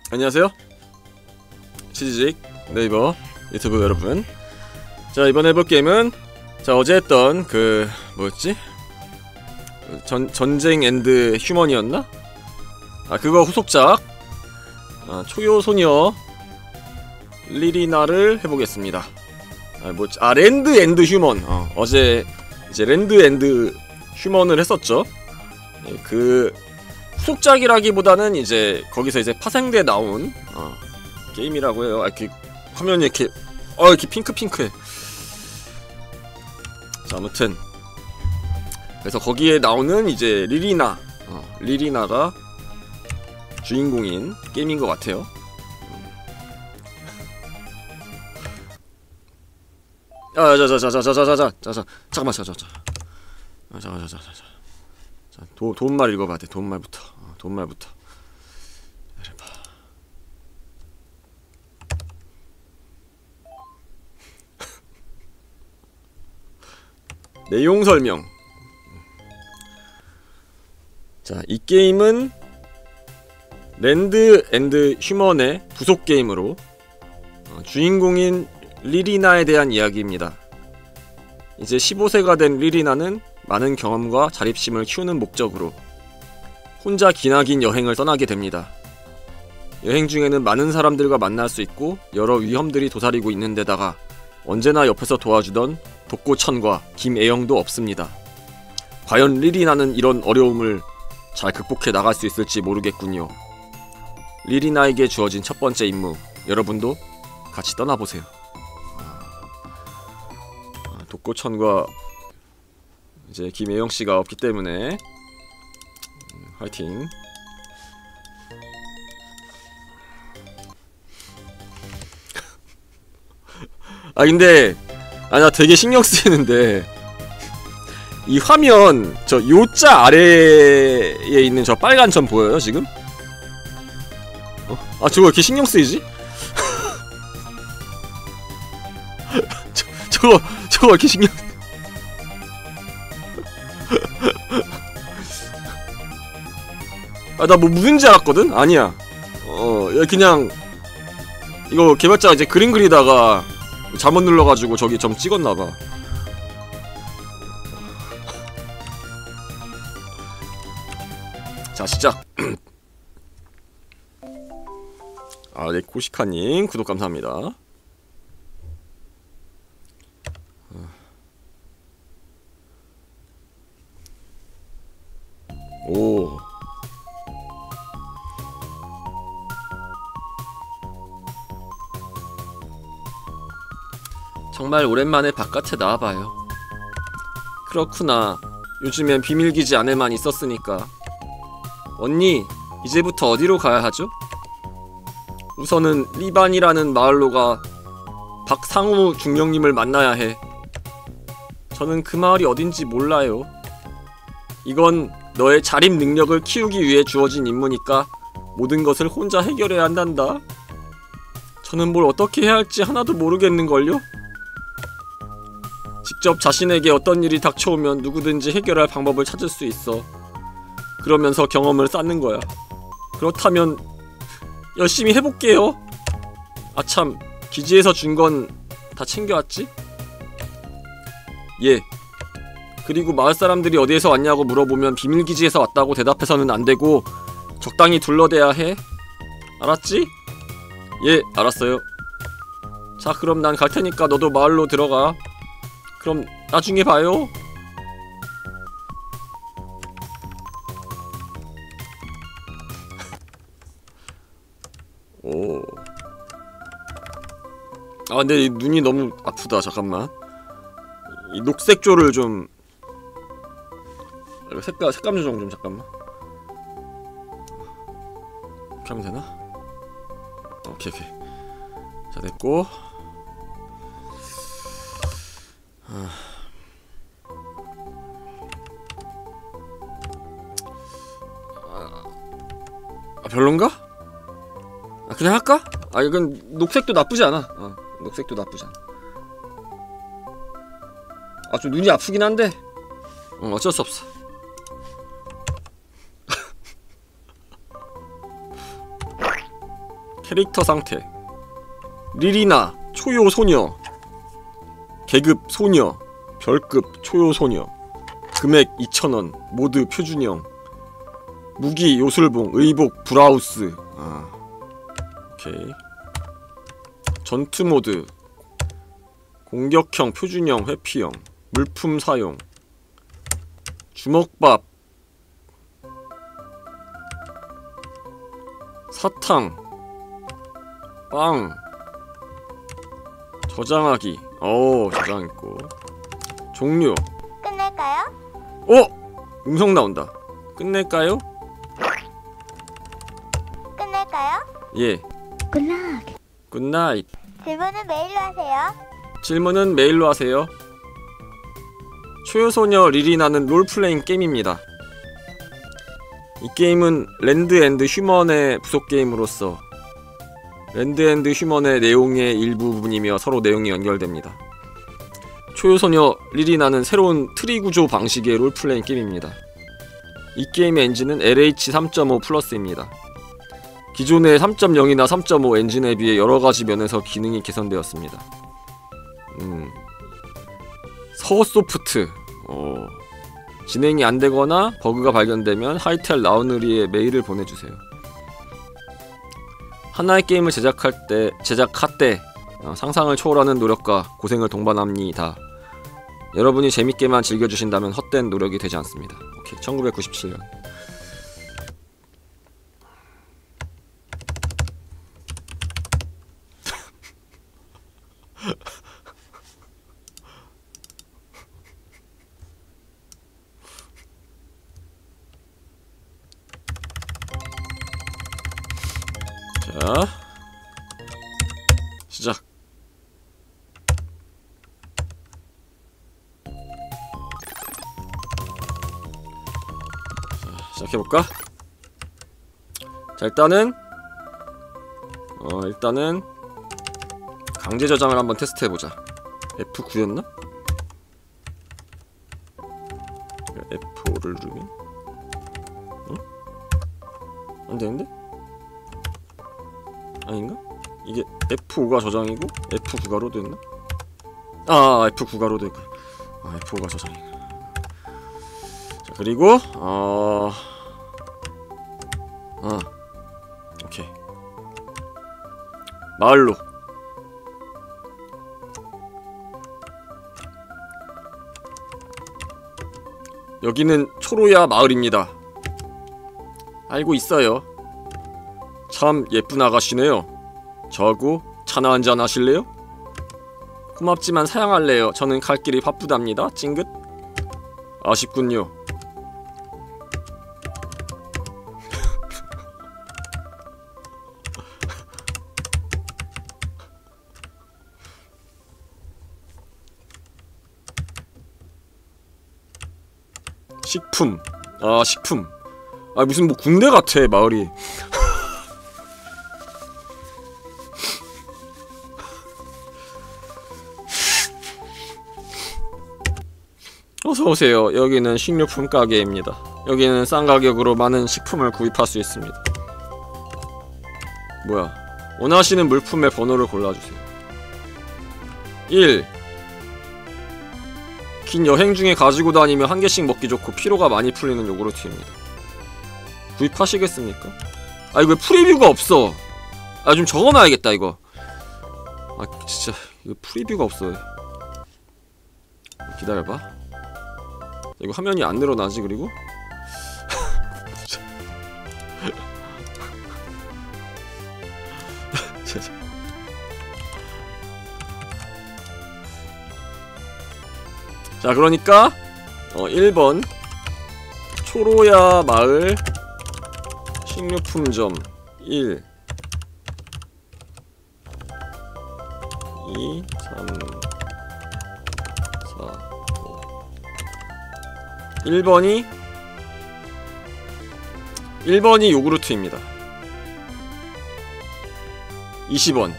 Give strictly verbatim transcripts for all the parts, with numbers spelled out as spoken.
안녕하세요. 치즈직 네이버 유튜브 여러분. 자, 이번에 해볼 게임은 자 어제 했던 그 뭐였지? 전, 전쟁 앤드 휴먼이었나? 아 그거 후속작 아, 초요소녀 리리나를 해보겠습니다. 아, 뭐, 아 랜드 앤드 휴먼. 어, 어제 이제 랜드 앤드 휴먼을 했었죠. 예, 그 후속작이라기보다는 이제 거기서 이제 파생돼 나온 어, 게임이라고 해요. 아, 이렇게 화면이 이렇게 어 이렇게 핑크핑크해. 자, 아무튼 그래서 거기에 나오는 이제 리리나 어, 리리나가 주인공인 게임인 것 같아요. 자자자자자자자자자자 잠깐만 자자자 자자자자자 자 도 도움말 읽어봐야 돼. 도움말부터 어, 도움말부터 이래봐. 내용 설명. 자, 이 게임은 랜드 앤드 휴먼의 부속 게임으로 어, 주인공인 리리나에 대한 이야기입니다. 이제 십오 세가 된 리리나는 많은 경험과 자립심을 키우는 목적으로 혼자 기나긴 여행을 떠나게 됩니다. 여행 중에는 많은 사람들과 만날 수 있고 여러 위험들이 도사리고 있는 데다가 언제나 옆에서 도와주던 독고천과 김애영도 없습니다. 과연 리리나는 이런 어려움을 잘 극복해 나갈 수 있을지 모르겠군요. 리리나에게 주어진 첫 번째 임무, 여러분도 같이 떠나보세요. 독고천과 이제 김혜영씨가 없기 때문에 음, 화이팅. 아 근데 아 나 되게 신경 쓰이는데 이 화면 저 요자 아래에 있는 저 빨간 점 보여요 지금? 어? 아 저거 왜 이렇게 신경 쓰이지? 저, 저거 저거 왜 이렇게 신경 아 나 뭐 묻은지 알았거든? 아니야. 어 그냥 이거 개발자가 이제 그림 그리다가 잘못 눌러가지고 저기 점 찍었나봐. 자 시작. 아 네 코시카님 구독 감사합니다. 오 정말 오랜만에 바깥에 나와봐요. 그렇구나. 요즘엔 비밀기지 안에만 있었으니까. 언니, 이제부터 어디로 가야 하죠? 우선은 리반이라는 마을로 가 박상우 중령님을 만나야 해. 저는 그 마을이 어딘지 몰라요. 이건 너의 자립 능력을 키우기 위해 주어진 임무니까 모든 것을 혼자 해결해야 한단다. 저는 뭘 어떻게 해야 할지 하나도 모르겠는걸요? 직접 자신에게 어떤 일이 닥쳐오면 누구든지 해결할 방법을 찾을 수 있어. 그러면서 경험을 쌓는 거야. 그렇다면 열심히 해볼게요. 아참, 기지에서 준 건 다 챙겨왔지? 예. 그리고 마을 사람들이 어디에서 왔냐고 물어보면 비밀기지에서 왔다고 대답해서는 안되고 적당히 둘러대야 해. 알았지? 예, 알았어요. 자, 그럼 난 갈테니까 너도 마을로 들어가. 그럼 나중에 봐요. 오. 아 근데 이 눈이 너무 아프다. 잠깐만. 이 녹색조를 좀 색깔 색감 조정 좀 잠깐만. 이렇게 하면 되나? 오케이 오케이. 자 됐고. 아. 아 별론가? 아 그냥 할까? 아 이건 녹색도 나쁘지 않아. 어 녹색도 나쁘지 않아. 아 좀 눈이 아프긴 한데 어, 어쩔 수 없어. 캐릭터 상태 리리나 초요 소녀, 계급 소녀, 별급 초요 소녀, 금액 이천 원, 모드 표준형, 무기 요술봉, 의복 브라우스. 아, 오케이. 전투 모드 공격형, 표준형, 회피형, 물품 사용, 주먹밥, 사탕, 빵, 저장하기. 어, 저장했고. 종료. 끝낼까요? 어! 음성 나온다. 끝낼까요? 끝낼까요? 예. 굿락. 굿나잇. 질문은 메일로 하세요. 질문은 메일로 하세요. 초요소녀 리리나는 롤플레잉 게임입니다. 이 게임은 랜드 앤드 휴먼의 부속 게임으로서 랜드 앤드 휴먼의 내용의 일부분이며 서로 내용이 연결됩니다. 초요소녀 리리나는 새로운 트리 구조 방식의 롤플레잉 게임입니다. 이 게임의 엔진은 엘에이치 삼 점 오 플러스입니다. 기존의 삼 점 영이나 삼 점 오 엔진에 비해 여러가지 면에서 기능이 개선되었습니다. 음... 서소프트. 어... 진행이 안되거나 버그가 발견되면 하이텔 라우느리에 메일을 보내주세요. 하나의 게임을 제작할 때, 제작할 때 어, 상상을 초월하는 노력과 고생을 동반합니다. 여러분이 재밌게만 즐겨주신다면 헛된 노력이 되지 않습니다. 오케이, 천구백구십칠 년. 자, 시작. 자, 시작해볼까? 자, 일단은 어, 일단은 강제 저장을 한번 테스트해보자. 에프 구였나? 에프 오를 누르면? 응? 안되는데? 아닌가? 이게 에프 오가 저장이고 에프 구가 로드였나? 아, 에프 구가 로드였고. 아, 에프 오가 저장이. 자, 그리고 어... 아, 오케이. 마을로. 여기는 초로야 마을입니다. 알고 있어요. 참 예쁜 아가씨네요. 저하고 차나 한잔 하실래요? 고맙지만 사양할래요. 저는 갈 길이 바쁘답니다. 찡긋. 아쉽군요. 식품. 아, 식품. 아, 무슨 뭐 군대 같아 마을이. 어서오세요. 여기는 식료품 가게입니다. 여기는 싼 가격으로 많은 식품을 구입할 수 있습니다. 뭐야, 원하시는 물품의 번호를 골라주세요. 일. 긴 여행 중에 가지고 다니며 한 개씩 먹기 좋고 피로가 많이 풀리는 요구르트입니다. 구입하시겠습니까? 아, 이거 왜 프리뷰가 없어? 아, 좀 적어놔야겠다 이거. 아, 진짜 이거 프리뷰가 없어. 기다려봐. 이거 화면이 안 늘어나지. 그리고 자, 그러니까 어, 일 번 초로야 마을 식료품점 일 이 삼 사 일 번이 일 번이 요구르트입니다. 이십 원.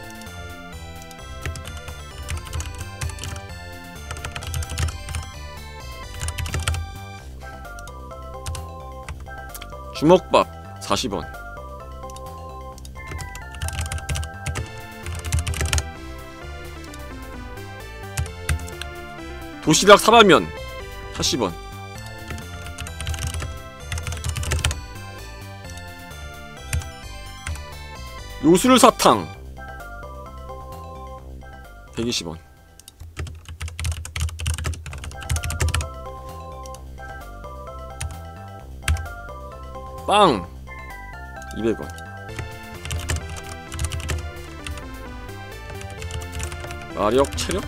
주먹밥 사십 원. 도시락 사발면 팔십 원. 요술사탕 백이십 원. 빵 이백 원. 마력, 체력?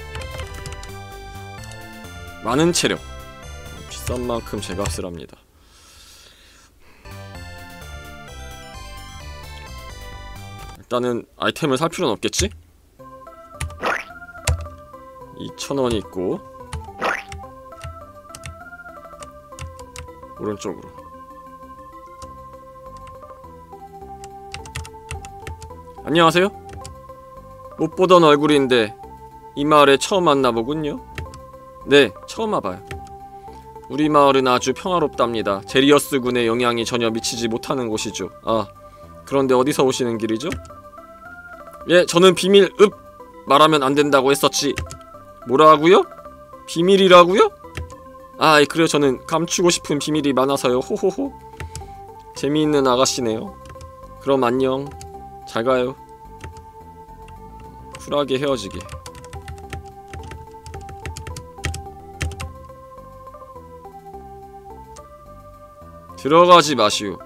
많은 체력. 비싼 만큼 제 값을 합니다. 일단은 아이템을 살 필요는 없겠지? 이천 원이 있고 오른쪽으로. 안녕하세요? 못 보던 얼굴인데 이 마을에 처음 만나보군요. 네, 처음 와봐요. 우리 마을은 아주 평화롭답니다. 제리어스 군의 영향이 전혀 미치지 못하는 곳이죠. 아, 그런데 어디서 오시는 길이죠? 예, 저는 비밀 읍 말하면 안 된다고 했었지. 뭐라고요? 비밀이라고요? 아, 그래요. 저는 감추고 싶은 비밀이 많아서요. 호호호. 재미있는 아가씨네요. 그럼 안녕. 잘 가요. 쿨하게 헤어지게. 들어가지 마시오.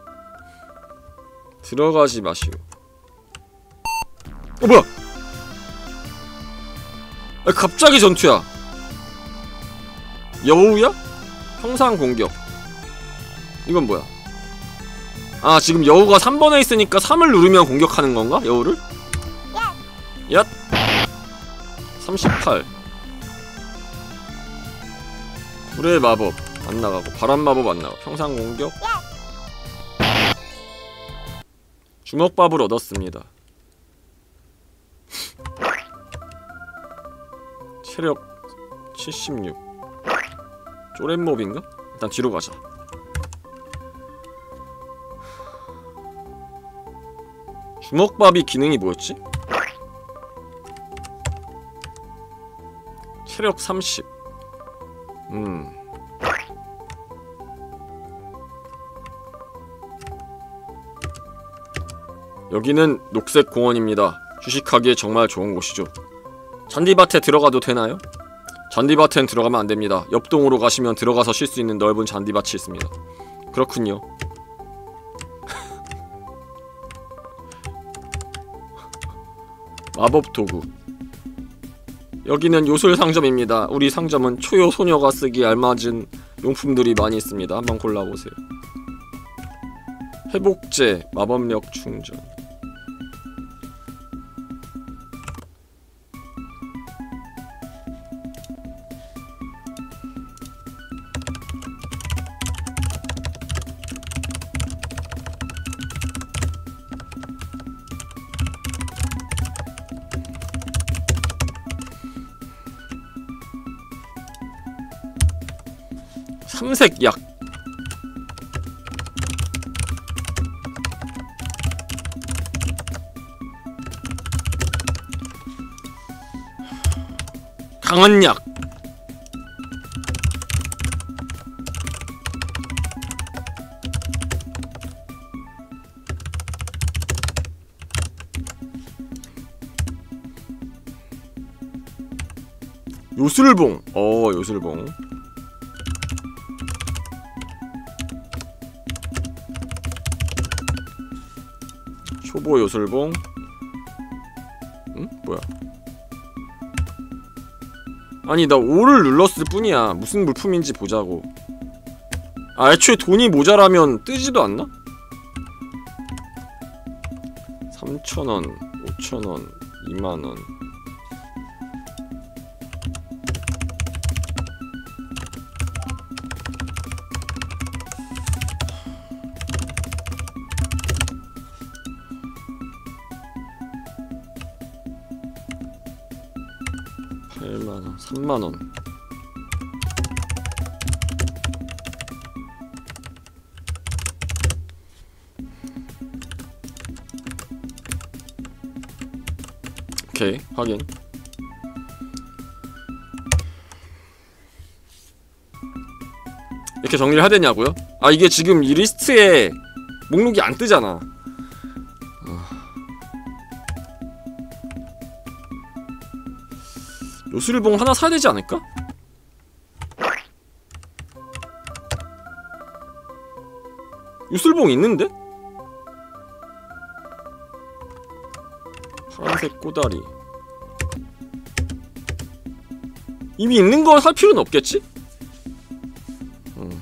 들어가지 마시오. 어, 뭐야? 아, 갑자기 전투야. 여우야? 평상 공격. 이건 뭐야? 아, 지금 여우가 삼 번에 있으니까 삼을 누르면 공격하는 건가? 여우를? 얏! 삼십팔. 불의 마법 안 나가고 바람 마법 안 나가고 평상 공격. 주먹밥을 얻었습니다. 체력 칠십육. 쪼렛몹인가? 일단 뒤로 가자. 주먹밥이 기능이 뭐였지? 체력 삼십. 음. 여기는 녹색 공원입니다. 휴식하기에 정말 좋은 곳이죠. 잔디밭에 들어가도 되나요? 잔디밭엔 들어가면 안됩니다. 옆동으로 가시면 들어가서 쉴 수 있는 넓은 잔디밭이 있습니다. 그렇군요. 마법 도구. 여기는 요술 상점입니다. 우리 상점은 초요 소녀가 쓰기에 알맞은 용품들이 많이 있습니다. 한번 골라보세요. 회복제, 마법력 충전. 삼색 약. 강한 약. 요술봉. 어, 요술봉. 초보 요술봉. 응? 뭐야? 아니, 나 오를 눌렀을 뿐이야. 무슨 물품인지 보자고. 아, 애초에 돈이 모자라면 뜨지도 않나? 삼천 원, 오천 원, 이만 원. 팔만 원, 삼만 원. 오케이, 확인. 이렇게 정리를 해야 되냐고요? 아 이게 지금 이 리스트에 목록이 안 뜨잖아. 요술봉 하나 사야 되지 않을까? 요술봉 있는데? 파란색 꼬다리 이미 있는 걸 살 필요는 없겠지? 음.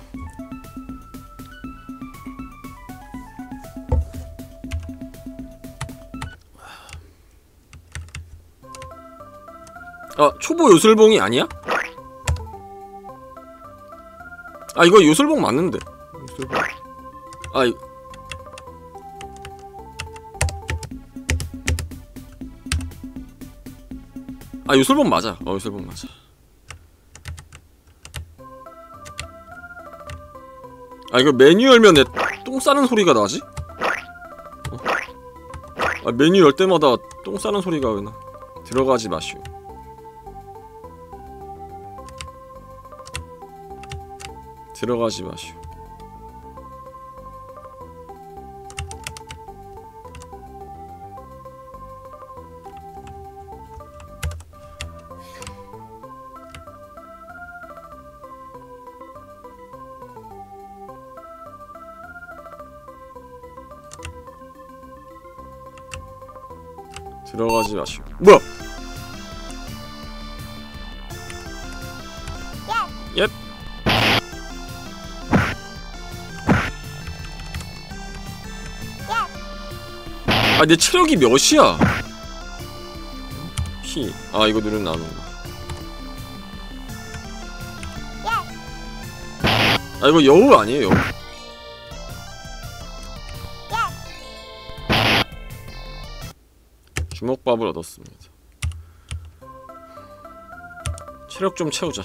아, 초보 요술봉이 아니야? 아, 이거 요술봉 맞는데. 요술봉. 아, 이... 아, 요술봉 맞아. 어, 요술봉 맞아. 아, 이거 메뉴 열면 내 똥 싸는 소리가 나지? 어? 아, 메뉴 열 때마다 똥 싸는 소리가 왜 나? 들어가지 마시오. 들어가지 마시오. 들어가지 마시오. 뭐야? 옙. 아, 내 체력이 몇이야? P. 아, 이거 누르면 나오는구나. 아, 이거 여우 아니에요, 여우. 주먹밥을 얻었습니다. 체력 좀 채우자.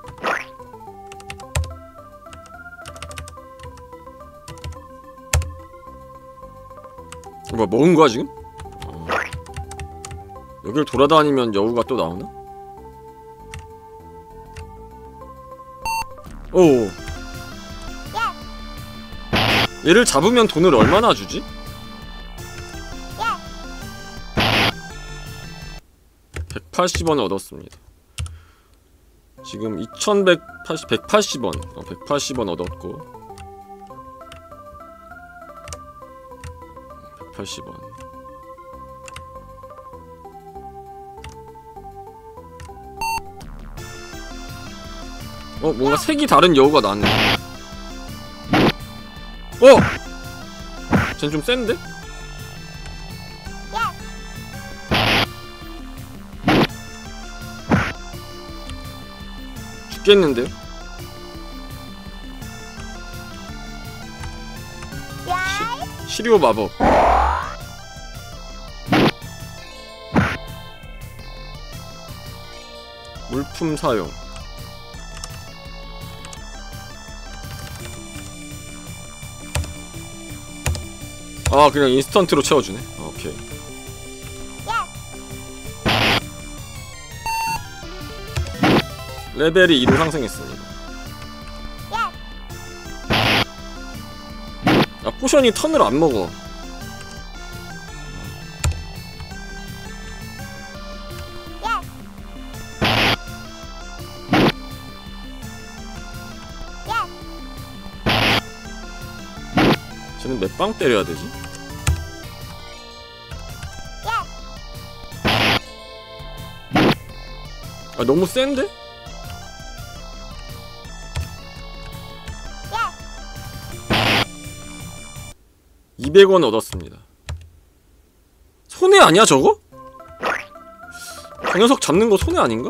뭐 먹은 거야 지금? 어. 여길 돌아다니면 여우가 또 나오나? 오. 얘를 잡으면 돈을 얼마나 주지? 백팔십 원을 얻었습니다. 지금 이천백팔십, 백팔십 원. 어, 백팔십 원 얻었고 백팔십 원. 어, 뭔가 색이 다른 여우가 나왔네. 어! 쟨 좀 센데? 죽겠는데요? 시, 시리오 마법. 물품 사용. 아, 그냥 인스턴트로 채워주네. 아, 오케이. 레벨이 이로 상승했습니다. 아, 포션이 턴을 안 먹어. 쟤는 몇 방 때려야 되지? 아, 너무 센데? 이백 원 얻었습니다. 손해 아니야 저거? 저 녀석 잡는 거 손해 아닌가?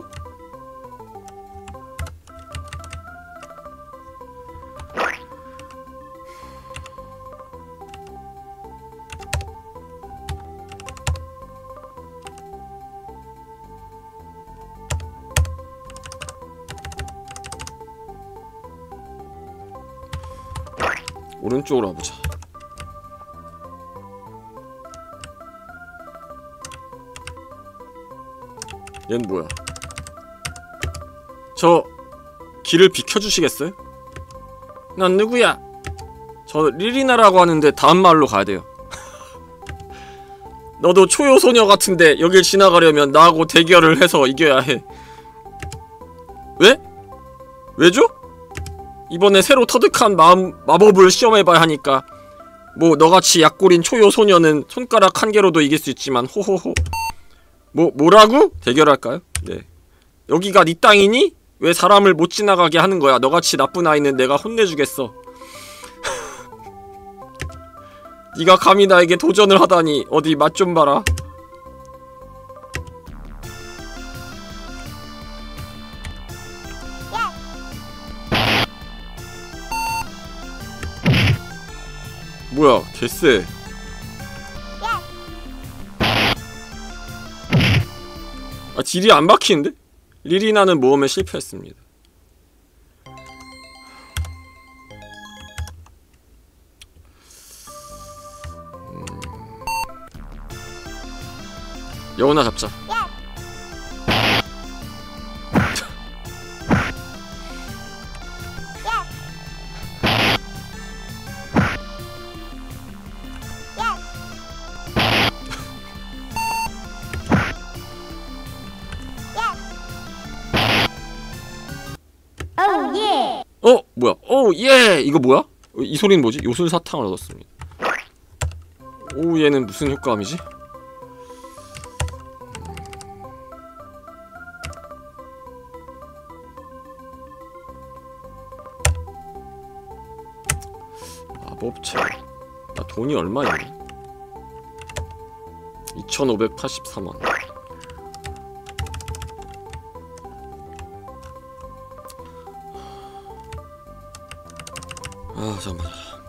오른쪽으로 와보자. 얜 뭐야? 저 길을 비켜주시겠어요? 넌 누구야? 저 리리나라고 하는데 다음 마을로 가야 돼요. 너도 초요소녀 같은데 여길 지나가려면 나하고 대결을 해서 이겨야 해. 왜? 왜죠? 이번에 새로 터득한 마음, 마법을 시험해봐야 하니까. 뭐 너같이 약골인 초요소녀는 손가락 한 개로도 이길 수 있지만 호호호. 뭐 뭐라고? 대결할까요? 네. 여기가 네 땅이니? 왜 사람을 못 지나가게 하는 거야? 너같이 나쁜 아이는 내가 혼내주겠어. 네가 감히 나에게 도전을 하다니. 어디 맛 좀 봐라. 뭐야, 개쎄. 아, 딜이 안 박히는데? 리리나는 모험에 실패했습니다. 음... 여우나 잡자. 어? 뭐야? 오 예! 이거 뭐야? 이 소리는 뭐지? 요술 사탕을 얻었습니다. 오 얘는 무슨 효과음이지? 마법체. 나 돈이 얼마 있니? 이천오백팔십삼 원. 아 잠깐만.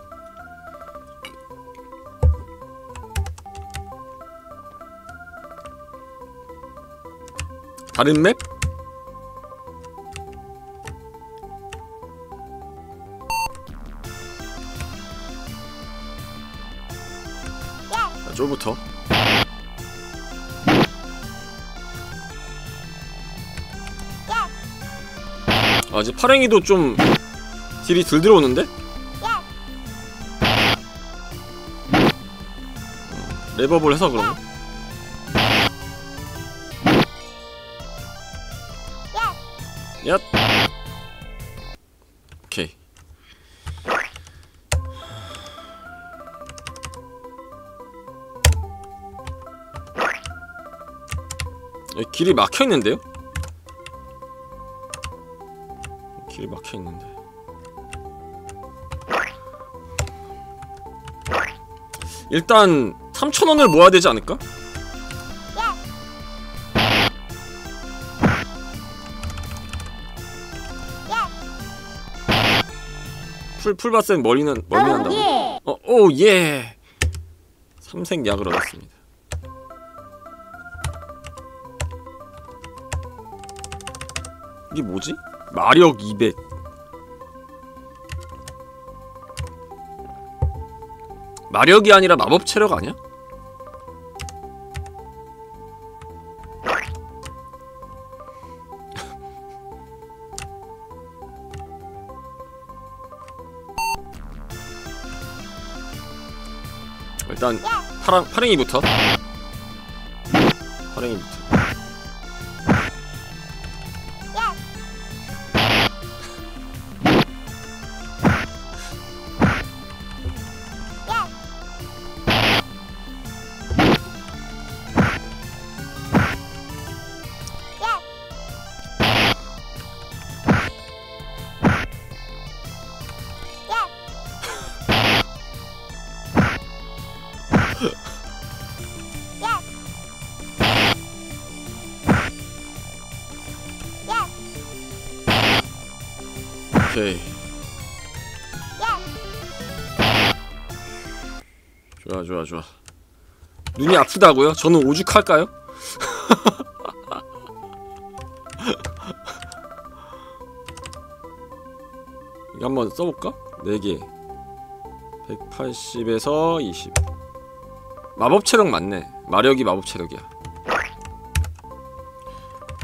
다른 맵? 자, 저부터. 아 이제 파랭이도 좀 딜이 덜 들어오는데? 랩업을 해서 그런가? 얏! 오케이. 여기 길이 막혀있는데요? 길이 막혀있는데 일단 삼천 원을 모아야 되지 않을까? 풀, 풀바센 머리는, 멀미난다고. 어, 오, 예! 삼색 약을 얻었습니다. 이게 뭐지? 마력 이백. 마력이 아니라 마법 체력 아니야? 일단 파랑, 파랭이부터 파랭이부터 오케이. 좋아 좋아 좋아. 눈이 아프다고요? 저는 오죽할까요? 이거 한번 써볼까? 네 개 백팔십에서 이십. 마법 체력 맞네. 마력이 마법 체력이야.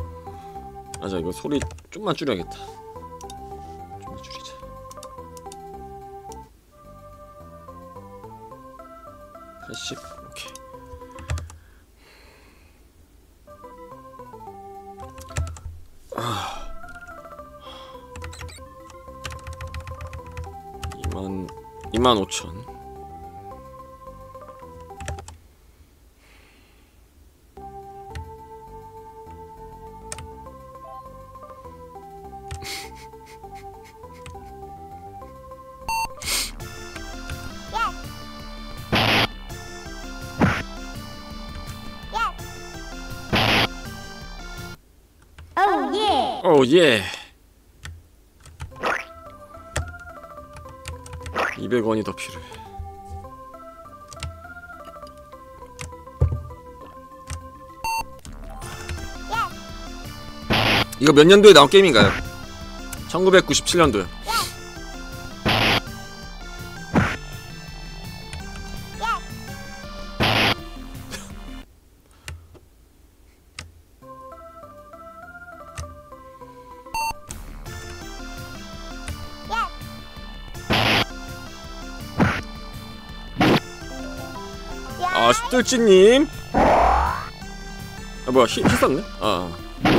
맞아, 이거 소리 좀만 줄여야겠다. 좀만 줄이자. 개씩. 오케이. 아. 이만 이만 오천. 오 예. 이백 원이 더 필요해. 이거 몇 년도에 나온 게임인가요? 천구백구십칠 년도요. 아, 습들쥐님. 아, 뭐야, 히, 히쌌네? 아.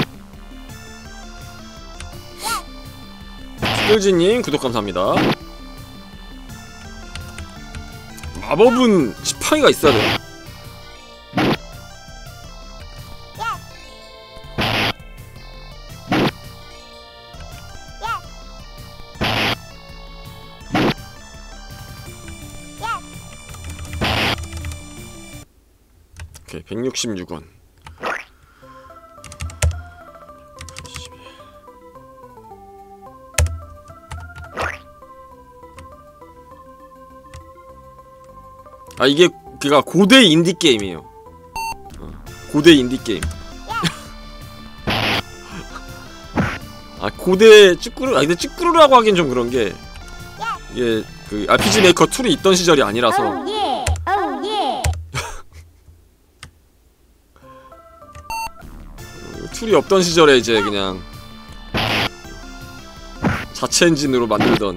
습들쥐님, 구독 감사합니다. 마법은 지팡이가 있어야 돼요? 오케이, 백육십육 원. 아, 이게 그가 고대 인디 게임이에요. 어, 고대 인디 게임. 아, 고대 쭈꾸루. 아, 근데 쭈꾸루라고 하긴 좀 그런 게 이게 그 알피지 메이커 툴이 있던 시절이 아니라서. 툴이 없던 시절에 이제 그냥 자체 엔진으로 만들던.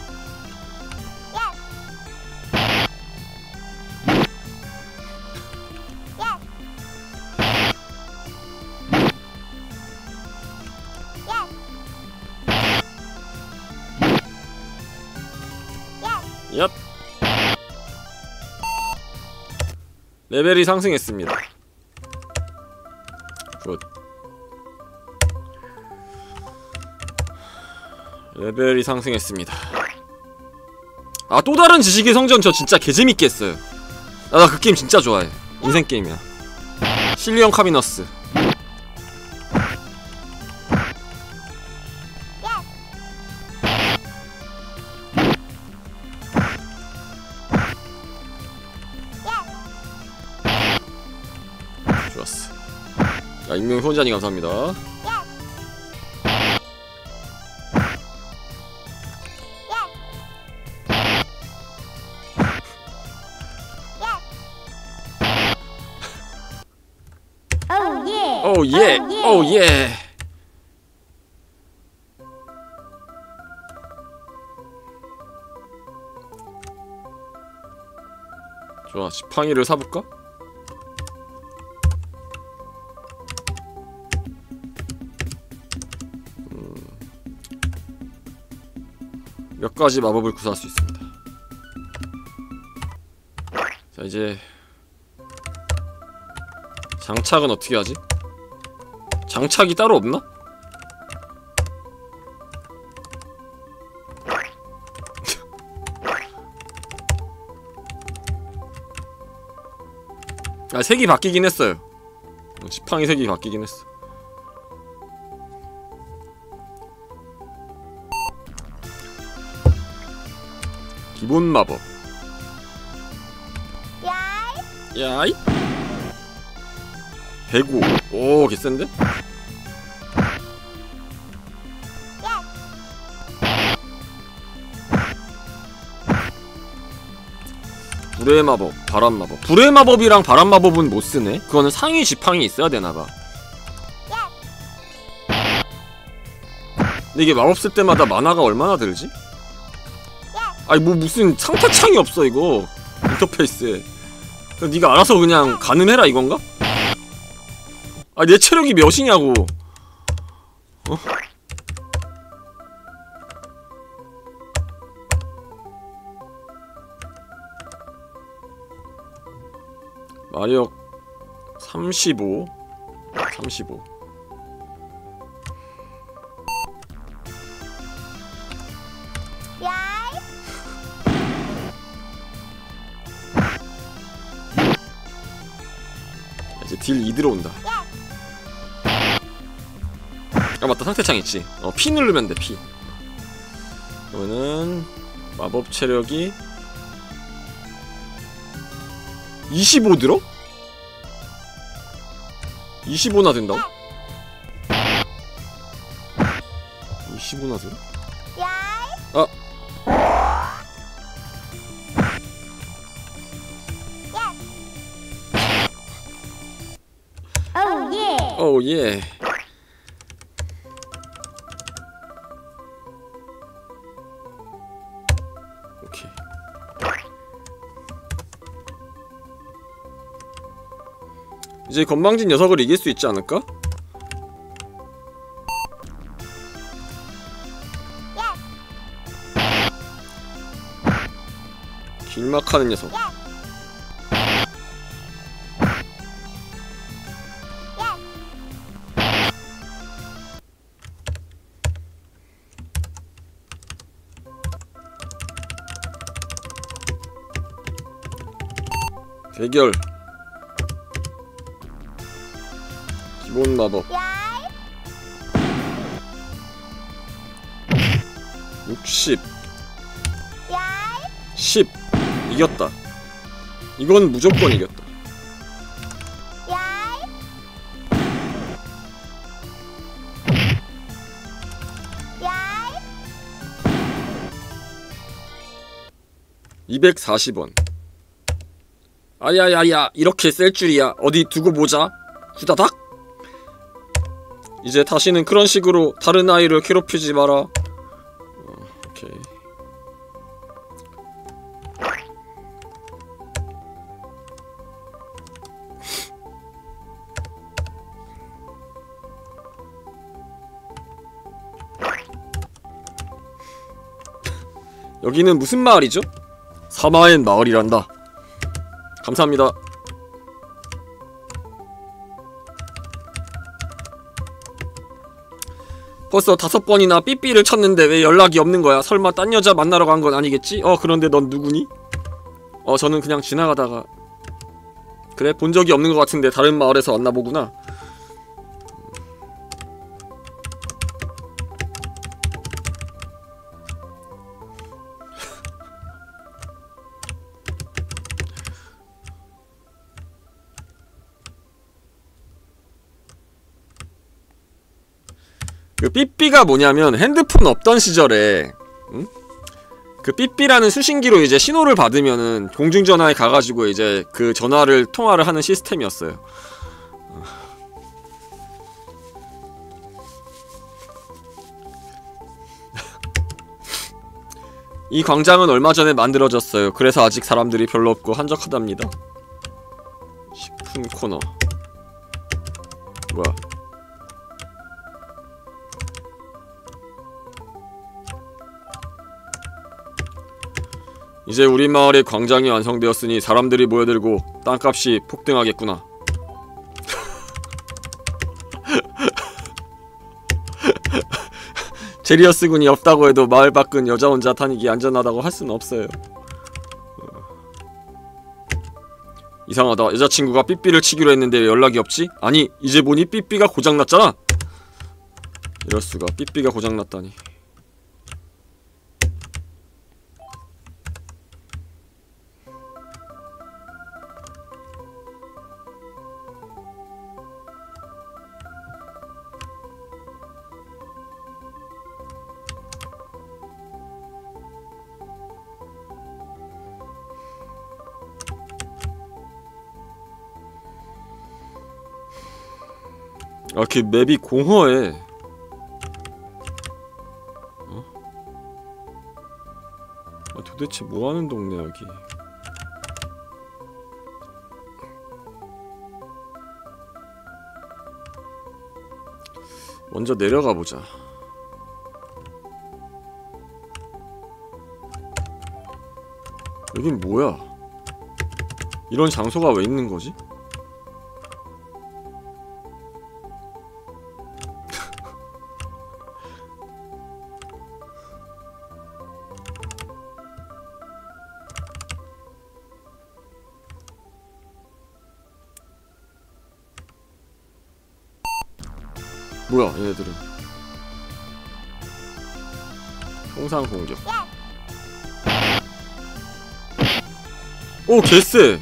얍. 레벨이 상승했습니다. 굿. 레벨이 상승했습니다. 아, 또 다른 지식의 성전 저 진짜 개재밌게 했어요. 아, 나 그 게임 진짜 좋아해. 인생 게임이야. 실리언 카미너스. 좋았어. 야, 익명 후원자님 감사합니다. 오 예! 오 예! 좋아, 지팡이를 사볼까? 음... 몇 가지 마법을 구사할 수 있습니다. 자, 이제 장착은 어떻게 하지? 장착이 따로 없나? 아, 색이 바뀌긴 했어요. 지팡이 색이 바뀌긴 했어. 기본 마법. 야이. 백오. 오, 개센데? 불의 마법, 바람 마법. 불의 마법이랑 바람 마법은 못 쓰네. 그거는 상위 지팡이 있어야 되나봐. 근데 이게 마법 쓸 때마다 만화가 얼마나 들지? 아니, 뭐 무슨 상태창이 없어 이거 인터페이스에. 네가 알아서 그냥 가늠해라 이건가? 아, 내 체력이 몇이냐고. 어? 마력 삼십오. 삼십오. 야이. 이제 딜 이 들어온다. 아 맞다, 상태창 있지. 어, P 누르면 돼. P. 그러면은 마법 체력이 이십오 들어? 이십오나 된다고? 이십오나 들어? 야이. 아. 오 예. 오 예. 오케이. 이제 건방진 녀석을 이길 수 있지 않을까? 길막하는 녀석. 대결. 기본 마법. 육십. 십. 이겼다. 이건 무조건 이겼다. 이백사십 원. 아야야야, 이렇게 셀 줄이야. 어디 두고 보자. 후다닥. 이제 다시는 그런 식으로 다른 아이를 괴롭히지 마라. 어, 오케이. 여기는 무슨 마을이죠? 사마엔 마을이란다. 감사합니다. 벌써 다섯 번이나 삐삐를 쳤는데 왜 연락이 없는 거야? 설마 딴 여자 만나러 간 건 아니겠지? 어, 그런데 넌 누구니? 어, 저는 그냥 지나가다가. 그래, 본 적이 없는 것 같은데 다른 마을에서 왔나 보구나. 그 삐삐가 뭐냐면 핸드폰 없던 시절에 응? 그 삐삐라는 수신기로 이제 신호를 받으면은 공중전화에 가가지고 이제 그 전화를 통화를 하는 시스템이었어요. 이 광장은 얼마 전에 만들어졌어요. 그래서 아직 사람들이 별로 없고 한적하답니다. 식품 코너. 뭐야? 이제 우리 마을의 광장이 완성되었으니 사람들이 모여들고 땅값이 폭등하겠구나. 제리어스 군이 없다고 해도 마을 밖은 여자 혼자 다니기 안전하다고 할 수는 없어요. 이상하다. 여자친구가 삐삐를 치기로 했는데 왜 연락이 없지? 아니, 이제 보니 삐삐가 고장났잖아. 이럴수가. 삐삐가 고장났다니. 아, 그 맵이 공허해. 어? 아, 도대체 뭐하는 동네 여기. 먼저 내려가 보자. 여긴 뭐야? 이런 장소가 왜 있는 거지? 뭐야 얘네들은. 통상 공격. 오 개쎄.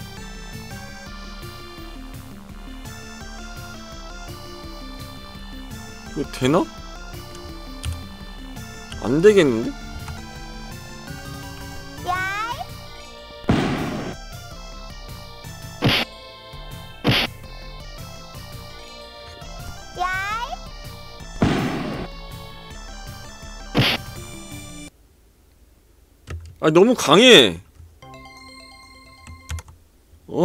이거 되나? 안 되겠는데? 아 너무 강해. 어?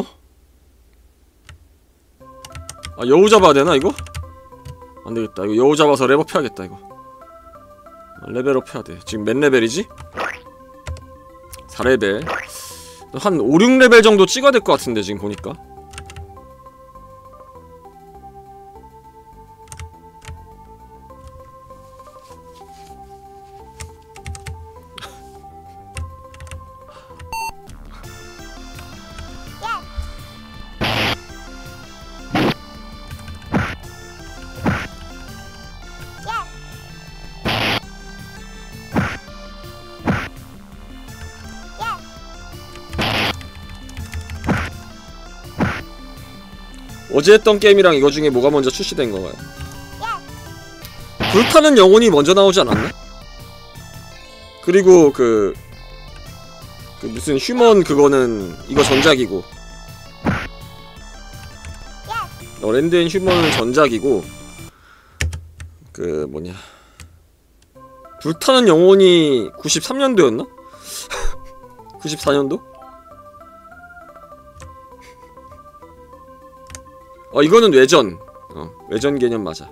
아 여우 잡아야 되나 이거? 안되겠다. 이거 여우 잡아서 레벨업 해야겠다 이거. 아, 레벨업 해야돼. 지금 몇 레벨이지? 사 레벨. 한 오, 육 레벨 정도 찍어야 될 것 같은데 지금 보니까. 어제 했던 게임이랑 이거 중에 뭐가 먼저 출시된 건가요? 불타는 영혼이 먼저 나오지 않았나? 그리고 그... 그 무슨 휴먼 그거는 이거 전작이고 어, 랜드앤 휴먼은 전작이고 그 뭐냐 불타는 영혼이 구십삼 년도였나? 구십사 년도? 어 이거는 외전. 어 외전 개념 맞아.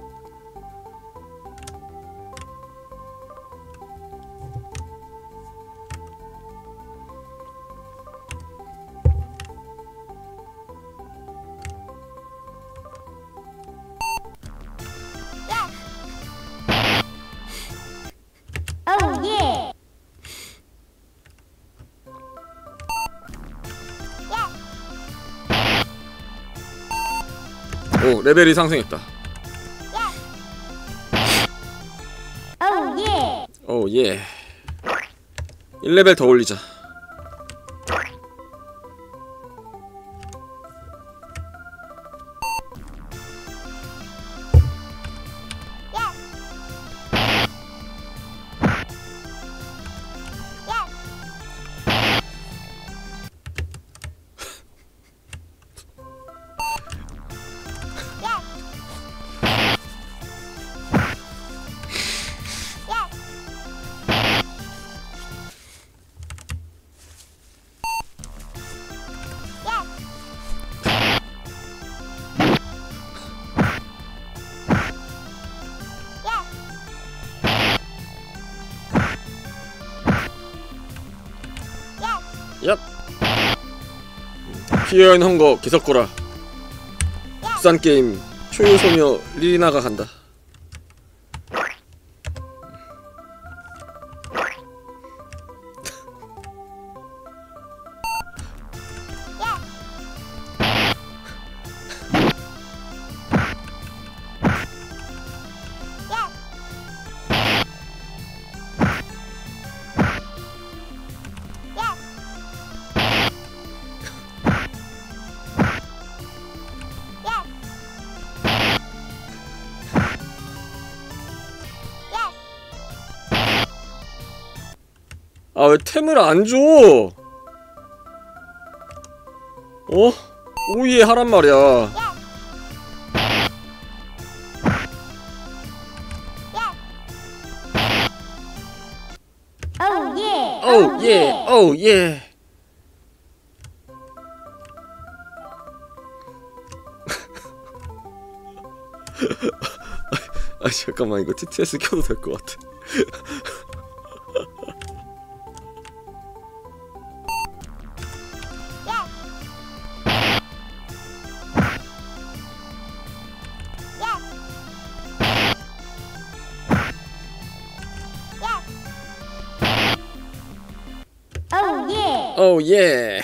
Oh yeah. 오 레벨이 상승했다. Oh yeah. 오 예. 일 레벨 더 올리자. 얍! 피어앤 헝거 개석거라. 국산게임 초유소녀 리리나가 간다. 아 왜 템을 안 줘? 어? 오예 하란 말이야. Oh yeah. 오 예. 오 예. 아 잠깐만 이거 티티에스 켜도 될 것 같아. Oh yeah. 오 예.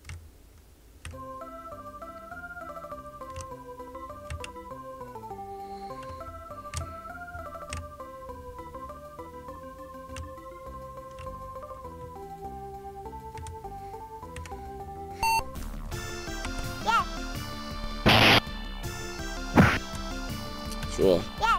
좋아.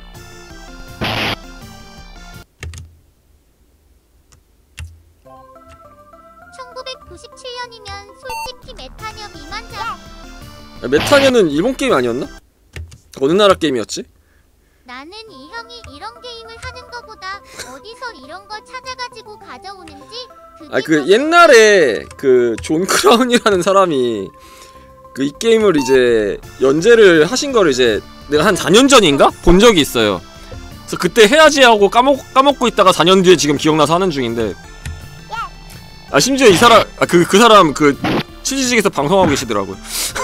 천구백구십칠 년이면 솔직히 메타녀 미만자. 야, 메타녀는 일본 게임 아니었나? 어느 나라 게임이었지? 나는 이 형이 이런 게임을 하는 거보다 어디서 이런 걸 찾아가지고 가져오는지 그게 아 그 더 옛날에 그 존 크라운이라는 사람이 그 이 게임을 이제 연재를 하신 거를 이제 내가 한 사 년 전인가 본 적이 있어요. 그래서 그때 해야지 하고 까먹 까먹고 있다가 사 년 뒤에 지금 기억나서 하는 중인데. 아 심지어 이 사람 아 그 그 사람 그 치즈직에서 방송하고 계시더라고요.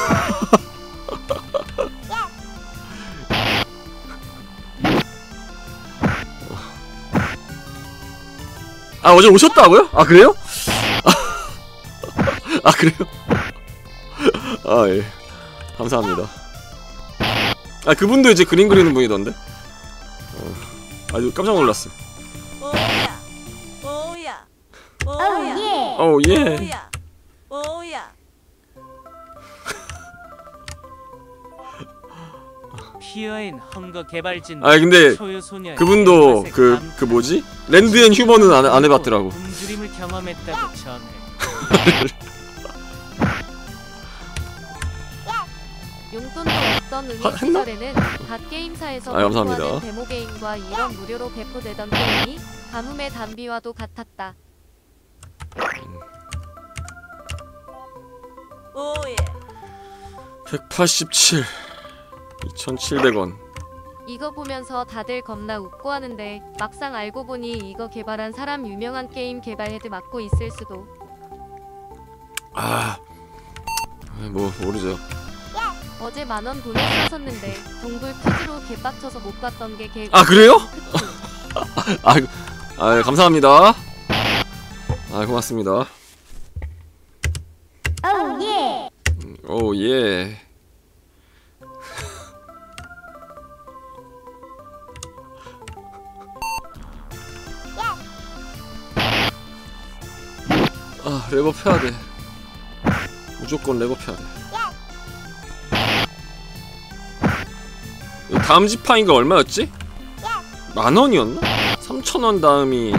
아 어제 오셨다고요? 아 그래요? 아 그래요? 아 예 감사합니다. 아 그분도 이제 그림 그리는 분이던데. 어, 아주 깜짝 놀랐어. 오야 오야 Oh 오야 yeah. 오 예. 오야 오야 피어인 헝거 개발진. 아 근데 소유소녀 그분도 그 그 뭐지? 랜드 앤 휴먼은 안, 안 해봤더라고. 굶주림을 경험했다고 전해. 용돈도 없던 하- 음악 했나? 시절에는 각 게임사에서 아, 감사합니다. 발표하는 데모 게임과 이런 무료로 배포되던 게임이 가뭄의 단비와도 같았다. 오예 백팔십칠 이천칠백 원. 이거 보면서 다들 겁나 웃고 하는데 막상 알고 보니 이거 개발한 사람 유명한 게임 개발 헤드 맡고 있을 수도. 아, 뭐 모르죠. 어제 만원 돈을 썼었는데 동굴 퀴즈로 개빡쳐서 못 봤던 게 개. 아 그래요? 아, 아 감사합니다. 아 고맙습니다. Oh yeah. 오 예. 아 랩업 해야 돼. 무조건 랩업 해야 돼. 이거 다음 지파인가 얼마였지? 만 원이었나? 삼천 원 다음이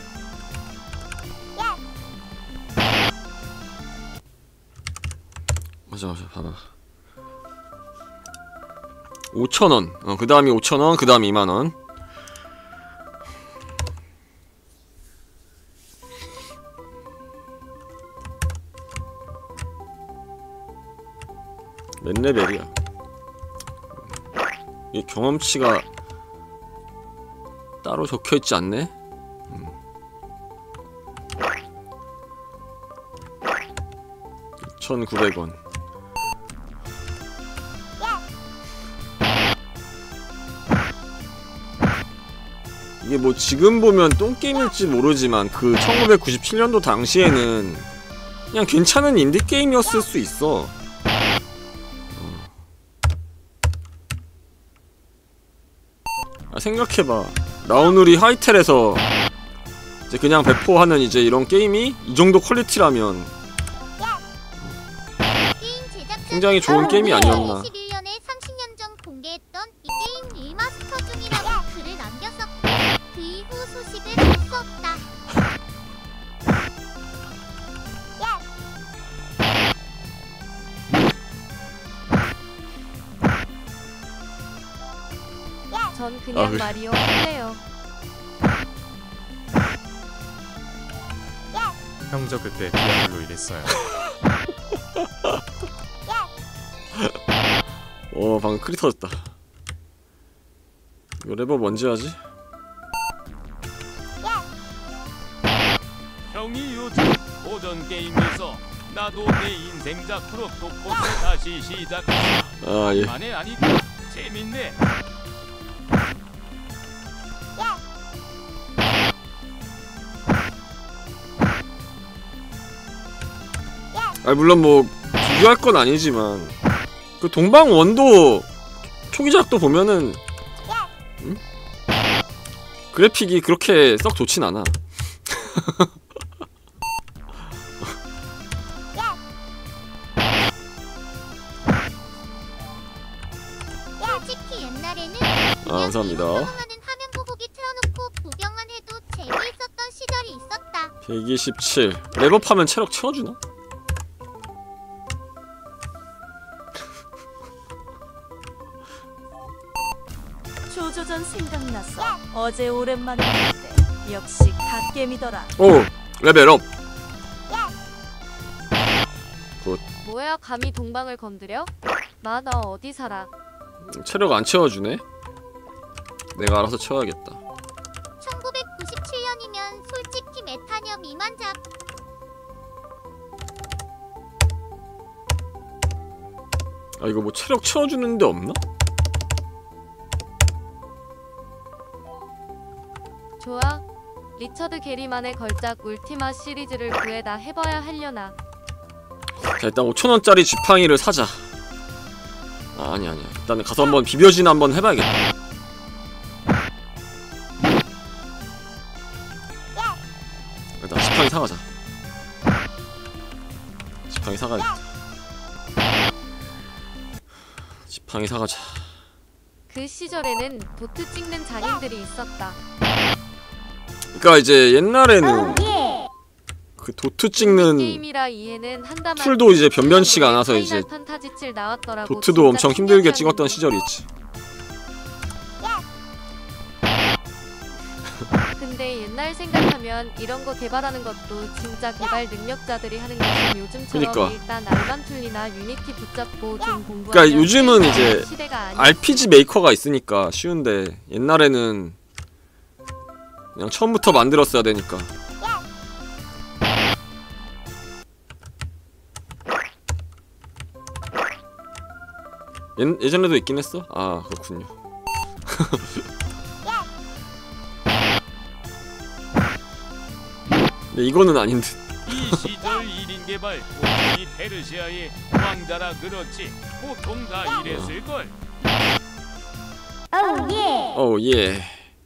맞아 맞아 봐봐. 오천 원. 어, 그 다음이 오천 원, 그 다음 이만 원. 몇 레벨이야? 이 경험치가 따로 적혀있지 않네? 음. 이천구백 원. 이게 뭐 지금 보면 똥게임일지 모르지만 그 천구백구십칠 년도 당시에는 그냥 괜찮은 인디게임이었을 수 있어. 아, 생각해봐. 라우누리 하이텔에서 이제 그냥 배포하는 이제 이런 게임이 이 정도 퀄리티라면 게임 제작자 굉장히 좋은 게임이 아니었나. 이천이십일 년에 삼십 년 전 공개했던 이 게임 리마스터 중이라고 글을 남겼었고 그 이후 소식을 볼 수 없다. 전 그냥 아, 그래. 마리오 할래요. 형 저 그때 디아블로 일했어요. 어 방금 크리 터졌다. 이거 레버 뭔지 하지? 형이 요즘 오전 게임에서 나도 내 인생작 프로토코스 다시 시작했다. 아 예. 만에 아니까 재밌네. 아 물론 뭐 비교할 건 아니지만 그 동방 원도 초기작도 보면은 음? 그래픽이 그렇게 썩 좋진 않아. 솔직히 옛날에는 아, 감사합니다. 하는 화면 보고기 틀어놓고 구경만 해도 재미있었던 시절이 있었다. 백이십칠 랩업하면 체력 채워주나? 조조전 생각났어. 어제 오랜만에 봤는데 역시 갓겜이더라. 오! 레벨업! 뭐야 감히 동방을 건드려? 마 너 어디 살아? 체력 안 채워주네? 내가 알아서 채워야겠다. 천구백구십칠 년이면 솔직히 메타녀 미만작. 아 이거 뭐 체력 채워주는 데 없나? 좋아. 리처드 게리만의 걸작 울티마 시리즈를 구해다 해봐야 하려나. 자 일단 오천원짜리 지팡이를 사자. 아 아니 아니야. 일단 가서 한번 비벼진 한번 해봐야겠다. 일단 지팡이 사가자. 지팡이 사가야겠다. 지팡이 사가자. 그 시절에는 도트 찍는 장인들이 있었다. 그니까 이제 옛날에는 오 예. 그 도트 찍는 게임이라 이해는 한다만 툴도 이제 변변치가 않아서 이제 파이널 판타지 칠 나왔더라고. 도트도 진짜 엄청 힘들게 충격이었는데. 찍었던 시절이 있지. 근데 옛날 생각하면 이런 거 개발하는 것도 진짜 개발 능력자들이 하는 거지. 요즘처럼 그니까. 일단 알만툴이나 유니티 붙잡고 좀 공부하면 그러니까 요즘은 이제 시대가 아니야. 알피지 메이커가 있으니까 쉬운데 옛날에는 그냥 처음부터 만들었어야 되니까. 예, 예전에도 있긴 했어? 아 그렇군요. 근데 이거는 아닌 듯. 이 시절 일 인 개발 오천이 페르시아의 왕자라 그렇지 보통 다 이랬을걸. 오 예. 어 예.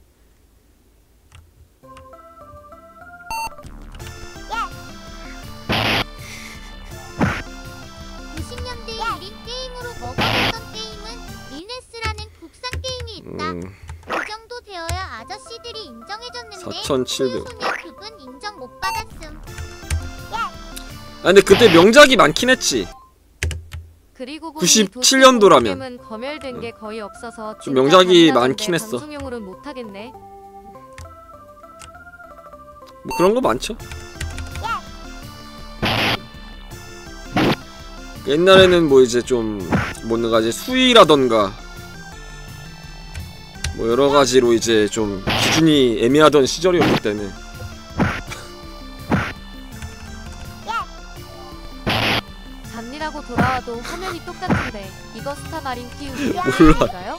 구십 년대 일 인 게임으로 먹어봤던 게임은 리네스라는 국산 게임이 있다. 음, 그 정도 되어야 아저씨들이 인정해줬는데 사천칠백. 소녀 그분 인정 못 받았음. 아 근데 그때 명작이 많긴 했지. 그리고 구십칠 년도라면. 은 검열된 게 거의 없어서 좀 진짜 명작이 잔인하던데 많긴 했어. 방송용으로는 못 하겠네. 뭐 그런 거 많죠. 옛날에는 뭐 이제 좀 뭔가 이제 수위라던가 뭐 여러 가지로 이제 좀 기준이 애매하던 시절이었기 때문에. 잡일하고 돌아와도 화면이 똑같은데 이거 스타마린 키우기 몰라. 때문인가요?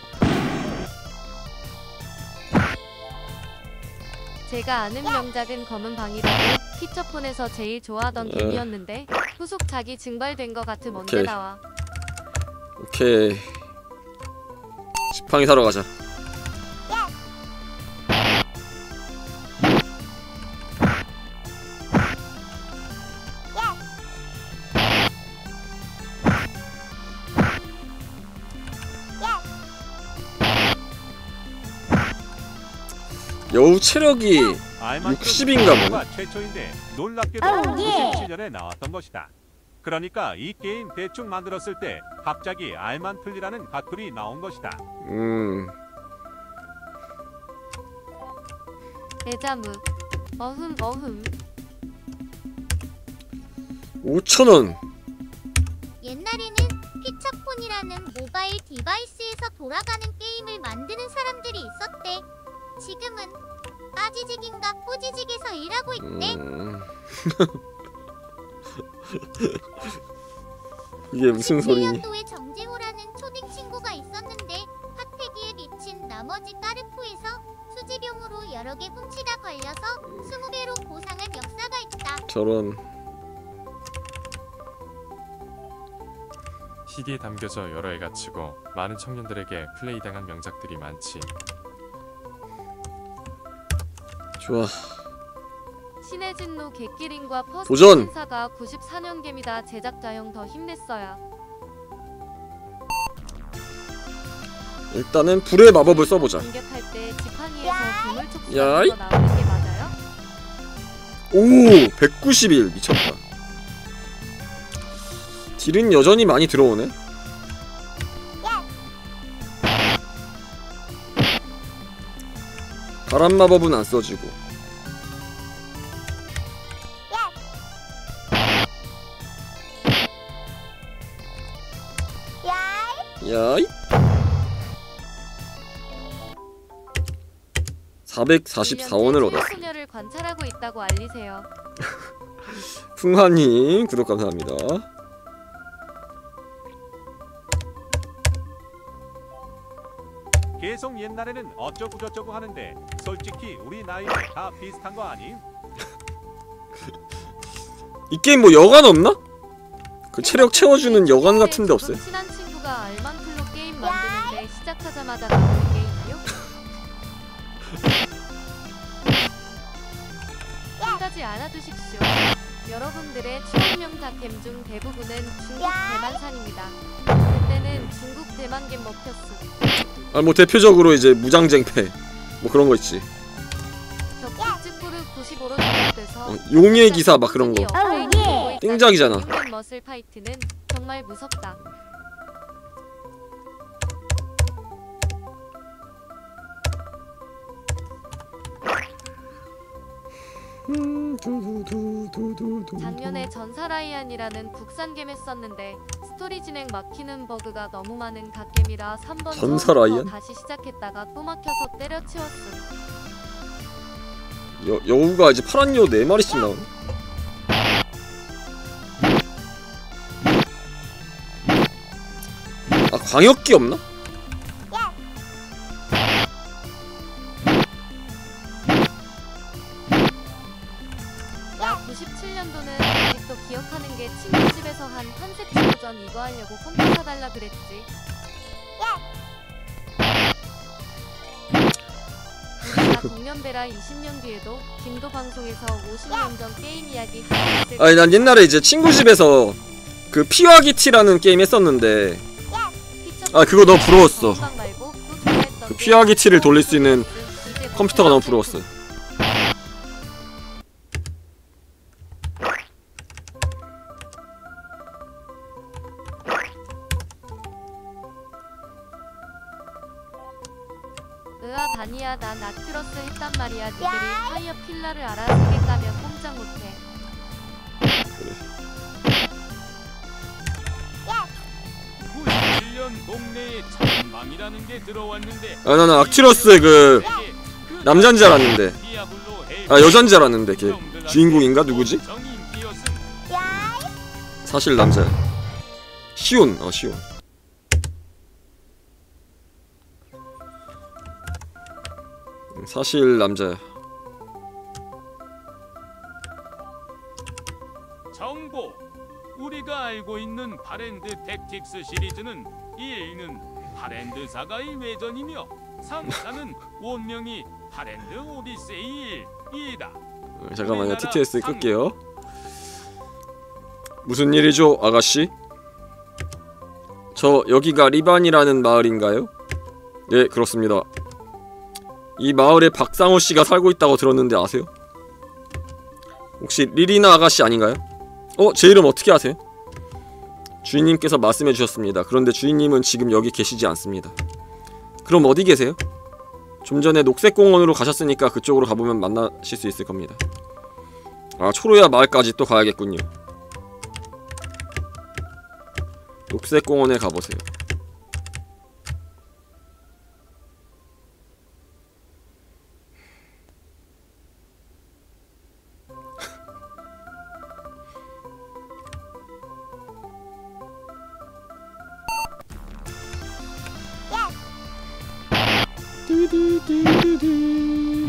제가 아는 명작은 검은 방이라고 피처폰에서 제일 좋아하던 에. 게임이었는데 후속 작이 증발된 거 같음 언제 오케이. 나와? 오케이. 지팡이 사러 가자. 여우 체력이 육십인가 보네. 최초인데 놀랍게도 오, 예. 구십칠 년에 나왔던 것이다. 그러니까 이 게임 대충 만들었을 때 갑자기 알만틀리라는 갓툴이 나온 것이다. 음. 에자무 어흠 어흠. 오천 원. 옛날에는 피처폰이라는 모바일 디바이스에서 돌아가는 게임 게임을 만드는 사람들이 있었대. 지금은 빠지직인가 꼬지직에서 일하고 있대. 음... 이게 무슨 소리니? 십칠 년도에 정재호라는 초딩 친구가 있었는데 핫패기에 미친 나머지 까르푸에서 수지병으로 여러 개 훔치다 걸려서 스무 배로 고상한 역사가 있다. 저런. 시디에 담겨져 여러 해 갇히고 많은 청년들에게 플레이당한 명작들이 많지. 좋아. 신의 진노 객기링과 퍼스트 도전! 신사가 구십사 년겜이다. 제작자 형 더 힘냈어야. 일단은 불의 마법을 써보자. 공격할 때 지팡이에서 괴물 촉수 야이. 같은 거 나오는 게 맞아요? 오! 백구십일 미쳤다. 딜은 여전히 많이 들어오네. 바람 마법은 안 써지고. 야이. 사백사십사 원을 얻었어. 소녀를 관찰하고 있다고 알리세요. 풍화님 구독 감사합니다. 계속 옛날에는 어쩌고 저쩌고 하는데 솔직히 우리 나이는 다 비슷한 거 아님? 이 게임 뭐 여관 없나? 그 체력 채워주는 여관 같은데 없어요? 친한 친구가 알만플로 게임 만드는데 시작하자마자 나오는 게임이요? 한 가지 알아두십시오. 여러분들의 추억 명작 겜 중 대부분은 중국 대만산입니다. 그때는 중국 대만겜 먹혔음. 아 뭐 대표적으로 이제 무장쟁패 뭐 그런 거 있지. 격투직구르 구십오로 제작돼서 어, 용의 기사 막 그런 거. 어, 띵작이잖아. 머슬 파이트는 정말 무섭다. 작년에 전사라이안이라는 국산 겜 했었는데 스토리 진행 막히는 버그가 너무 많은 갓겜이라 삼 번 전사라이안? 다시 시작했다가 또 막혀서 때려치웠음. 여, 여우가 이제 파란 여우 네 마리씩 나오네. 아 광역기 없나? 구십칠 년도는 아직도 기억하는 게 친구 집에서 한 한색 지도전 이거 하려고 컴퓨터 사달라 그랬지. 우리가 동년배라 이십 년 뒤에도 김도 방송에서 오십 년 전 게임 이야기 하고 있을. 아니 난 옛날에 이제 친구 집에서 그 피화기 티라는 게임 했었는데 아 그거 너무 부러웠어. 그 피화기 티를 돌릴 수 있는 컴퓨터가 너무 부러웠어. 으아 다니야 난 아트러스 했단 말이야. 니들이 파이어 필라를 알아 세개 까면 꼼짝 못해. 구십칠 년 동네에 찬방이라는 게 들어왔는데 아 나는 악티러스의 그 남잔 줄 알았는데 아 여잔 줄 알았는데 걔 주인공인가 누구지? 사실 남자야. 시온 어 시온. 사실 남자야. 정보. 우리가 알고 있는 파랜드 택틱스 시리즈는 일는 파랜드사가의 외전이며 삼사는 원명이 파랜드 오디세이 일이다. 어, 잠깐만요. 티티에스 끌게요. 무슨 일이죠 아가씨? 저 여기가 리반이라는 마을인가요? 네 그렇습니다. 이 마을에 박상호씨가 살고 있다고 들었는데 아세요? 혹시 리리나 아가씨 아닌가요? 어? 제 이름 어떻게 아세요? 주인님께서 말씀해 주셨습니다. 그런데 주인님은 지금 여기 계시지 않습니다. 그럼 어디 계세요? 좀 전에 녹색공원으로 가셨으니까 그쪽으로 가보면 만나실 수 있을 겁니다. 아 초로야 마을까지 또 가야겠군요. 녹색공원에 가보세요. 띠디디디디디.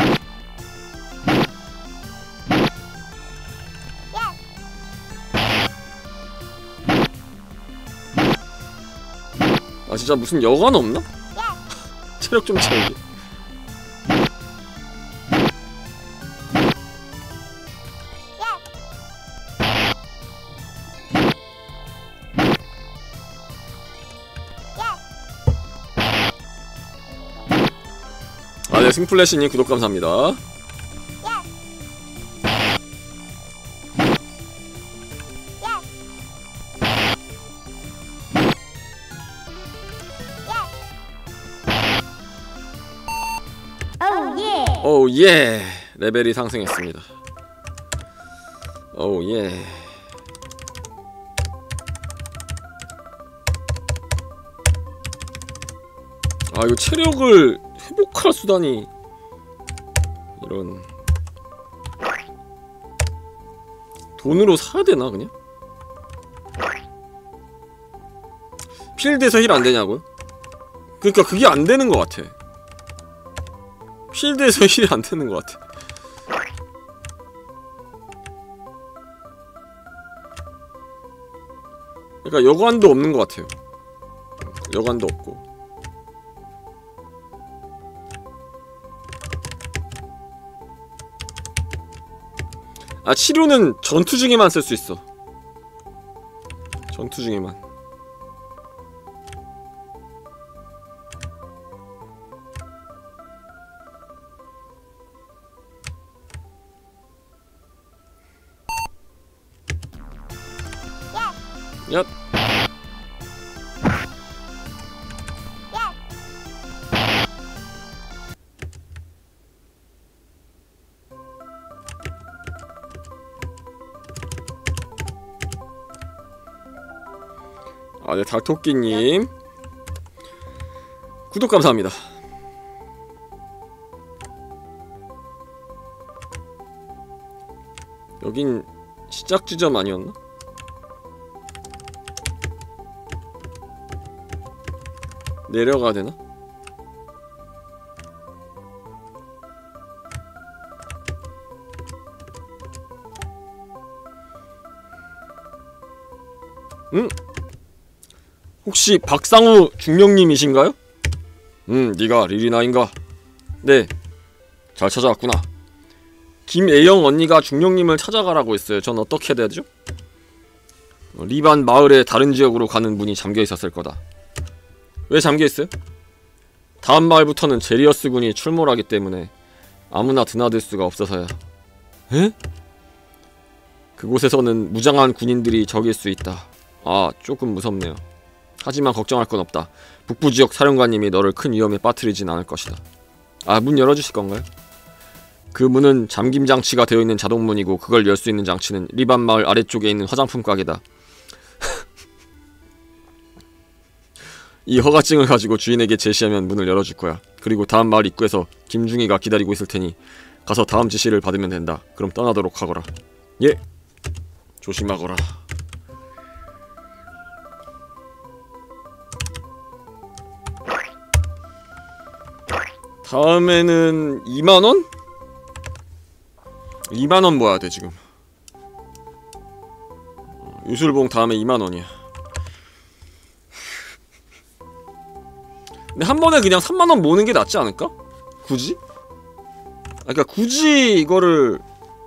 아 진짜 무슨 여관 없나? 체력 좀 채우기. 아, 네, 승플래시님 구독 감사합니다. Oh yeah. 오우 예, 레벨이 상승했습니다. 오우 예. 아 이거 체력을 회복할 수단이 이런 돈으로 사야 되나 그냥? 필드에서 힐 안 되냐고요? 그러니까 그게 안 되는 것 같아. 필드에서 힐이 안 되는 것 같아. 그러니까 여관도 없는 것 같아요. 여관도 없고. 아 치료는 전투 중에만 쓸 수 있어. 전투 중에만. 얍. 아, 네, 달토끼님 구독 감사합니다. 여긴 시작 지점 아니었나? 내려가야 되나? 응? 혹시 박상우 중령님이신가요? 음, 네가 리리나인가? 네, 잘 찾아왔구나. 김애영 언니가 중령님을 찾아가라고 했어요. 전 어떻게 해야 되죠? 어, 리반 마을의 다른 지역으로 가는 문이 잠겨있었을 거다. 왜 잠겨있어요? 다음 마을부터는 제리어스 군이 출몰하기 때문에 아무나 드나들 수가 없어서야. 에? 그곳에서는 무장한 군인들이 적일 수 있다. 아, 조금 무섭네요. 하지만 걱정할 건 없다. 북부지역 사령관님이 너를 큰 위험에 빠뜨리진 않을 것이다. 아, 문 열어주실 건가요? 그 문은 잠김 장치가 되어있는 자동문이고 그걸 열 수 있는 장치는 리반 마을 아래쪽에 있는 화장품 가게다. 이 허가증을 가지고 주인에게 제시하면 문을 열어줄 거야. 그리고 다음 마을 입구에서 김중희가 기다리고 있을 테니 가서 다음 지시를 받으면 된다. 그럼 떠나도록 하거라. 예. 조심하거라. 다음에는 이만 원? 이만 원 모아야 돼 지금. 유술봉 다음에 이만 원이야. 근데 한 번에 그냥 삼만 원 모으는 게 낫지 않을까? 굳이? 아, 그니까 굳이 이거를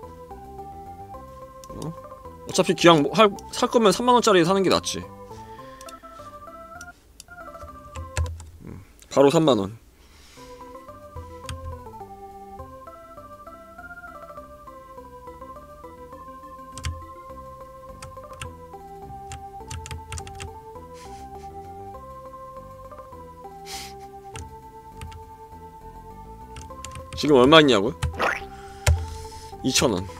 어? 어차피 그냥 뭐 할, 살 거면 삼만 원짜리 사는 게 낫지. 음, 바로 삼만 원. 지금 얼마 있냐고요? 이천 원.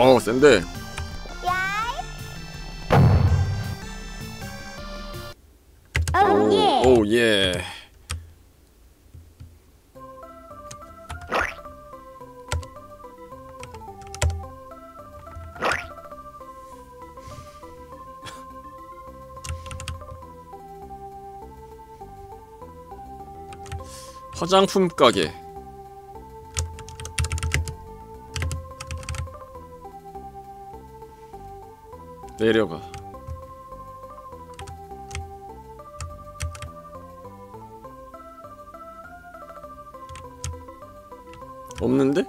어 센데. 오 예. 오 예. 화장품 가게. 내려가. 없는데?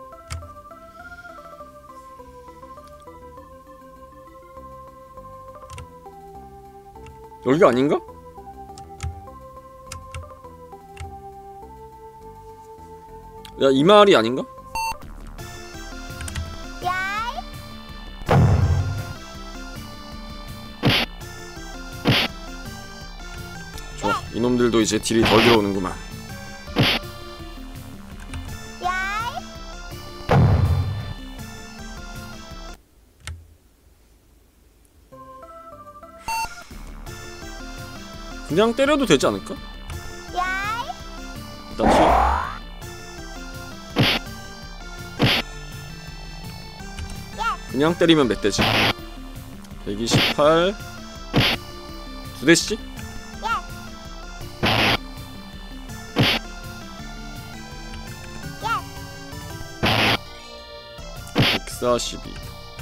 여기가 아닌가? 야, 이 마을이 아닌가? 좋아, 이놈들도 이제 딜이 덜 들어오는구만. 그냥 때려도 되지 않을까? 일단 치. 그냥 때리면 몇 대지? 백이십팔. 두 대씩? 백사십이.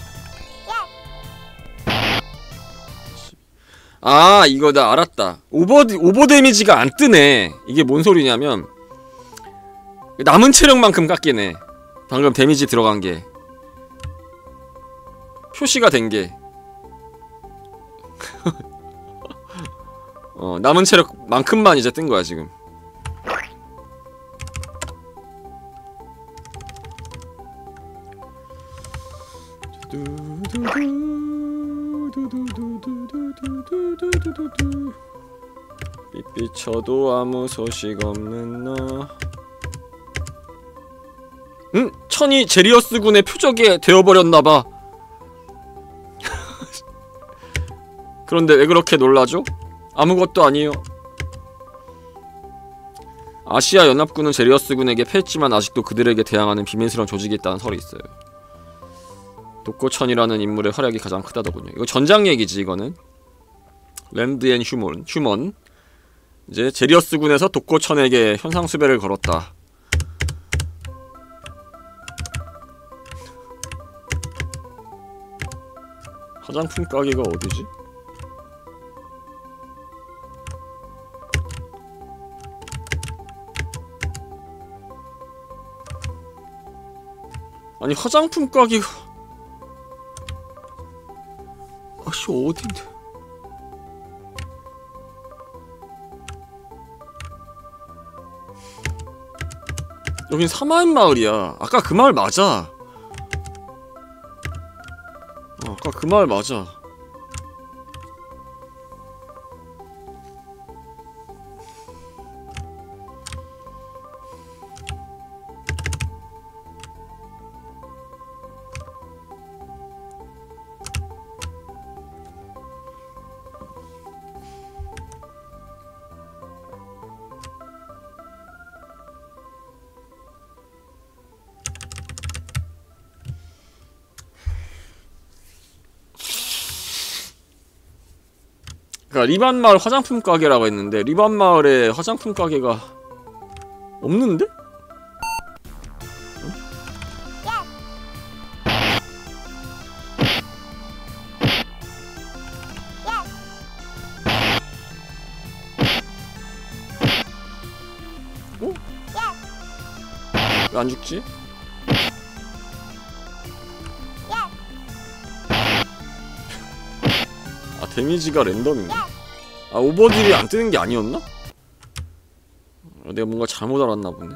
아, 이거 나 알았다. 오버, 오버 데미지가 안 뜨네. 이게 뭔 소리냐면 남은 체력만큼 깎이네. 방금 데미지 들어간 게 표시가 된 게. 어, 남은 체력만큼만 이제 뜬 거야 지금. 삐삐쳐도 아무 소식 없는 너. 응? 천이 제리어스 군의 표적이 되어버렸나봐. 그런데 왜 그렇게 놀라죠? 아무것도 아니에요. 아시아 연합군은 제리어스 군에게 패했지만 아직도 그들에게 대항하는 비밀스러운 조직이 있다는 설이 있어요. 독고천이라는 인물의 활약이 가장 크다더군요. 이거 전장 얘기지 이거는. 랜드 앤 휴먼, 휴먼. 이제 제리어스 군에서 독고천에게 현상수배를 걸었다. 화장품 가게가 어디지? 아니 화장품 가게가 아씨 어딘데? 여긴 사마인 마을이야. 아까 그 마을 맞아. 어, 아까 그 마을 맞아. 그러니까 리반 마을 화장품 가게라고 했는데 리반 마을에 화장품 가게가 없는데? 응? 어? 왜 안 죽지? 아 데미지가 랜덤인가? 아 오버딜이 안 뜨는 게 아니었나? 아, 내가 뭔가 잘못 알았나 보네.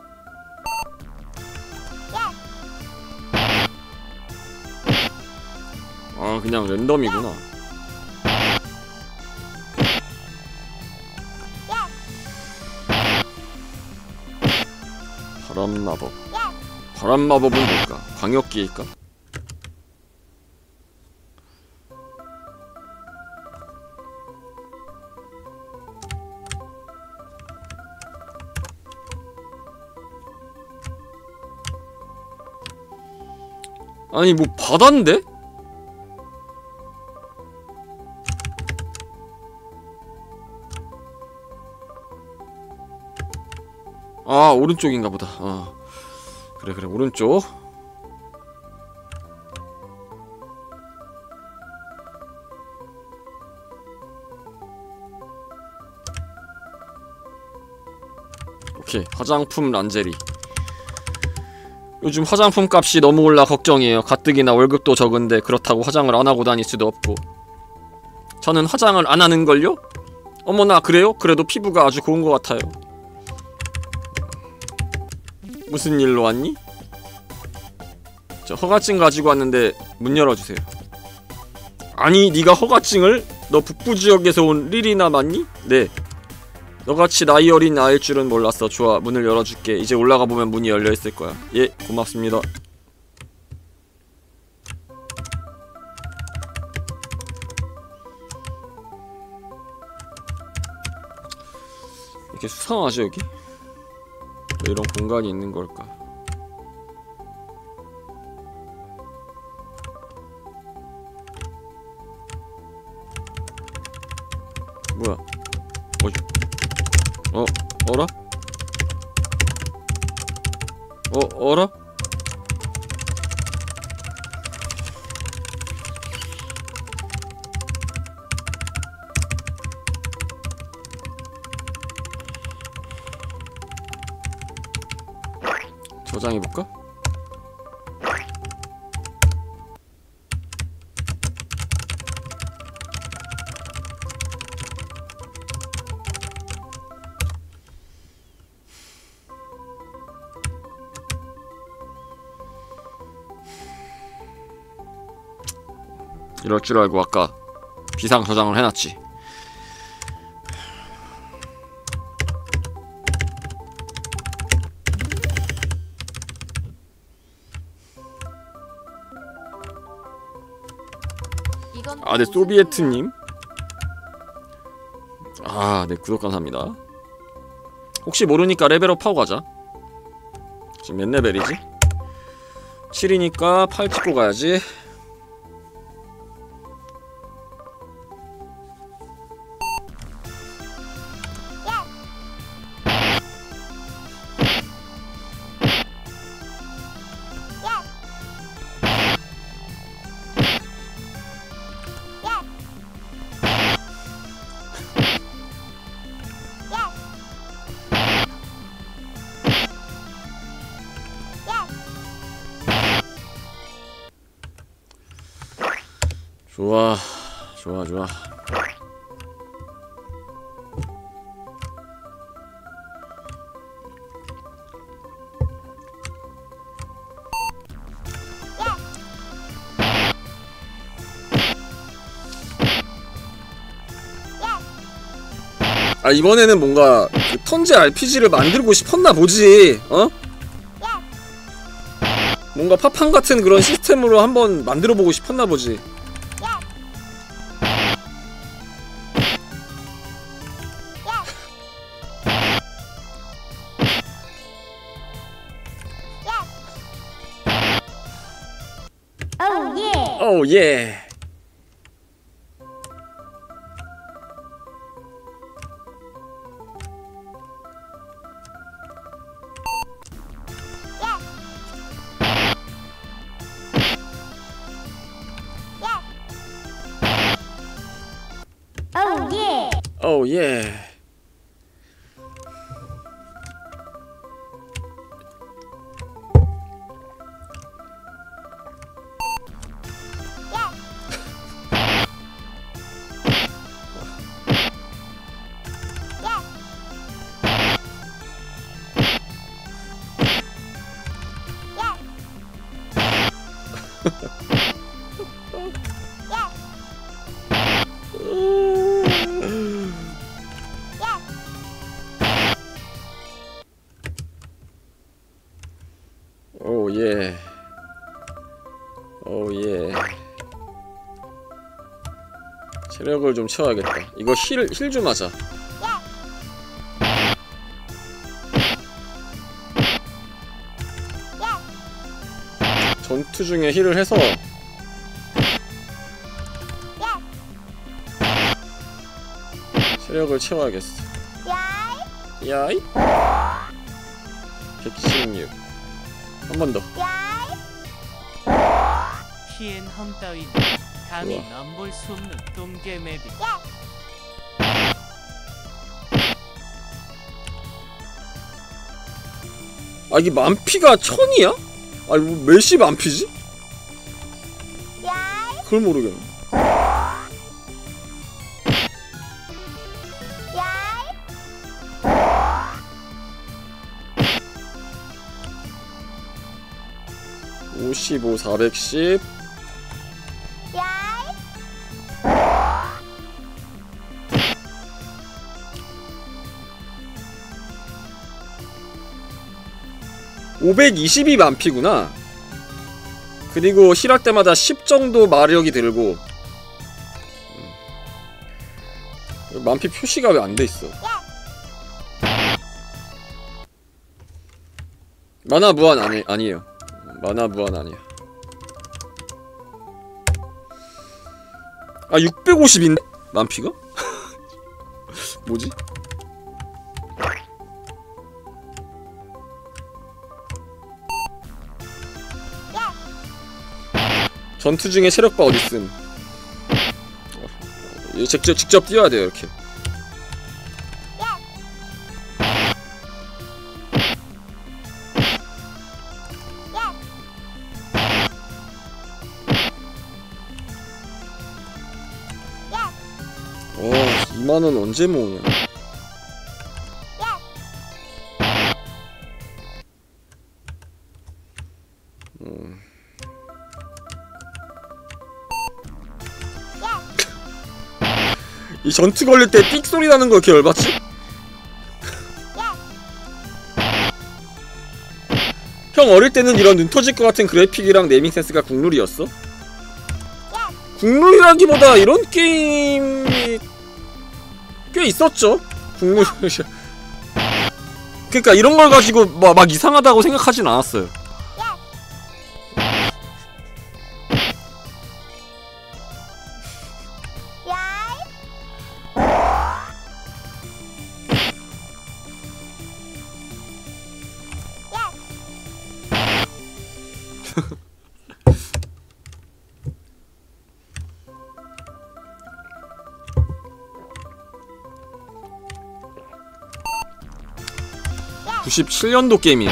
아 그냥 랜덤이구나. 바람 마법. 바람 마법은 뭘까? 광역기일까? 아니 뭐 바다인데? 아 오른쪽인가 보다. 어. 그래 그래 오른쪽. 오케이 화장품 란제리. 요즘 화장품 값이 너무 올라 걱정이에요. 가뜩이나 월급도 적은데 그렇다고 화장을 안하고 다닐 수도 없고. 저는 화장을 안하는걸요? 어머나 그래요? 그래도 피부가 아주 고운 것 같아요. 무슨 일로 왔니? 저 허가증 가지고 왔는데 문 열어주세요. 아니 네가 허가증을? 너 북부지역에서 온 리리나 맞니? 네. 너같이 나이 어린 아이일 줄은 몰랐어. 좋아 문을 열어줄게. 이제 올라가보면 문이 열려있을 거야. 예 고맙습니다. 이렇게 수상하죠 여기? 왜 이런 공간이 있는 걸까? 뭐야? 어이. 어? 어라? 어? 어라? 저장해볼까? 이럴 줄 알고 아까 비상 저장을 해놨지. 아, 네, 소비에트님. 아, 네, 구독 감사합니다. 혹시 모르니까 레벨업 하고 가자. 지금 몇 레벨이지? 칠이니까 팔 찍고 가야지. 좋아, 좋아, 좋아. 아, 이번에는 뭔가 그 턴제 알피지를 만들고 싶었나 보지, 어? 뭔가 파판 같은 그런 시스템으로 한번 만들어보고 싶었나 보지. 오 예. 오 예. 오 예. 오 예. 체력을 좀 채워야겠다. 이거 힐 힐 좀 하자. 전투 전투 중에 힐을 해서 체력을 채워야겠어. 야이. 백십육. 한 번 더. 피엔 험 따윈 감히 우와. 넘볼 수 없는 똥개 맵이. 아 이게 만피가 천이야? 아니 뭐 몇십 만피지? 그걸 모르겠네. 오십오, 사백십. 오백이십이 만피구나. 그리고 힐할 때마다 십 정도 마력이 들고. 음. 만피 표시가 왜 안 돼 있어? 만화 무한 아니, 아니에요. 만화 무한 아니야. 아 육백오십인데? 만피가? 뭐지? 전투 중에 체력바 어딨음. 어, 직접, 직접 뛰어야 돼요 이렇게. 와, 이만원 언제 모으냐. 음. 이 전투 걸릴 때 삑 소리 나는 거 이렇게 열받지? 형 어릴 때는 이런 눈 터질 것 같은 그래픽이랑 네이밍 센스가 국룰이었어? 국룰이라기보다 이런 게임이 꽤 있었죠. 국룰. 그러니까 이런 걸 가지고 막, 막 이상하다고 생각하진 않았어요. 구십칠 년도 게임이야.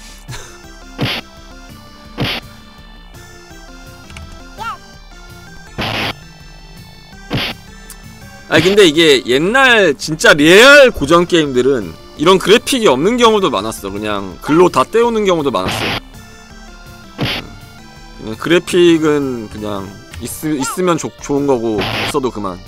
아니 근데 이게 옛날 진짜 레알 고전 게임들은 이런 그래픽이 없는 경우도 많았어. 그냥 글로 다 떼우는 경우도 많았어. 그냥 그래픽은 그냥 있, 있으면 조, 좋은 거고 없어도 그만.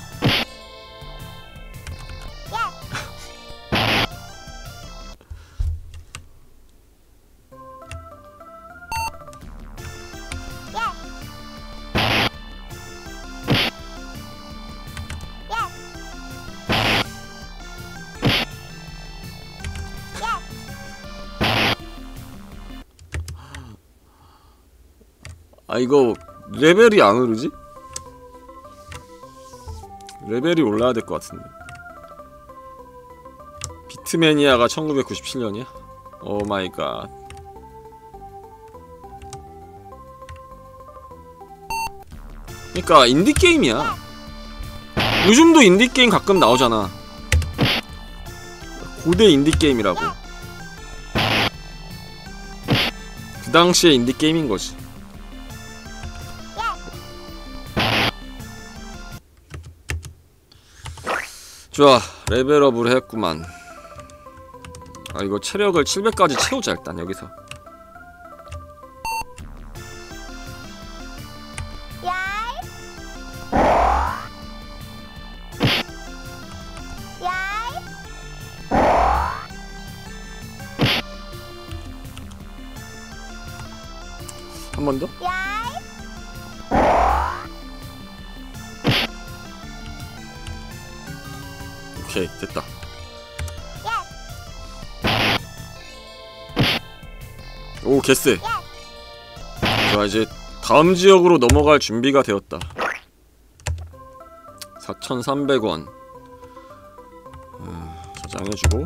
아 이거 레벨이 안 오르지? 레벨이 올라야 될 것 같은데. 비트매니아가 천구백구십칠 년이야? 오 마이 갓. 그니까 인디게임이야. 요즘도 인디게임 가끔 나오잖아. 고대 인디게임이라고. 그 당시에 인디게임인거지. 좋아, 레벨업을 했구만. 아 이거 체력을 칠백까지 채우자 일단 여기서. 한 번 더? 오케이 됐다. 오 개쎄. 좋아. 자, 이제 다음 지역으로 넘어갈 준비가 되었다. 사천삼백 원 음, 저장해주고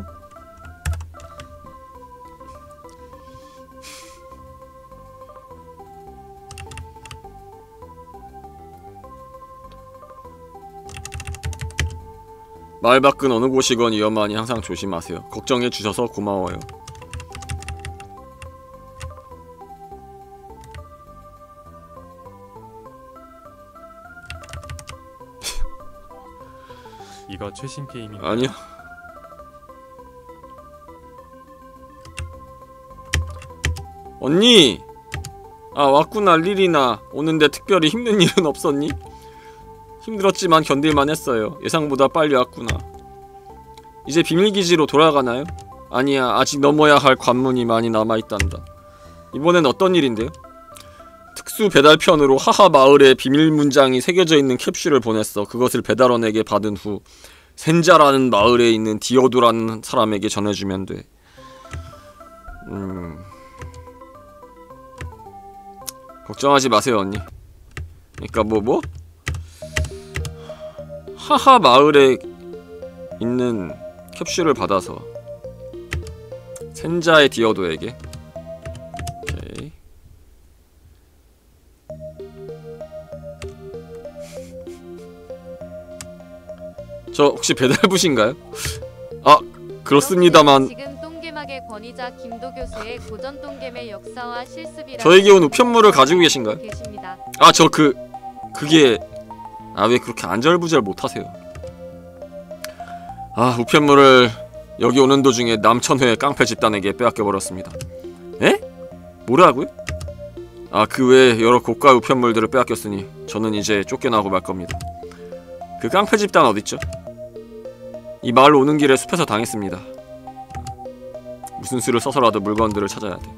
마을 밖은 어느 곳이건 위험하니 항상 조심하세요. 걱정해주셔서 고마워요. 이거 최신 게임인가? 아니요. 언니! 아, 왔구나. 리리나. 오는데 특별히 힘든 일은 없었니? 힘들었지만 견딜만 했어요. 예상보다 빨리 왔구나. 이제 비밀기지로 돌아가나요? 아니야, 아직 넘어야 할 관문이 많이 남아있단다. 이번엔 어떤 일인데요? 특수 배달편으로 하하 마을에 비밀 문장이 새겨져 있는 캡슐을 보냈어. 그것을 배달원에게 받은 후 센자라는 마을에 있는 디오도라는 사람에게 전해주면 돼. 음... 걱정하지 마세요, 언니. 그니까 뭐 뭐? 하하 마을에 있는 캡슐을 받아서 센자의 디오도에게. 오케이. 저 혹시 배달부신가요? 아, 그렇습니다만 지금 똥개막의 권위자 김도 교수의 고전 똥개의 역사와 실습이라 저에게 온 우편물을 가지고 계신가요? 계십니다. 아, 저 그 그게 아, 왜 그렇게 안절부절 못하세요? 아, 우편물을 여기 오는 도중에 남천회 깡패 집단에게 빼앗겨버렸습니다. 에? 뭐라고요? 아, 그 외에 여러 고가 우편물들을 빼앗겼으니 저는 이제 쫓겨나고 말 겁니다. 그 깡패 집단 어딨죠? 이 마을로 오는 길에 숲에서 당했습니다. 무슨 수를 써서라도 물건들을 찾아야 돼.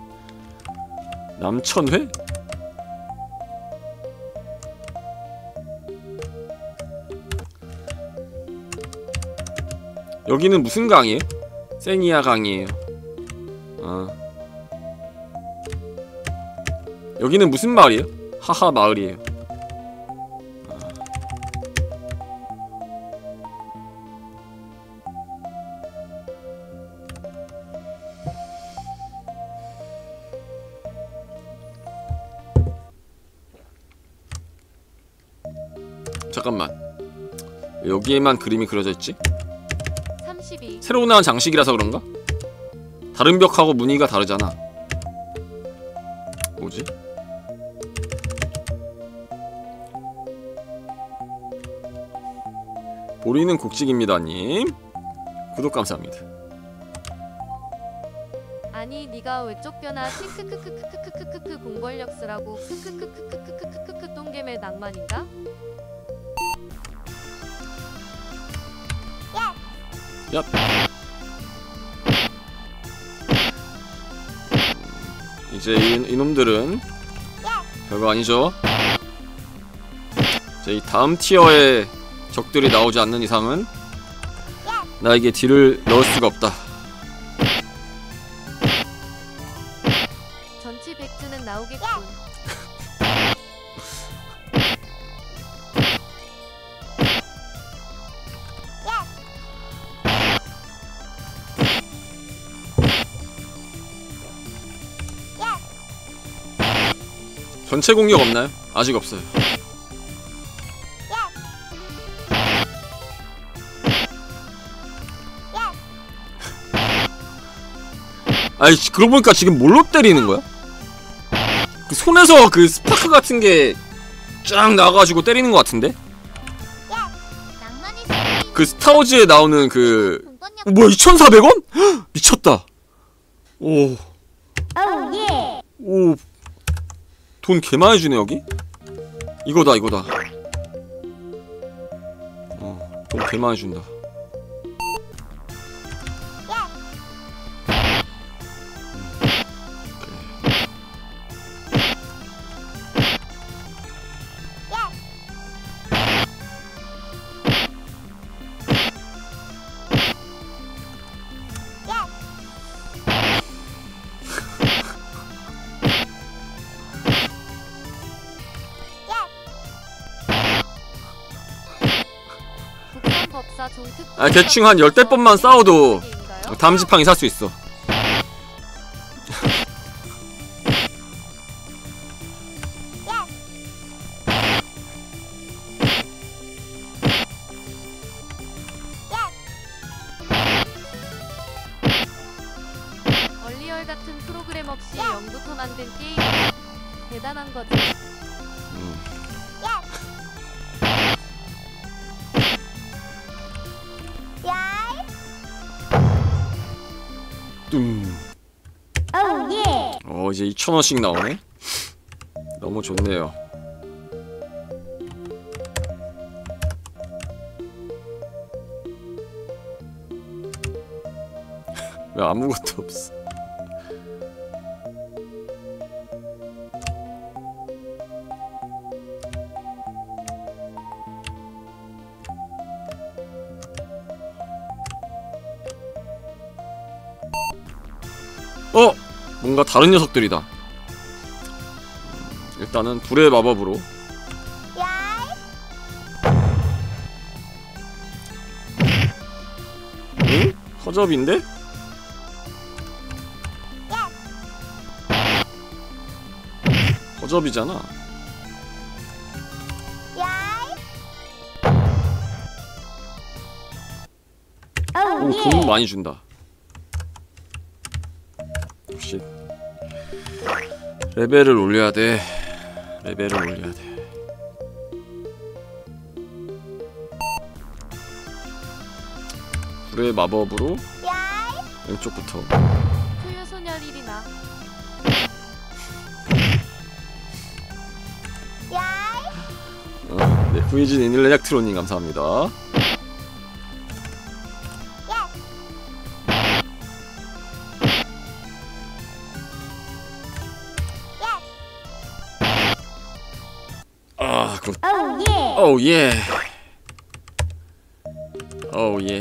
남천회? 여기는 무슨 강이에요? 세니아 강이에요. 어. 여기는 무슨 마을이에요? 하하 마을이에요. 어. 잠깐만, 왜 여기에만 그림이 그려져 있지? 삼십이. 새로 나온 장식이라서 그런가? 다른 벽하고 무늬가 다르잖아. 뭐지? 보리는 곡식입니다님. 구독 감사합니다. 아니 네가 왜 쫓겨나? 싱크크크크크크크크크 공벌력 쓰라고. 크크크크크크크크크 똥개의 낭만인가? 야. 이제 이, 이놈들은 별거 아니죠. 이제 이 다음 티어의 적들이 나오지 않는 이상은 나에게 딜을 넣을 수가 없다. 전치 백주는 나오겠군. 전체 공격 없나요? 아직 없어요. 아이, 그러고 보니까 지금 뭘로 때리는 거야? 그 손에서 그 스파크 같은 게 쫙 나와가지고 때리는 것 같은데? 그 스타워즈에 나오는 그 어, 뭐야, 이천사백 원? 헉, 미쳤다. 오. 오. 돈 개많이 주네 여기? 이거다 이거다. 어, 돈 개많이 준다. 법사 종특. 아 대충 한 열댓 번만 싸워도 다음 지팡이 살 수 있어. 얼리얼 같은 프로그램 없이 영부터 만든 게임. 대단한 거지. 음. 뚱. 어 이제 이천 원씩 나오네. 너무 좋네요. 왜 아무것도 없어? 어! 뭔가 다른 녀석들이다. 음, 일단은 불의 마법으로. 응? 허접인데? 허접이잖아. 오, 돈 많이 준다. 역시 레벨을 올려야 돼. 레벨을 올려야 돼. 불의 마법으로 왼쪽부터. 소유소녀 리리나. 어, 네, 후이진 인일렉트로님 감사합니다. 아, 굿. 오우 예. 오우 예.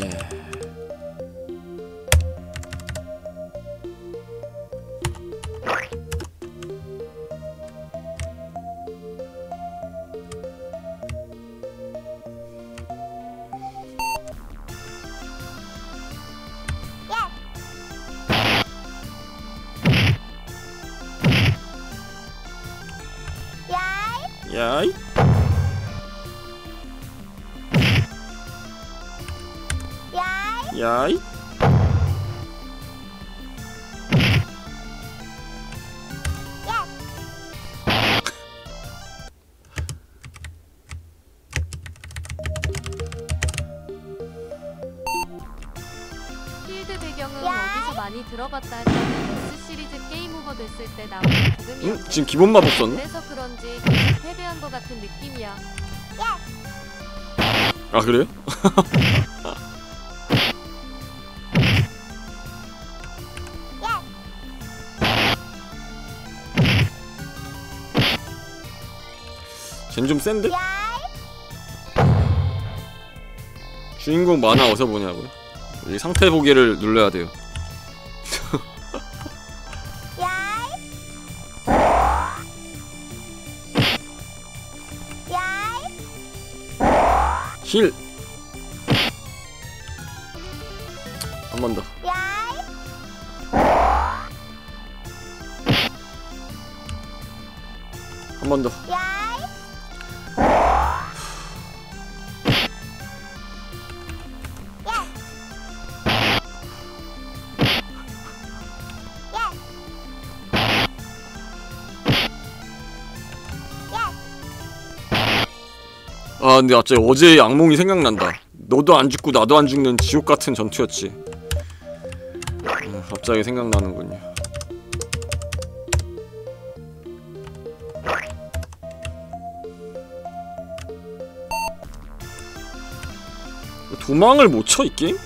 야이. 야이. 필드 배경은 어디서 많이 들어봤다 했더니 S 시리즈 게임 오버 됐을 때 나온 부금이었대. 응? 지금 기본 마법 썼네? 그래서 그런지 계속 패배한 것 같은 느낌이야. 아 그래요? 쟨 좀 센데? 주인공 만화 어디서 보냐고요? 이 상태 보기를 눌러야 돼요. 힐! 한 번 더. 한 번 더. 아 근데 갑자기 어제의 악몽이 생각난다. 너도 안 죽고 나도 안 죽는 지옥같은 전투였지. 음, 갑자기 생각나는군요. 도망을 못 쳐 이 게임?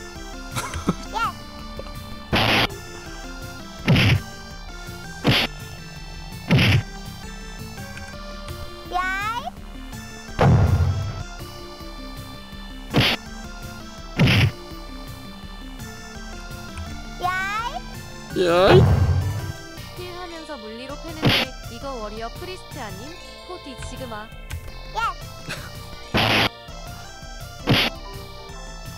야이. 힐하면서 물리로 패는데 이거 워리어 프리스트 아님? 포디 지그마.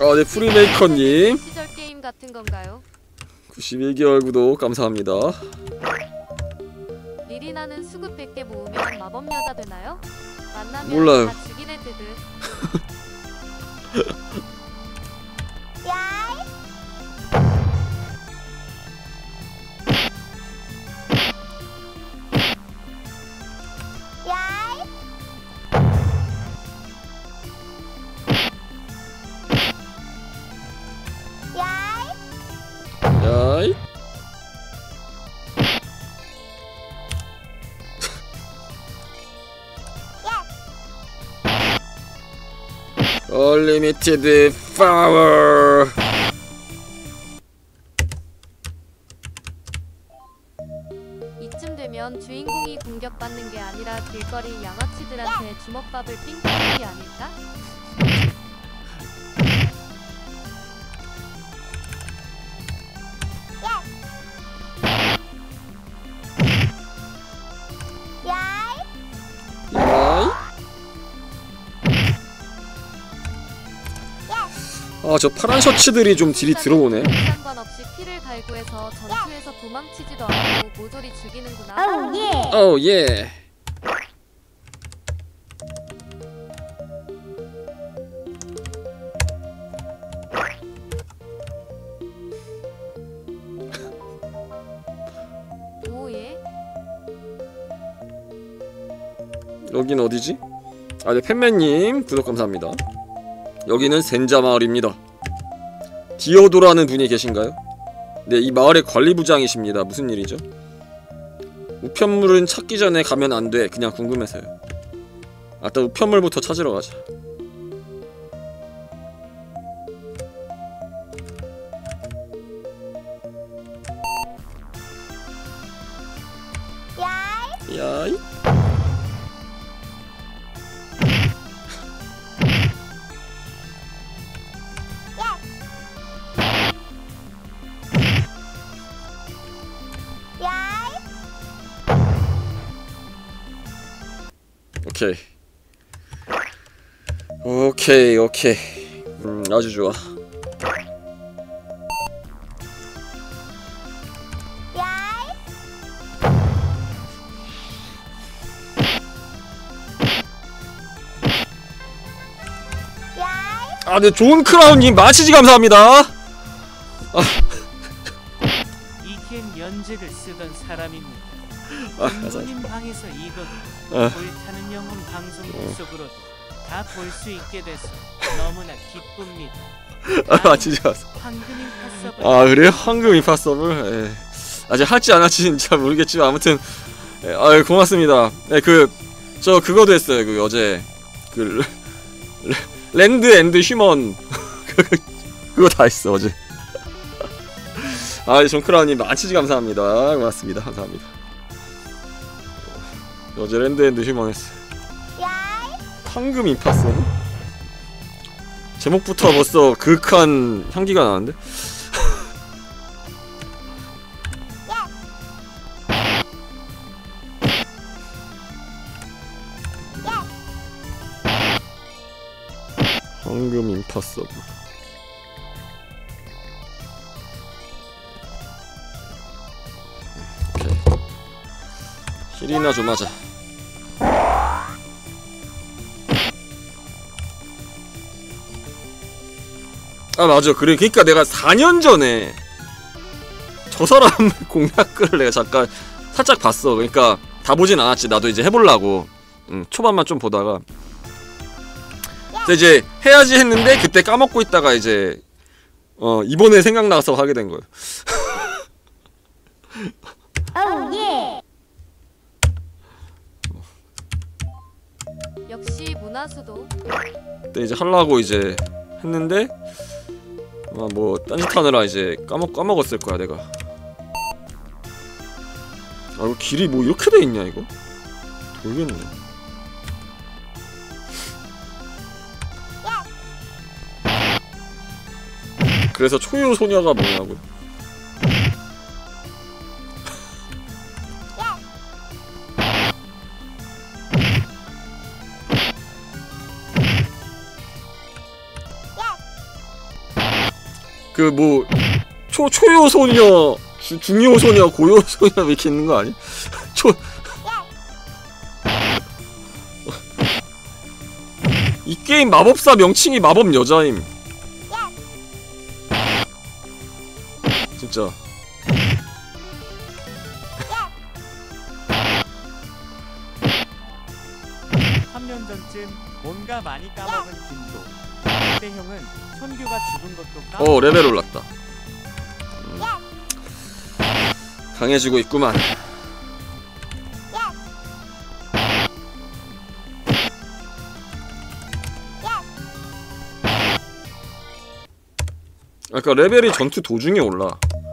아, 네, 프리메이커님 시절 게임 같은 건가요? 구십일 개월 구독 감사합니다. 리리나는 수급 백 개 모으면 마법 여자 되나요? 만나면 몰라요. 다 죽이네 듯. 야이. 얼리미티드 파워. 이쯤 되면 주인공이 공격받는 게 아니라 길거리 양아치들한테 주먹밥을 삥 뜯는 게 아닐까? 야이. 아, 저 파란 셔츠들이 좀 딜이 들어오네. 상관없이 피를 갈구해서 전투에서 도망치지도 않고 모조리 죽이는구나. 오 예. 오 예. 오예. 여긴 어디지? 아, 네, 팬맨님 구독 감사합니다. 여기는 젠자 마을입니다. 디오도라는 분이 계신가요? 네, 이 마을의 관리부장이십니다. 무슨 일이죠? 우편물은 찾기 전에 가면 안 돼. 그냥 궁금해서요. 아따, 우편물부터 찾으러 가자. 야이. 오케이. 오케이, 오케이. 음, 아주 좋아. 아, 네, 좋은 크라운님 마치지 감사합니다. 아. 이 게임 연재를 쓰던 사람입니다. 아, 부모님 방에서 이거 아. 불타는 영혼 방송 속으로도 다 볼 수 있게 돼서 너무나 기쁩니다. 아, 마치지 마세요. 황금 인파서버. 아, 그래요? 황금 인파서블? 예. 아직 할지 안 할지는 잘 모르겠지만 아무튼 예, 아유, 고맙습니다. 예, 그 저 그거도 했어요. 그 어제 그 레, 랜드 앤드 휴먼 그거 다 했어 어제. 아, 존크라우님 마치지 감사합니다. 고맙습니다. 감사합니다. 어제 랜드 앤드 휴먼 했어요. 황금 인파서블? 제목부터 벌써 그윽한 향기가 나는데? 황금 인파서블. 오케이. 힐이나 좀 하자. 아, 맞아. 그래, 그니까 내가 사 년 전에 저 사람 공략글을 내가 잠깐 살짝 봤어. 그니까 다 보진 않았지. 나도 이제 해보려고. 응, 초반만 좀 보다가 이제 해야지 했는데 그때 까먹고 있다가 이제 어 이번에 생각나서 하게 된 거예요. 오 예. 역시 문화수도. 그때 이제 하려고 이제 했는데 아, 뭐 딴짓 하느라 이제 까먹 까먹었을 거야 내가. 아, 이거 길이 뭐 이렇게 돼 있냐 이거? 돌겠네. 그래서 초유 소녀가 뭐냐고. 그 뭐 초 초요 소녀, 주, 중요 소녀, 고요 소녀 이렇게 있는 거 아니? 초 이 게임 마법사 명칭이 마법 여자임. 진짜. 삼 년 전쯤 뭔가 많이 까먹은 김도. 그때 형은 촌규가 죽은 것도 까먹. 어 레벨 올랐다. 음. 강해지고 있구만. 아까 레벨이 전투 도중에 올라.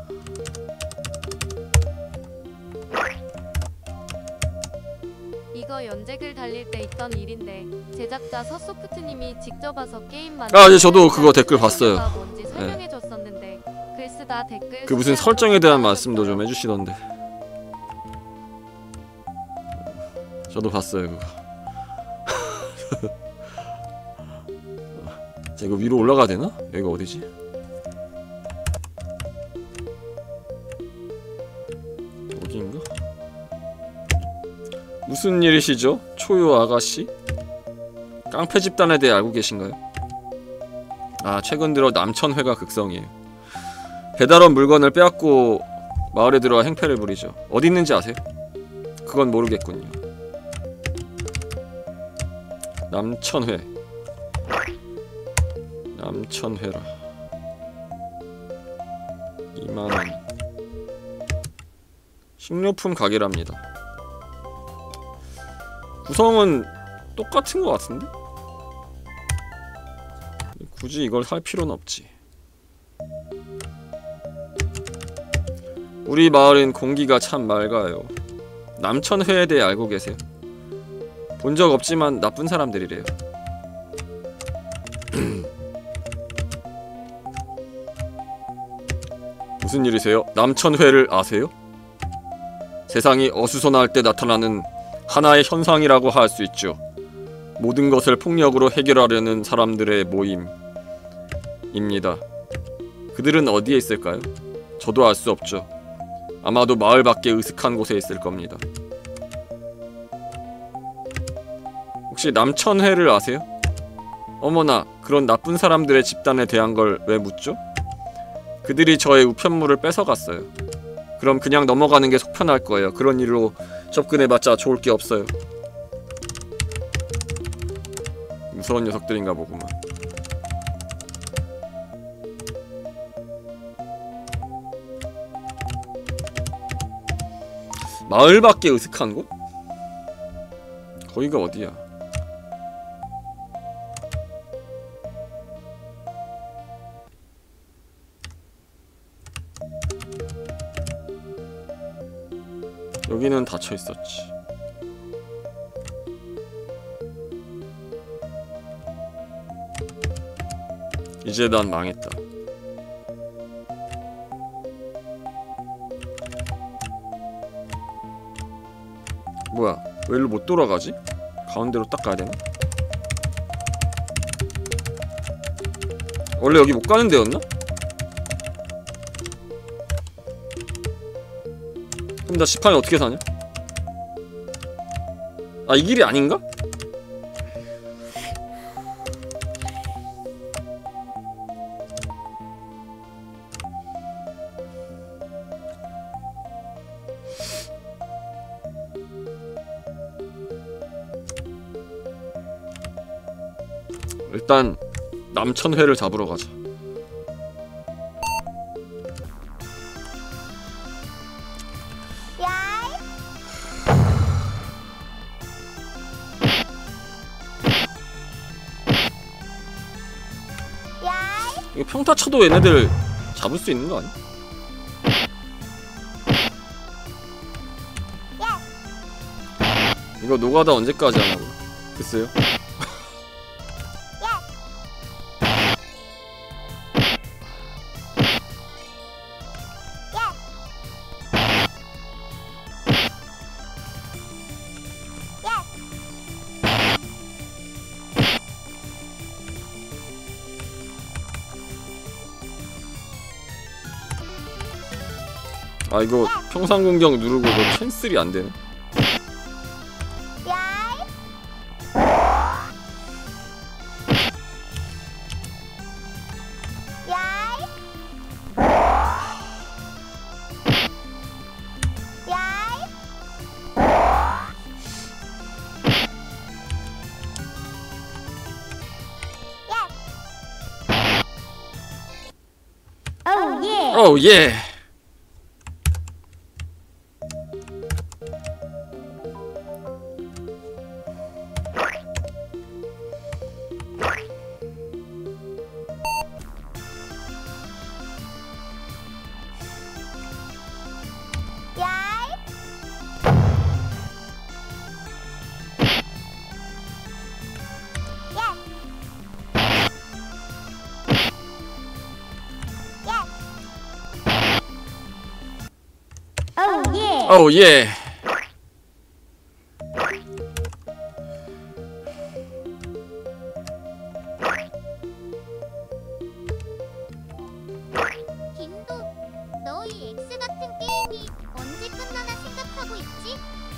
이거 연재글 달릴 때 있던 일인데 제작자 서소프트님이 직접 와서 게임 만. 아, 예, 저도 그거 댓글 봤어요. 뭔지 설명해줬었는데 글 쓰다 댓글. 그 무슨 설정에 대한 말씀도 좀 해주시던데. 저도 봤어요 그거. 자, 이거 위로 올라가야 되나? 여기가 어디지? 여기인가? 무슨 일이시죠? 초요 아가씨? 깡패 집단에 대해 알고 계신가요? 아, 최근 들어 남천회가 극성이에요. 배달원 물건을 빼앗고 마을에 들어와 행패를 부리죠. 어디 있는지 아세요? 그건 모르겠군요. 남천회. 남천회라. 이만 원. 식료품 가게랍니다. 구성은 똑같은 것 같은데? 굳이 이걸 살 필요는 없지. 우리 마을은 공기가 참 맑아요. 남천회에 대해 알고 계세요? 본 적 없지만 나쁜 사람들이래요. 무슨 일이세요? 남천회를 아세요? 세상이 어수선할 때 나타나는 하나의 현상이라고 할 수 있죠. 모든 것을 폭력으로 해결하려는 사람들의 모임입니다. 그들은 어디에 있을까요? 저도 알 수 없죠. 아마도 마을 밖에 으슥한 곳에 있을 겁니다. 혹시 남천회를 아세요? 어머나, 그런 나쁜 사람들의 집단에 대한 걸 왜 묻죠? 그들이 저의 우편물을 뺏어갔어요. 그럼 그냥 넘어가는 게 속편할 거예요. 그런 일로 접근해봤자 좋을 게 없어요. 무서운 녀석들인가 보구만. 마을 밖에 으슥한 곳? 거기가 어디야? 여기는 닫혀 있었지. 이제 난 망했다. 뭐야? 왜 일로 못 돌아가지? 가운데로 딱 가야 되나? 원래 여기 못 가는 데였나? 그럼 나 지팡이 어떻게 사냐? 아, 이 길이 아닌가? 일단 남천회를 잡으러 가자. 이거 평타 쳐도 얘네들 잡을 수 있는 거 아니야? 이거 노가다 언제까지 하냐고. 글쎄요. 아 이거 평상 공격 누르고 이거 캔슬이 안 되네. 오 예. 오 예. 김도, 너 이 X 같은 게임이 언제 끝나나 생각하고 있지?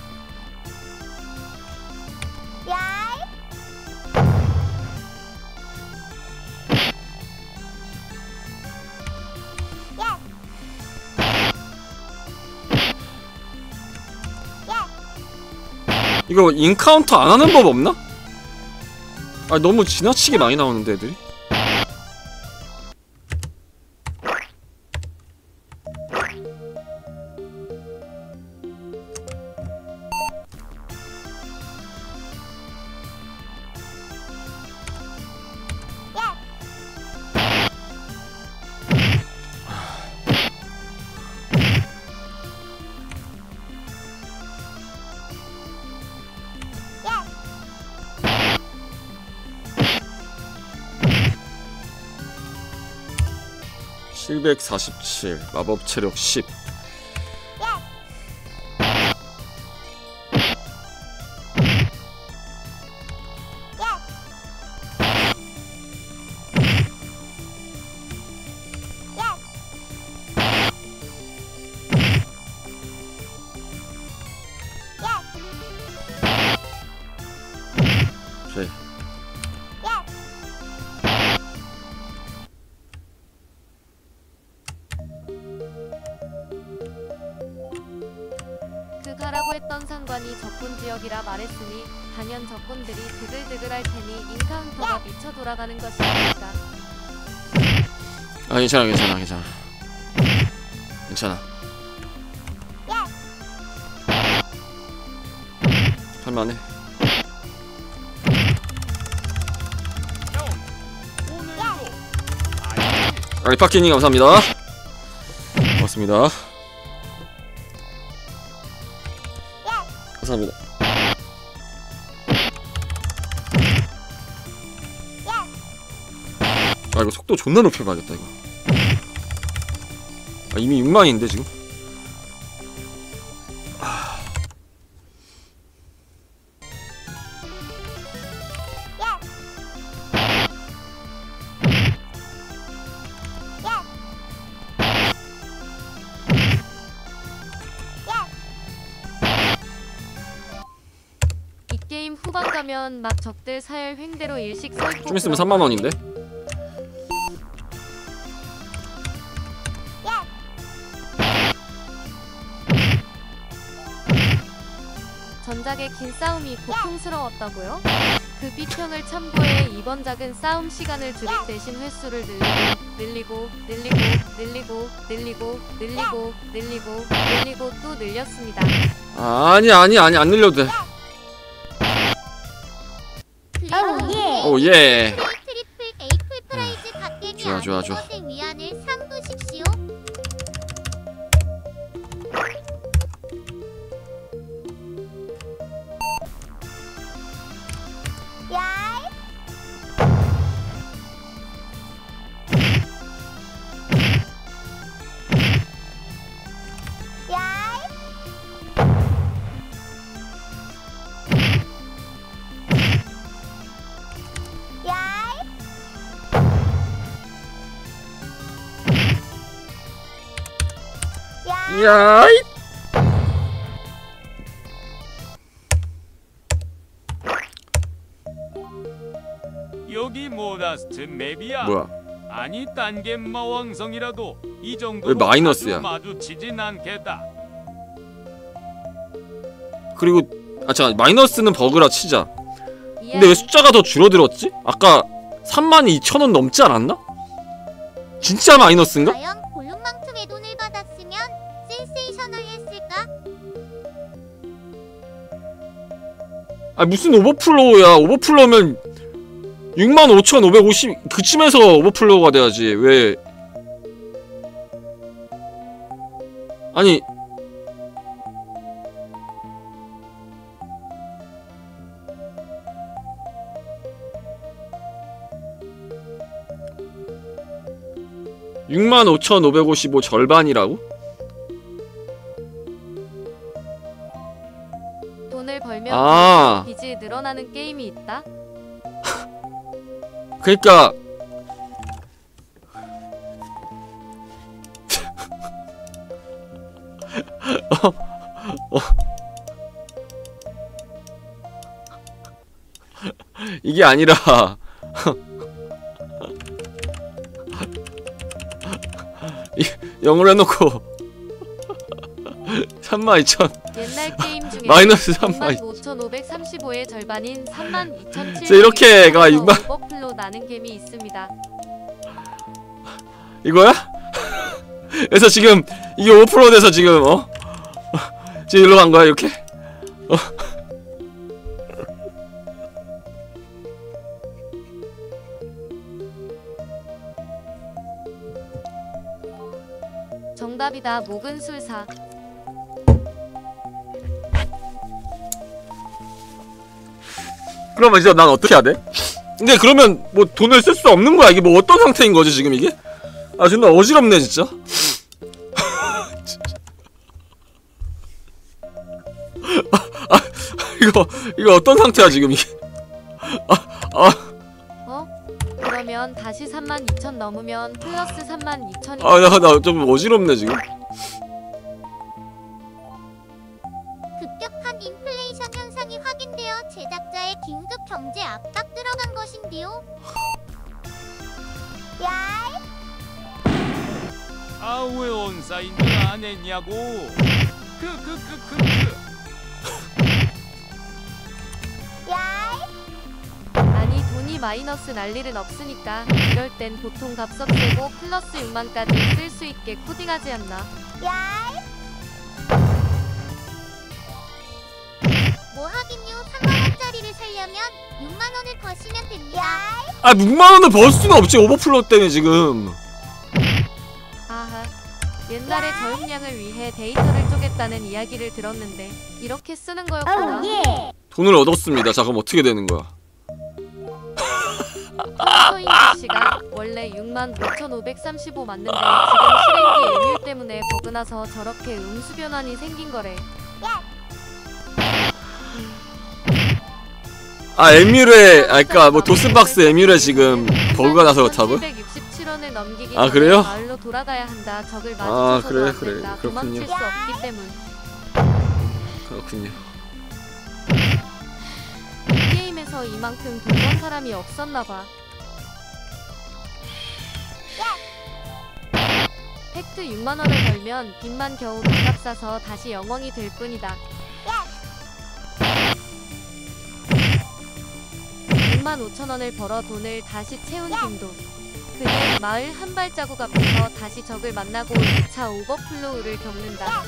이거 인카운터 안 하는 법 없나? 아 너무 지나치게 많이 나오는데 애들이. 칠백사십칠 마법 체력 십. 오케이. 그 가라고 했던 상관이 적군 지역이라 말했으니 당연 적군들이 드글드글할 테니 인카운터가 미쳐 돌아가는 것이 아닐까. 아 괜찮아 괜찮아 괜찮아 괜찮아. 할만해. 알파키님 감사합니다. 고맙습니다. 감사합니다. 아 이거 속도 존나 높여봐야겠다 이거. 아 이미 육만인데 지금. 아. 이 게임 후반 가면 막 적들 사열 횡대로 일식 설국. 좀 있으면 삼만 원인데. 전작의 긴 싸움이 고통스러웠다고요? 그 비평을 참고해 이번 작은 싸움 시간을 줄일 대신 횟수를 늘리고 늘리고 늘리고 늘리고 늘리고 늘리고 늘리고 또 늘렸습니다. 아니 아니 아니 안 늘려도 돼. 오 예. 트리플 에이플 프라이즈 갓겜이 좋아, 좋아, 좋아. 아닌 것의 위안을 삼두십시오. 야이. 여기 모다스트 맵이야. 뭐야? 아니 딴 게 마왕성이라도 이 왜 정도로 마이너스야? 자주 마주치진 않겠다. 그리고 아 잠깐 마이너스는 버그라 치자. 근데 왜 숫자가 더 줄어들었지? 아까 삼만 이천 원 넘지 않았나? 진짜 마이너스인가? 과연 볼륨망tum에 돈을 받았으면 센세이셔널했을까? 아 무슨 오버플로우야. 오버플로우면 육만 오천오백오십 그쯤에서 오버플로우가 돼야지. 왜 아니 육만 오천오백오십오 절반이라고? 돈을 벌면 아. 빚이 늘어나는 게임이 있다. 그니까 어, 어. 이게 아니라 이, 영어로 해놓고 삼만 이천 옛날 게임 중에 마이너스 삼만 육만 오천오백삼십오의 절반인 삼만 이천칠백 자, 이렇게가 육만 오버플로 나는 게임이 있습니다. 이거야? 그래서 지금 이게 오버플로우 돼서 지금 어? 지금 일로 간 거야 이렇게? 어? 정답이다. 목은술사. 그러면 이제 난 어떻게 해야 돼? 근데 그러면 뭐 돈을 쓸 수 없는 거야? 이게 뭐 어떤 상태인 거지 지금 이게? 아 정말 어지럽네 진짜. 아, 아, 이거 이거 어떤 상태야 지금 이게? 아, 아, 어? 그러면 다시 삼만 이천 넘으면 플러스 삼만 이천이 아, 나 나 좀 어지럽네 지금. 급격한 인플레이션 현상이 확인되어 제작자의 긴급 경제 압박 들어간 것인데요. 아 왜 온사인들 안 했냐고. 그 그 그 그 그. 아니 돈이 마이너스 날 일은 없으니까 이럴 땐 보통 값석 세고 플러스 육만까지 쓸 수 있게 코딩하지 않나. 뭐 하긴요. 삼만 원짜리를 살려면 육만 원을 버시면 됩니다. 아 육만 원을 벌 수는 없지 오버플로우 때문에 지금. 아하. 옛날에 저용량을 위해 데이터를 쪼갰다는 이야기를 들었는데 이렇게 쓰는 거였구나. 오 예. 돈을 얻었습니다. 자 그럼 어떻게 되는 거야? 서인주 씨가 원래 육만 오천오백삼십오 맞는데 지금 실행기 에뮬 때문에 버그나서 저렇게 음수 변환이 생긴 거래. 아 에뮬에 아 그니까 뭐 도스박스 에뮬에 지금 버그가 나서 그렇다고요? 칠백육십칠 원을 넘기기 아, 전에 그래요? 마을로 돌아가야 한다. 적을 아, 마주쳐서도 그래, 안 그래. 된다. 그렇군요. 도망칠 수 없기 때문. 그렇군요. 이 게임에서 이만큼 돈 번 사람이 없었나 봐. 팩트 육만 원을 벌면 빚만 겨우 반값 사서 다시 영원이 될 뿐이다. 육만 오천 원을 벌어 돈을 다시 채운 김도. 그는 마을 한 발자국 앞에서 다시 적을 만나고 이 차 오버플로우를 겪는다.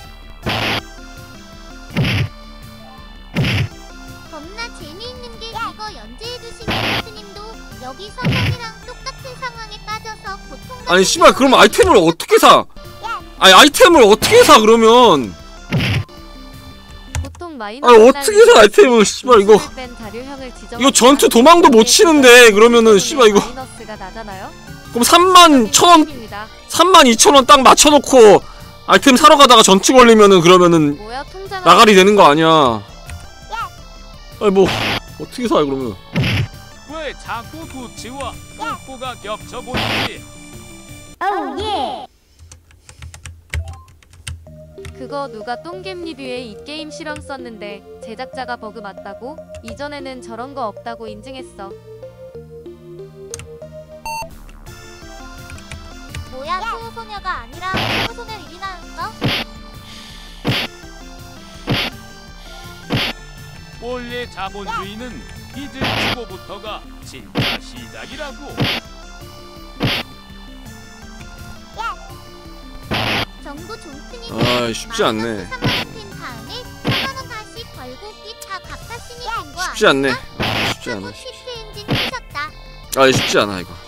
겁나 재미있는 게 이거 연재해주신 게스트님도 여기서 형이랑 똑같은 상황에 빠져서 보통 아니 씨발 그러면 아이템을 어떻게 사? 아니 아이템을 어떻게 사 그러면? 보통 마이너스 아니 어떻게 사 아이템을 씨발 이거 이거 전투 도망도 못 치는데 그러면은 씨발 이거 마이너스가 나잖아요? 그럼 삼만 천 원 삼만 이천 원 딱 맞춰놓고 아이템 사러 가다가 전투 걸리면은 그러면은 뭐야, 통장 나가리 되는 거 아니야? 아니 뭐 어떻게 사 그러면? 왜 자꾸 구치와 뽀뽀가 겹쳐 보이지? 오 예. 그거 누가 똥겜 리뷰에 이 게임 실황 썼는데 제작자가 버그 맞다고? 이전에는 저런 거 없다고 인증했어. 뭐야 초소녀가 아니라 초소녀 리리나였어? 원래 자본주의는 빚을 지고부터가 진짜 시작이라고. 정부 종특이 아, 쉽지 않네. 삼만 원 된 다음에 삼만 원 다시 벌고 빚다 갚았으니 된 거 쉽지 않네. 아닐까? 아, 쉽지 않아. 하고 시트 엔진 튀셨다. 아, 쉽지 않아 이거.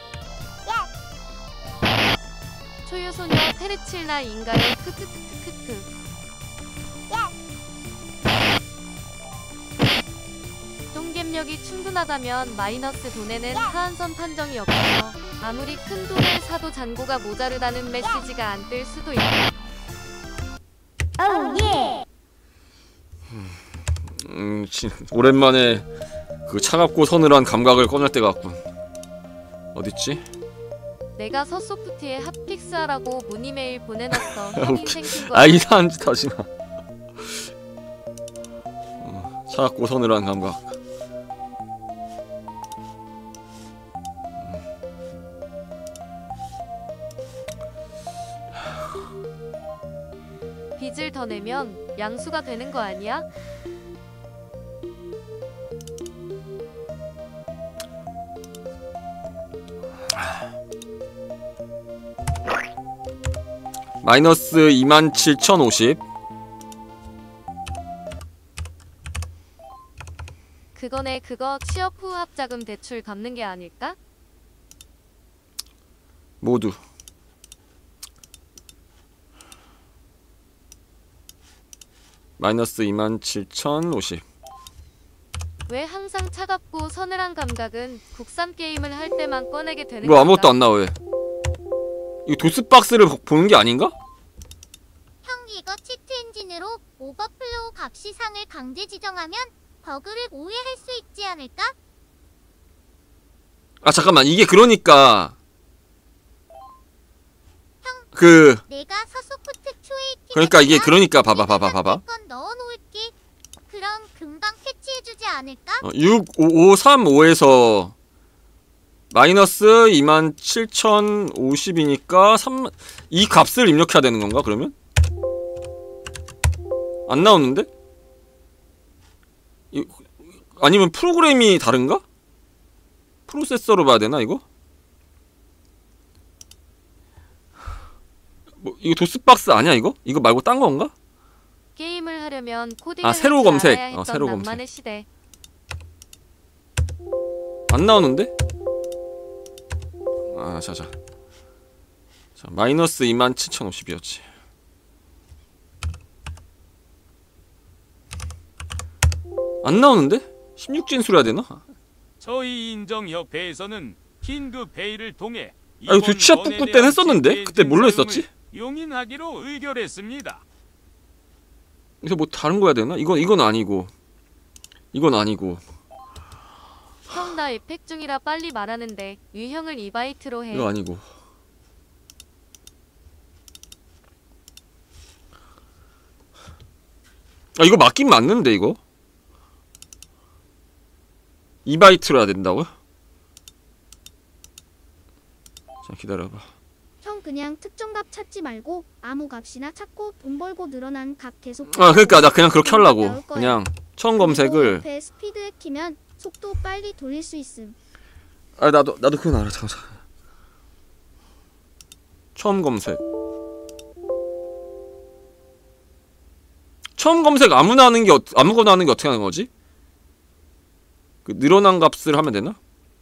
초유소녀 테르칠라인가요? 크크크크크크. 똥겜력이 충분하다면 마이너스 돈에는 하한선 판정이 없어서 아무리 큰 돈을 사도 잔고가 모자르다는 메시지가 안 뜰 수도 있다. Oh yeah. 음, 진, 오랜만에 그 차갑고 서늘한 감각을 꺼낼 때가 같군. 어딨지? 내가 서소프트에 핫픽스하라고 문이메일 보내놨어. 야, 확인 웃기- 생긴 아, 거야. 이상한 짓 하지 마. 어, 차갑고 서늘한 감각. 빚을 더 내면 양수가 되는 거 아니야? 마이너스 이만 칠천오십. 그거네 그거 취업 후 합자금 대출 갚는 게 아닐까? 모두. 마이너스 이만 칠천오십. 왜 항상 차갑고 서늘한 감각은 국산 게임을 할 때만 꺼내게 되는 이거 아무것도 건가? 안 나와 왜? 이거 도스박스를 보- 보는 게 아닌가? 형 이거 치트 엔진으로 오버플로우 값이 상을 강제 지정하면 버그를 오해할 수 있지 않을까? 아 잠깐만 이게 그러니까 그 내가 서소프트 초에 그러니까 이게 그러니까 봐봐 봐봐 봐봐 건 넣어놓을게. 그럼 금방 패치해주지 않을까? 어, 육오삼오에서 마이너스 이만 칠천오십이니까 삼만 이 값을 입력해야 되는 건가 그러면? 안 나오는데? 이, 아니면 프로그램이 다른가? 프로세서로 봐야 되나 이거? 뭐 이거 도스박스 아니야 이거? 이거 말고 딴 건가? 게임을 하려면 코딩을 아, 새로 할 줄 검색. 알아야 어, 했던 새로 검색. 낭만의 시대. 안 나오는데? 아, 자자. 자, 마이너스 이만 칠천오십이었지. 안 나오는데? 십육 진수로 해야 되나? 저희 인정협회에서는 긴급회의를 통해 아, 이거 취업 복구 때는 했었는데? 그때 뭘로 했었지? 용인하기로 의결했습니다. 그래서 뭐 다른 거 해야 되나? 이건 이건 아니고. 이건 아니고. 형 나 에펙 중이라 빨리 말하는데 유형을 이바이트로 해. 이거 아니고. 아, 이거 맞긴 맞는데 이거. 이 바이트로 해야 된다고요? 자, 기다려봐. 형 그냥 특정 값 찾지 말고 아무 값이나 찾고 돈 벌고 늘어난 값 계속. 아, 그러니까 나 그냥 그렇게 하려고. 나올 거야. 그냥 처음 그리고 검색을. 옆에 스피드에 키면 속도 빨리 돌릴 수 있음. 아, 나도 나도 그건 알아. 잠깐. 처음 검색. 처음 검색 아무나 하는 게 어, 아무거나 하는 게 어떻게 하는 거지? 그 늘어난 값을 하면 되나?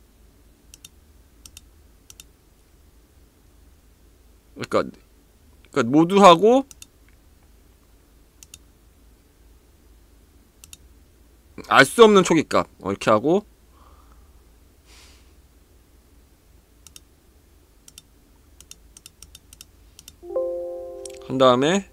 그러니까 그러니까 모두 하고 알 수 없는 초기값 어, 이렇게 하고 한 다음에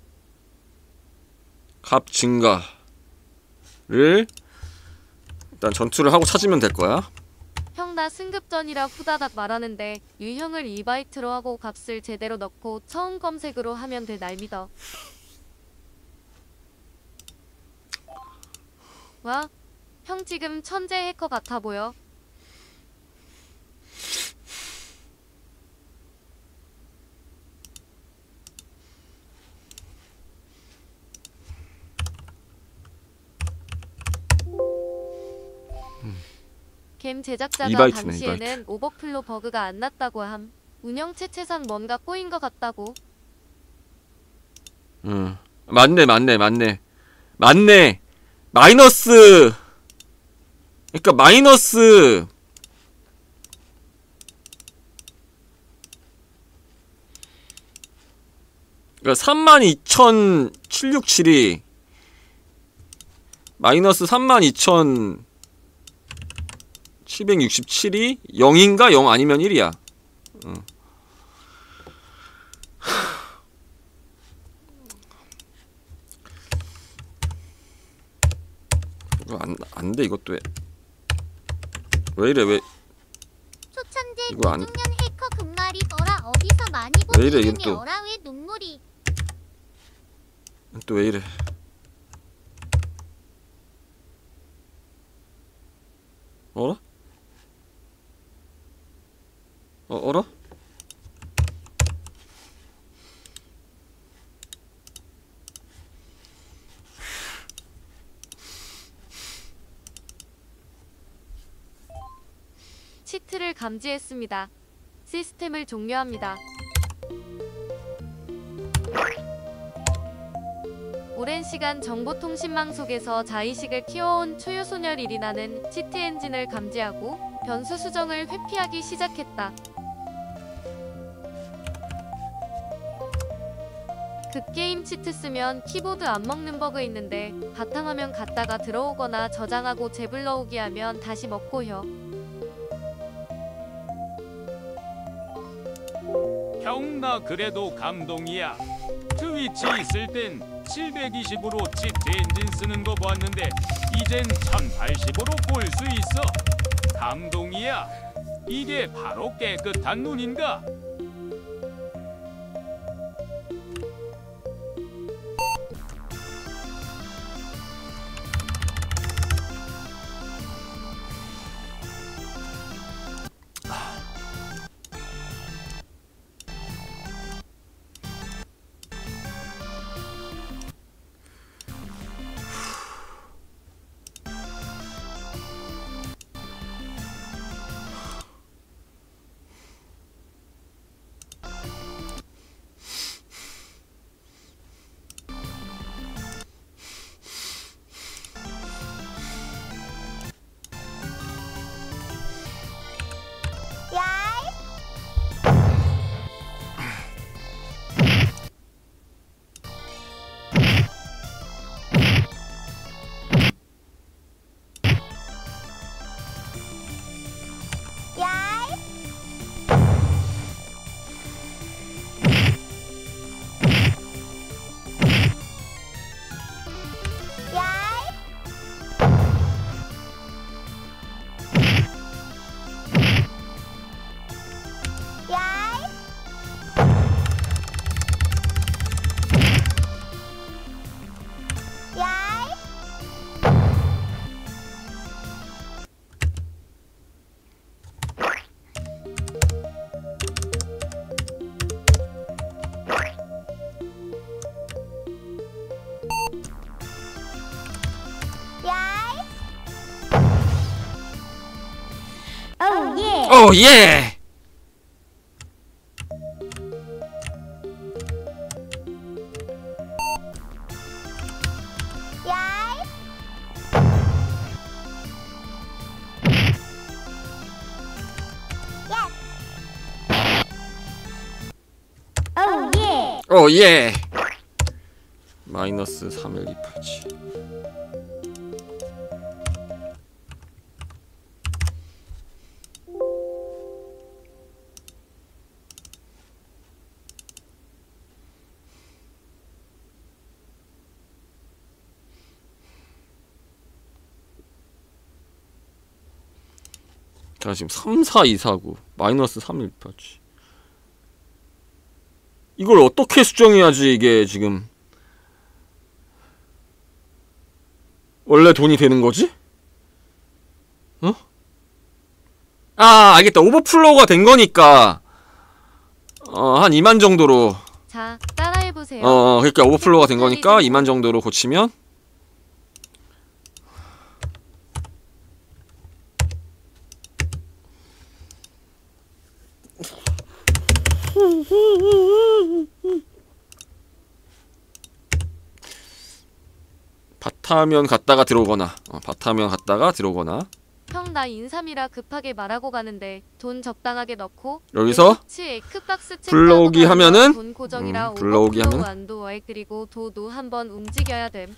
값 증가를 일단 전투를 하고 찾으면 될 거야. 형 형 나 승급전이라 후다닥 말하는데 유형을 이 바이트로 하고 값을 제대로 넣고 처음 검색으로 하면 돼. 날 믿어. 와, 형 지금 천재 해커 같아 보여. 겜 제작자가 이 바이트네, 이 당시에는 바이트. 오버플로 버그가 안 났다고 함. 운영체 채선 뭔가 꼬인 것 같다고. 응. 맞네, 맞네, 맞네. 맞네. 마이너스. 그러니까 마이너스. 그러니까 삼만 이천칠백육십칠이 마이너스 삼만 이천칠백육십칠이 영인가 영 아니면 일이야. 응. 이거 안, 안 돼, 이것도. 왜, 왜 이래, 왜. 초천재 이거 안- 노중년 해커 금말이 어라 어디서 많이 왜 이래, 보는 이건 또. 어라 왜 눈물이 또 왜 이래. 어라? 어, 어라? 치트를 감지했습니다. 시스템을 종료합니다. 오랜 시간 정보통신망 속에서 자의식을 키워온 초유소녀 리리나는 치트 엔진을 감지하고 변수 수정을 회피하기 시작했다. 그 게임 치트 쓰면 키보드 안 먹는 버그 있는데 바탕화면 갔다가 들어오거나 저장하고 재불러오기 하면 다시 먹고 혀. 형 나 그래도 감동이야. 트위치 있을 땐 칠백이십으로 치트 엔진 쓰는 거 봤는데 이젠 천팔십으로 볼 수 있어. 감동이야. 이게 바로 깨끗한 눈인가? 오, 예! 오, 예! 마이너스 삼일이팔칠. 자 지금 삼, 사, 이, 사, 구 마이너스 삼, 일 파지. 이걸 어떻게 수정해야지 이게 지금 원래 돈이 되는 거지? 어? 아 알겠다. 오버플로우가 된 거니까 어 한 이만 정도로. 자, 따라해보세요. 어 그러니까 오버플로우가 된 거니까 이만 정도로 고치면 바타면 갔다가 들어오거나 어, 바타면 갔다가 들어오거나. 형 나 인삼이라 급하게 말하고 가는데 돈 적당하게 넣고 여기서 에크박스 불러오기 하면은 돈 고정이라 음, 불러오기 오버플로우 하면 안도어에 그리고 도도 한번 움직여야 됨.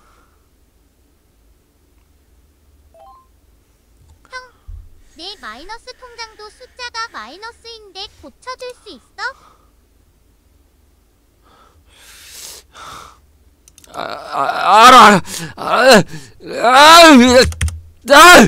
내 마이너스 통장도 숫자가 마이너스인데 고쳐줄 수 있어? 아, 아, 알아. 아, 아, 아,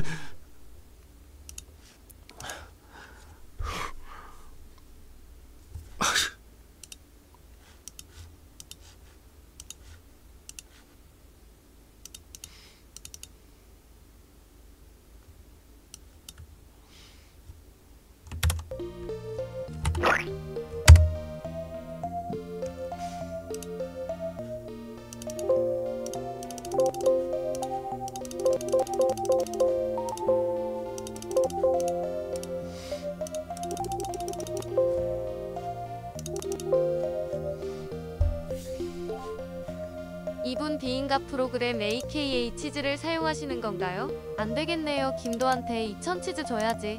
이분 비인가 프로그램 에이케이에이 치즈를 사용하시는 건가요? 안 되겠네요. 김도한테 이천 치즈 줘야지.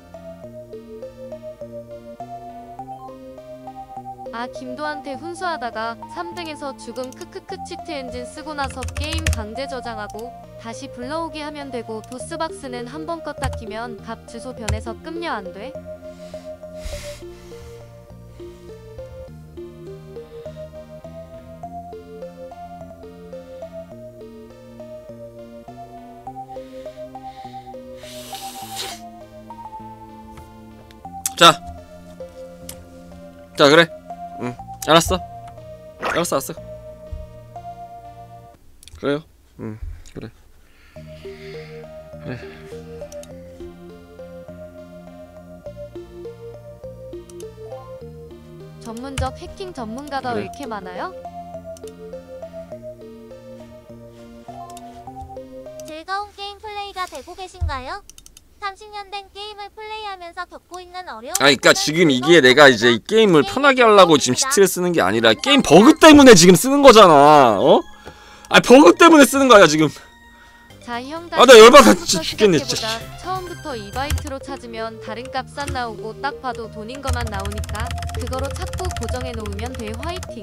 아 김도한테 훈수하다가 삼 등에서 죽음 크크크 치트 엔진 쓰고 나서 게임 강제 저장하고 다시 불러오기 하면 되고 도스박스는 한 번 껐다 키면 값 주소 변해서 끔려 안 돼? 자, 자 그래. 응, 알았어. 알았어, 알았어. 그래요. 응, 그래. 그래. 전문적 해킹 전문가가 그래. 왜 이렇게 많아요? 즐거운 게임 플레이가 되고 계신가요? 삼십 년 된 게임을 플레이하면서 겪고 있는 어려움. 아, 그러니까 지금 이게 내가 이제 이 게임을 편하게 하려고 지금 시트를 쓰는 게 아니라 게임 버그 때문에 지금 쓰는 거잖아. 어? 아, 버그 때문에 쓰는 거야 지금. 자, 형 아, 나 열받아 진짜 죽겠네 진짜. 처음부터 이 바이트로 찾으면 다른 값 안 나오고 딱 봐도 돈인 것만 나오니까 그거로 찾고 고정해 놓으면 돼. 화이팅.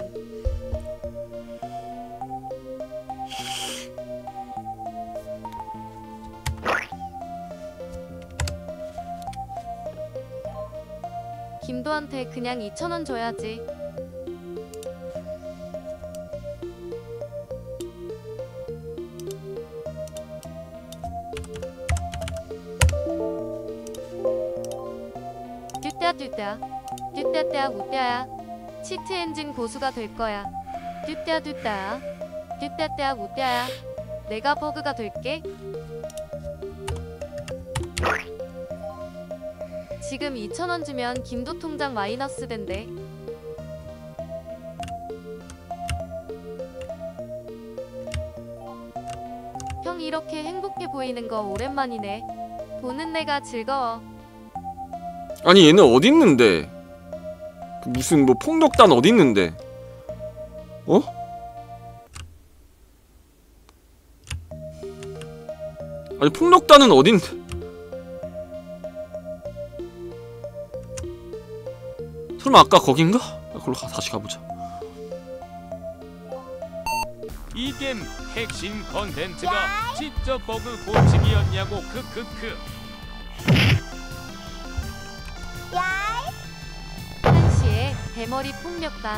김도한테 그냥 이천 원 줘야지. 듀떼야 듀떼야 듀떼떼야 우떼야 치트 엔진 고수가 될 거야. 듀떼야 듀떼야 듀떼떼야 우떼야 내가 버그가 될게. 지금 이천 원 주면 김도 통장 마이너스 된대. 형 이렇게 행복해 보이는 거 오랜만이네. 보는 내가 즐거워. 아니 얘는 어디 있는데? 그 무슨 뭐 폭력단 어디 있는데? 어? 아니 폭력단은 어딘데? 설마 아까 거긴가? 그걸로 가, 다시 가보자. 이 게임 핵심 컨텐츠가 직접 버그 고치기였냐고 크크크. 한시에 대머리 폭력단.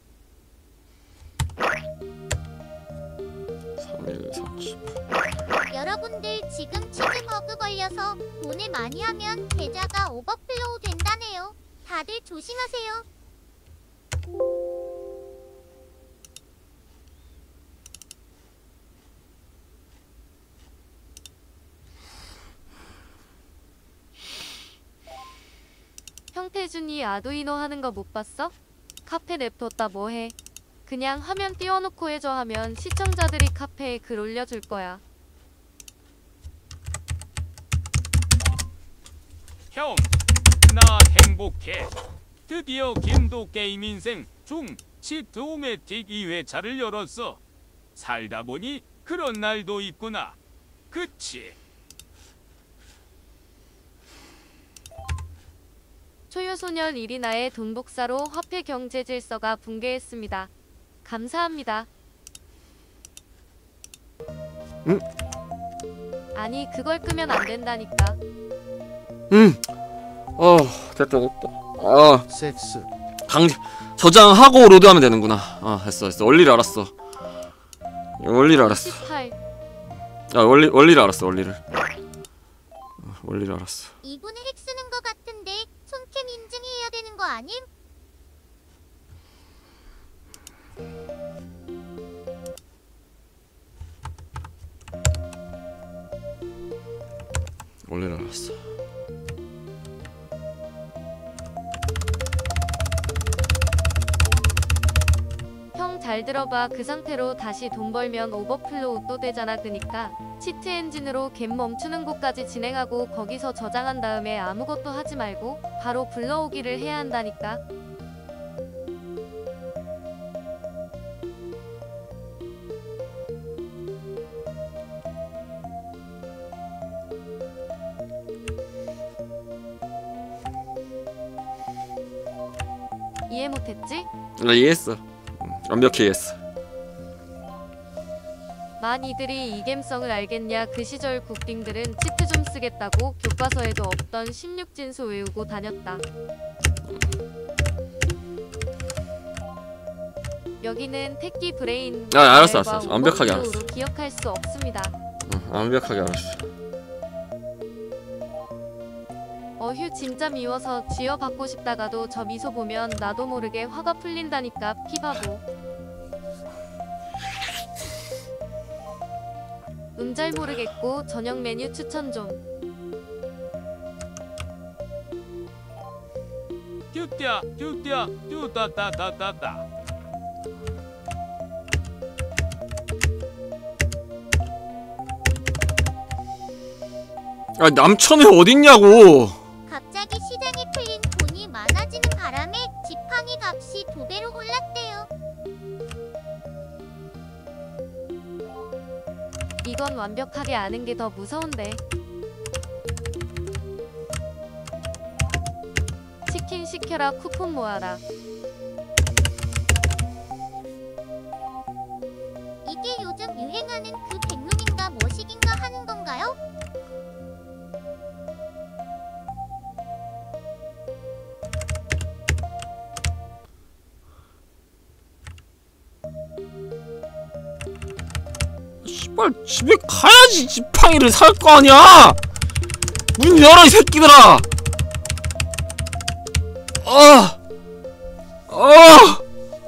삼 일 삼십 여러분들 지금 치즈 버그 걸려서 돈을 많이 하면 계좌가 오버플로우 된다네요. 다들 조심하세요. 형태준이 아두이노 하는 거 못 봤어? 카페 냅뒀다 뭐해? 그냥 화면 띄워놓고 해줘 하면 시청자들이 카페에 글 올려줄 거야. 형, 나 행복해. 드디어 김도 게임 인생 중 치트오매틱 이 회차를 열었어. 살다 보니 그런 날도 있구나. 그치? 초유소년 이리나의 돈 복사로 화폐 경제 질서가 붕괴했습니다. 감사합니다. 응? 아니 그걸 끄면 안 된다니까. 응. 어 됐다 됐다. 아 섹스. 강 저장하고 로드하면 되는구나. 아 됐어 됐어. 원리를 알았어. 원리를 알았어. 십팔. 아 원리 원리를 알았어 원리를. 어, 원리를 알았어. 이분은 핵 쓰는 거 같은데 손캠 인증해야 되는 거 아님? 원리를 알았어. 형 잘 들어봐. 그 상태로 다시 돈 벌면 오버플로우 또 되잖아. 그니까 치트 엔진으로 갬 멈추는 곳까지 진행하고 거기서 저장한 다음에 아무것도 하지 말고 바로 불러오기를 해야 한다니까. 이해 못했지? 나 이해했어. 응, 완벽히 이해했어. 많이들이 이 갬성을 알겠냐. 그 시절 국딩들은 치트 좀 쓰겠다고 교과서에도 없던 십육 진수 외우고 다녔다. 여기는 택기 브레인. 아 알았어 알았어, 알았어. 완벽하게 알았어. 기억할 수 없습니다. 응, 완벽하게 알았어. 어휴 진짜 미워서 지어받고 싶다가도 저 미소 보면 나도 모르게 화가 풀린다니까. 피바보. 음 잘 모르겠고 저녁 메뉴 추천 좀. 듀띠야 듀띠야 듀따따따따따. 아 남천에 어딨냐고. 갑자기 시장에 풀린 돈이 많아지는 바람에 지팡이 값이 두 배로 올랐대요. 이건 완벽하게 아는 게 더 무서운데. 치킨 시켜라. 쿠폰 모아라. 이게 요즘 유행하는 그 백룸인가 뭐식인가 하는 건가요? 씨발 집에 가야지. 지팡이를 살 거 아니야. 문 열어 이 새끼들아. 아, 아.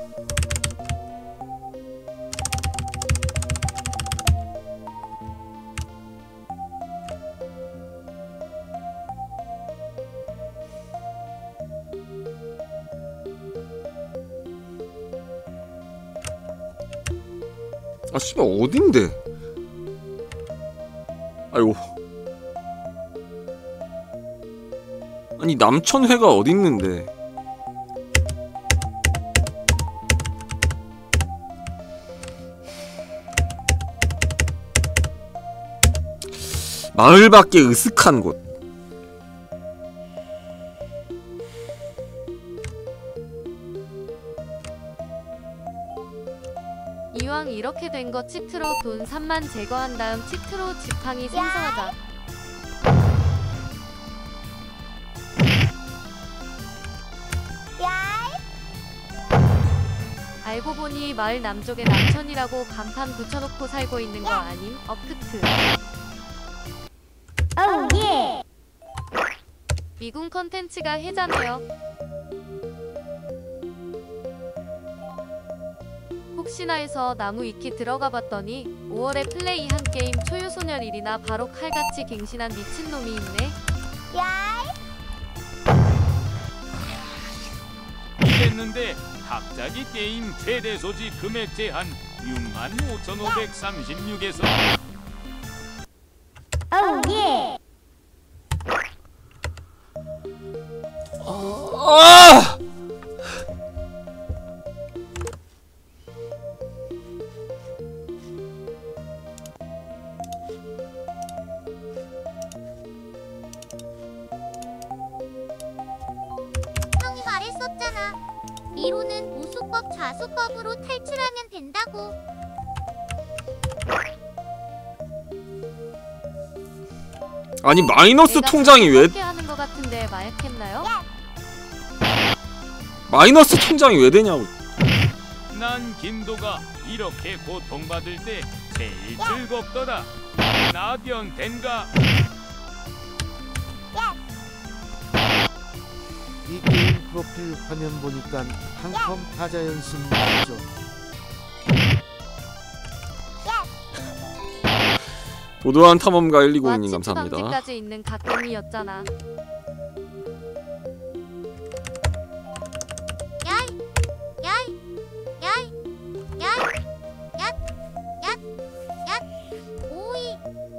아 씨발 어딘데? 아이고. 아니 남천회가 어딨는데? 마을 밖에 으슥한 곳. 이왕 이렇게 된 거 치트로 돈 삼만 제거한 다음 치트로 지팡이 생성하자. 알고 보니 마을 남쪽에 남천이라고 간판 붙여놓고 살고 있는 거 아님? 업크트. 미군 컨텐츠가 해자네요. 혹시나 해서 나무 위키 들어가 봤더니 오월에 플레이한 게임 초유소년 리리나 바로 칼같이 갱신한 미친놈이 있네. 이랬는데 갑자기 게임 최대 소지 금액 제한 육만 오천오백삼십육에서 아! 형이 말했었잖아. 미로는 우수법 좌수법으로 탈출하면 된다고. 아니 마이너스 내가 통장이 왜 그렇게 하는 것 같은데 마약했나요? 마이너스 통장이 왜 되냐고. 난 김도가 이렇게 고통받을 때 제일 즐겁더라. 나 변태인가? 이 게임 프로필 화면 보니까 한컴 타자 연습 맞죠? 도도한 탐험가 와 일이공님 치트 감사합니다. 방지까지 있는 갓겜이었잖아. 야이, 야이, 야이, 야이, 얏, 얏, 얏, 오이.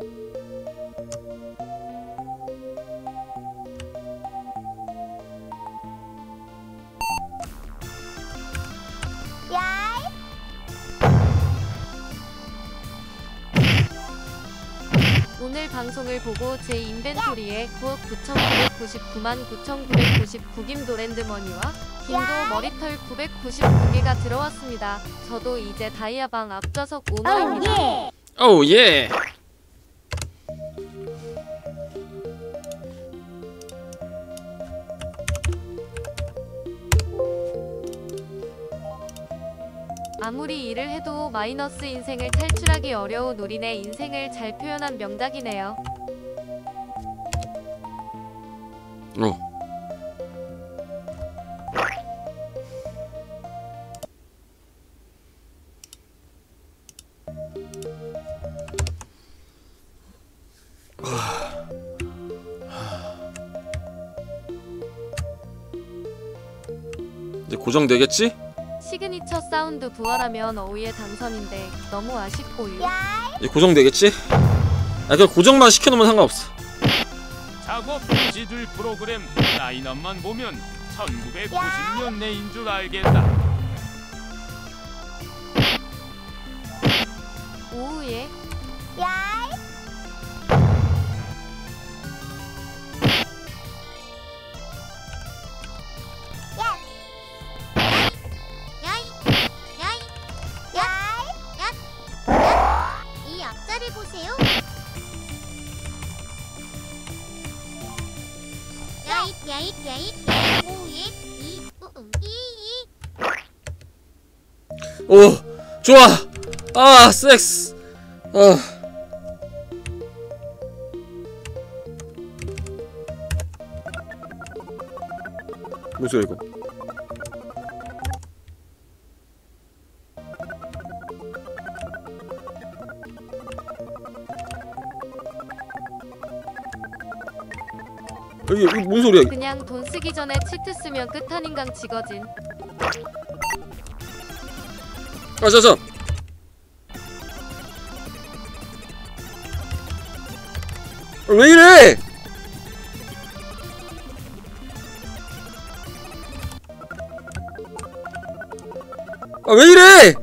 오늘 방송을 보고 제 인벤토리에 구억 구천구백구십구만 구천구백구십구 김도 랜드머니와 김도 머리털 구백구십구 개가 들어왔습니다. 저도 이제 다이아방 앞좌석 오너입니다. 오 예. 아무리 일을 해도 마이너스 인생을 탈출하기 어려운 우리네 인생을 잘 표현한 명작이네요. 어. 이제 고정되겠지? 시그니처 사운드 부활하면 어우예 당선인데 너무 아쉽고요. 이제 고정되겠지? 아 그냥 고정만 시켜놓으면 상관없어. 작업 지줄 프로그램 라인업만 보면 천구백구십 년내인 줄 알겠다. 오우예. 야이, 야이, 얏, 얏, 얏. 이 앞자를 보세요. 야이, 야이, 야이, 야이, 오예, 이, 우응, 이, 이. 오 좋아. 아 섹스. 아. 무슨 소리야 이거? 이게, 이게 뭔 소리야? 그냥 돈 쓰기 전에 치트 쓰면 끝 아닌강 지거진. 아, 자, 자. 아, 왜 이래? 아, 왜 이래?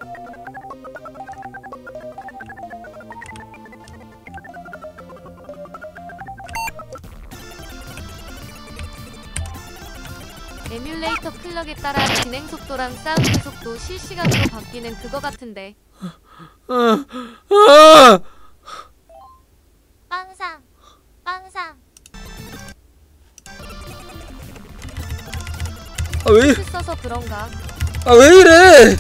에뮬레이터 클럭에 따라 진행 속도랑 사운드 속도 실시간으로 바뀌는 그거 같은데. 아, 아, 빵상, 빵상. 아, 왜, 이- 치트 써서 그런가? 아, 왜 이래?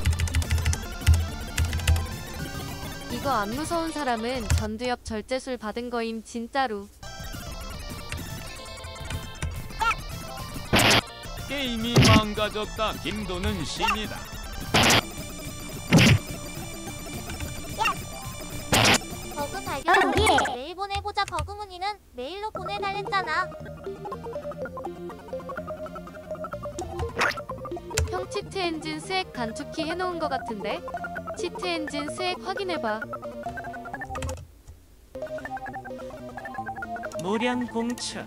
이거 안 무서운 사람은 전두엽 절제술 받은 거임 진짜로. 게임이 망가졌다. 김도는 신이다. 버그 발견. 메일 보내보자. 버그 문의는 메일로 보내달랬잖아. 형 치트 엔진 스웩 간축키 해놓은 거 같은데? 치트 엔진 스웩 확인해봐. 무량 공차.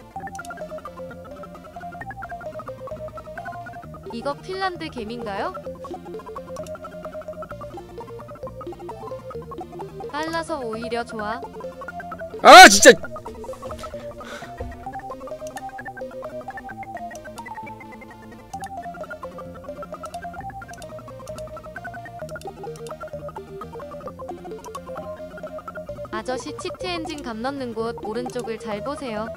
이거 핀란드 겜인가요? 빨라서 오히려 좋아. 아 진짜. 아저씨 치트 엔진 감 넣는 곳 오른쪽을 잘 보세요.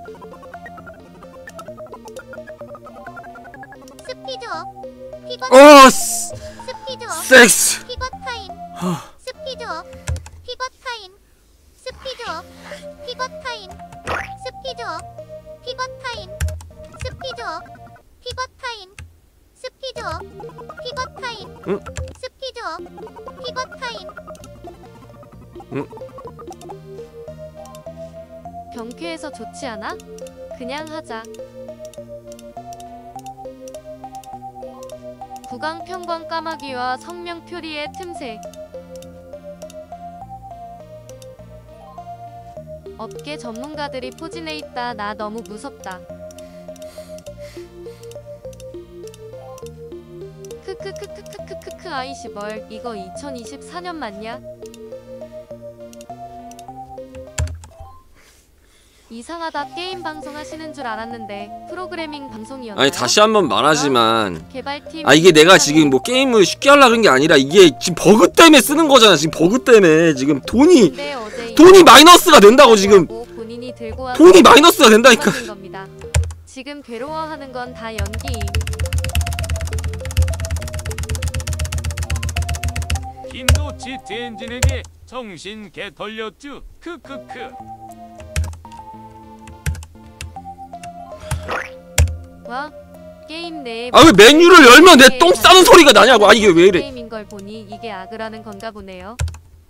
스피드업. 피벗. 어 스, 스피드업. 섹스. 피벗 타임. 스피드업. 피벗 타임. 스피드업. 피벗 타임. 스피드업. 피벗 타임. 스피드업. 피벗 타임. 스피드업. 피벗 타임. 응? 스피드업. 피벗 타임. 응? 경쾌해서 좋지 않아? 그냥 하자. 구강 평광 까마귀와 성명 표리의 틈새. 업계 전문가들이 포진해 있다. 나 너무 무섭다. 크크크크크크크크 아이시벌 이거 이천이십사 년 맞냐? 이상하다. 게임 방송 하시는 줄 알았는데 프로그래밍 방송이었나요? 아니 다시 한번 말하지만 개발팀 아 이게 내가 지금 뭐 게임을 쉽게 하려고 그런 게 아니라 이게 지금 버그 때문에 쓰는 거잖아. 지금 버그 때문에 지금 돈이 돈이 마이너스가 된다고. 지금 본인이 들고 와서 돈이 마이너스가 된다니까. 겁니다. 지금 괴로워하는 건 다 연기. 김도 치트 엔진에게 정신 개 털렸쥬. 크크크. 와 게임 내에 아 왜 메뉴를 열면 내 똥 싸는 소리가 나냐고. 아 이게 왜 이래. 게임인 걸 보니 이게 악으라는 건가 보네요.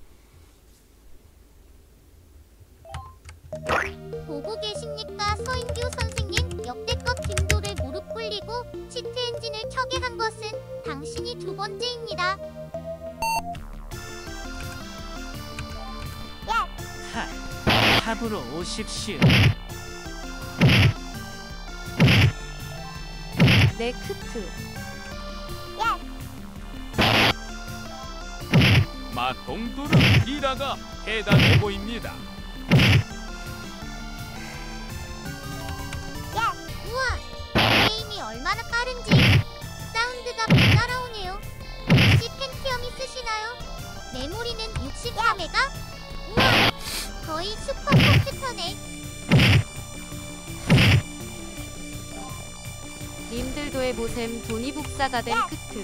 보고 계십니까? 서인규 선생님. 역대급 김도를 무릎 꿇리고 치트 엔진을 켜게 한 것은 당신이 두 번째입니다. 하, 합으로 오십시오. 내 크트. 마통두르 기라가 대단해 보입니다. 우와! 게임이 얼마나 빠른지 사운드가 못 따라오네요. 혹시 펜티엄이 쓰시나요? 메모리는 육십사 메가? 우와! 거의 슈퍼컴퓨터네. 님들도 해보셈. 돈이 복사가 된 크트.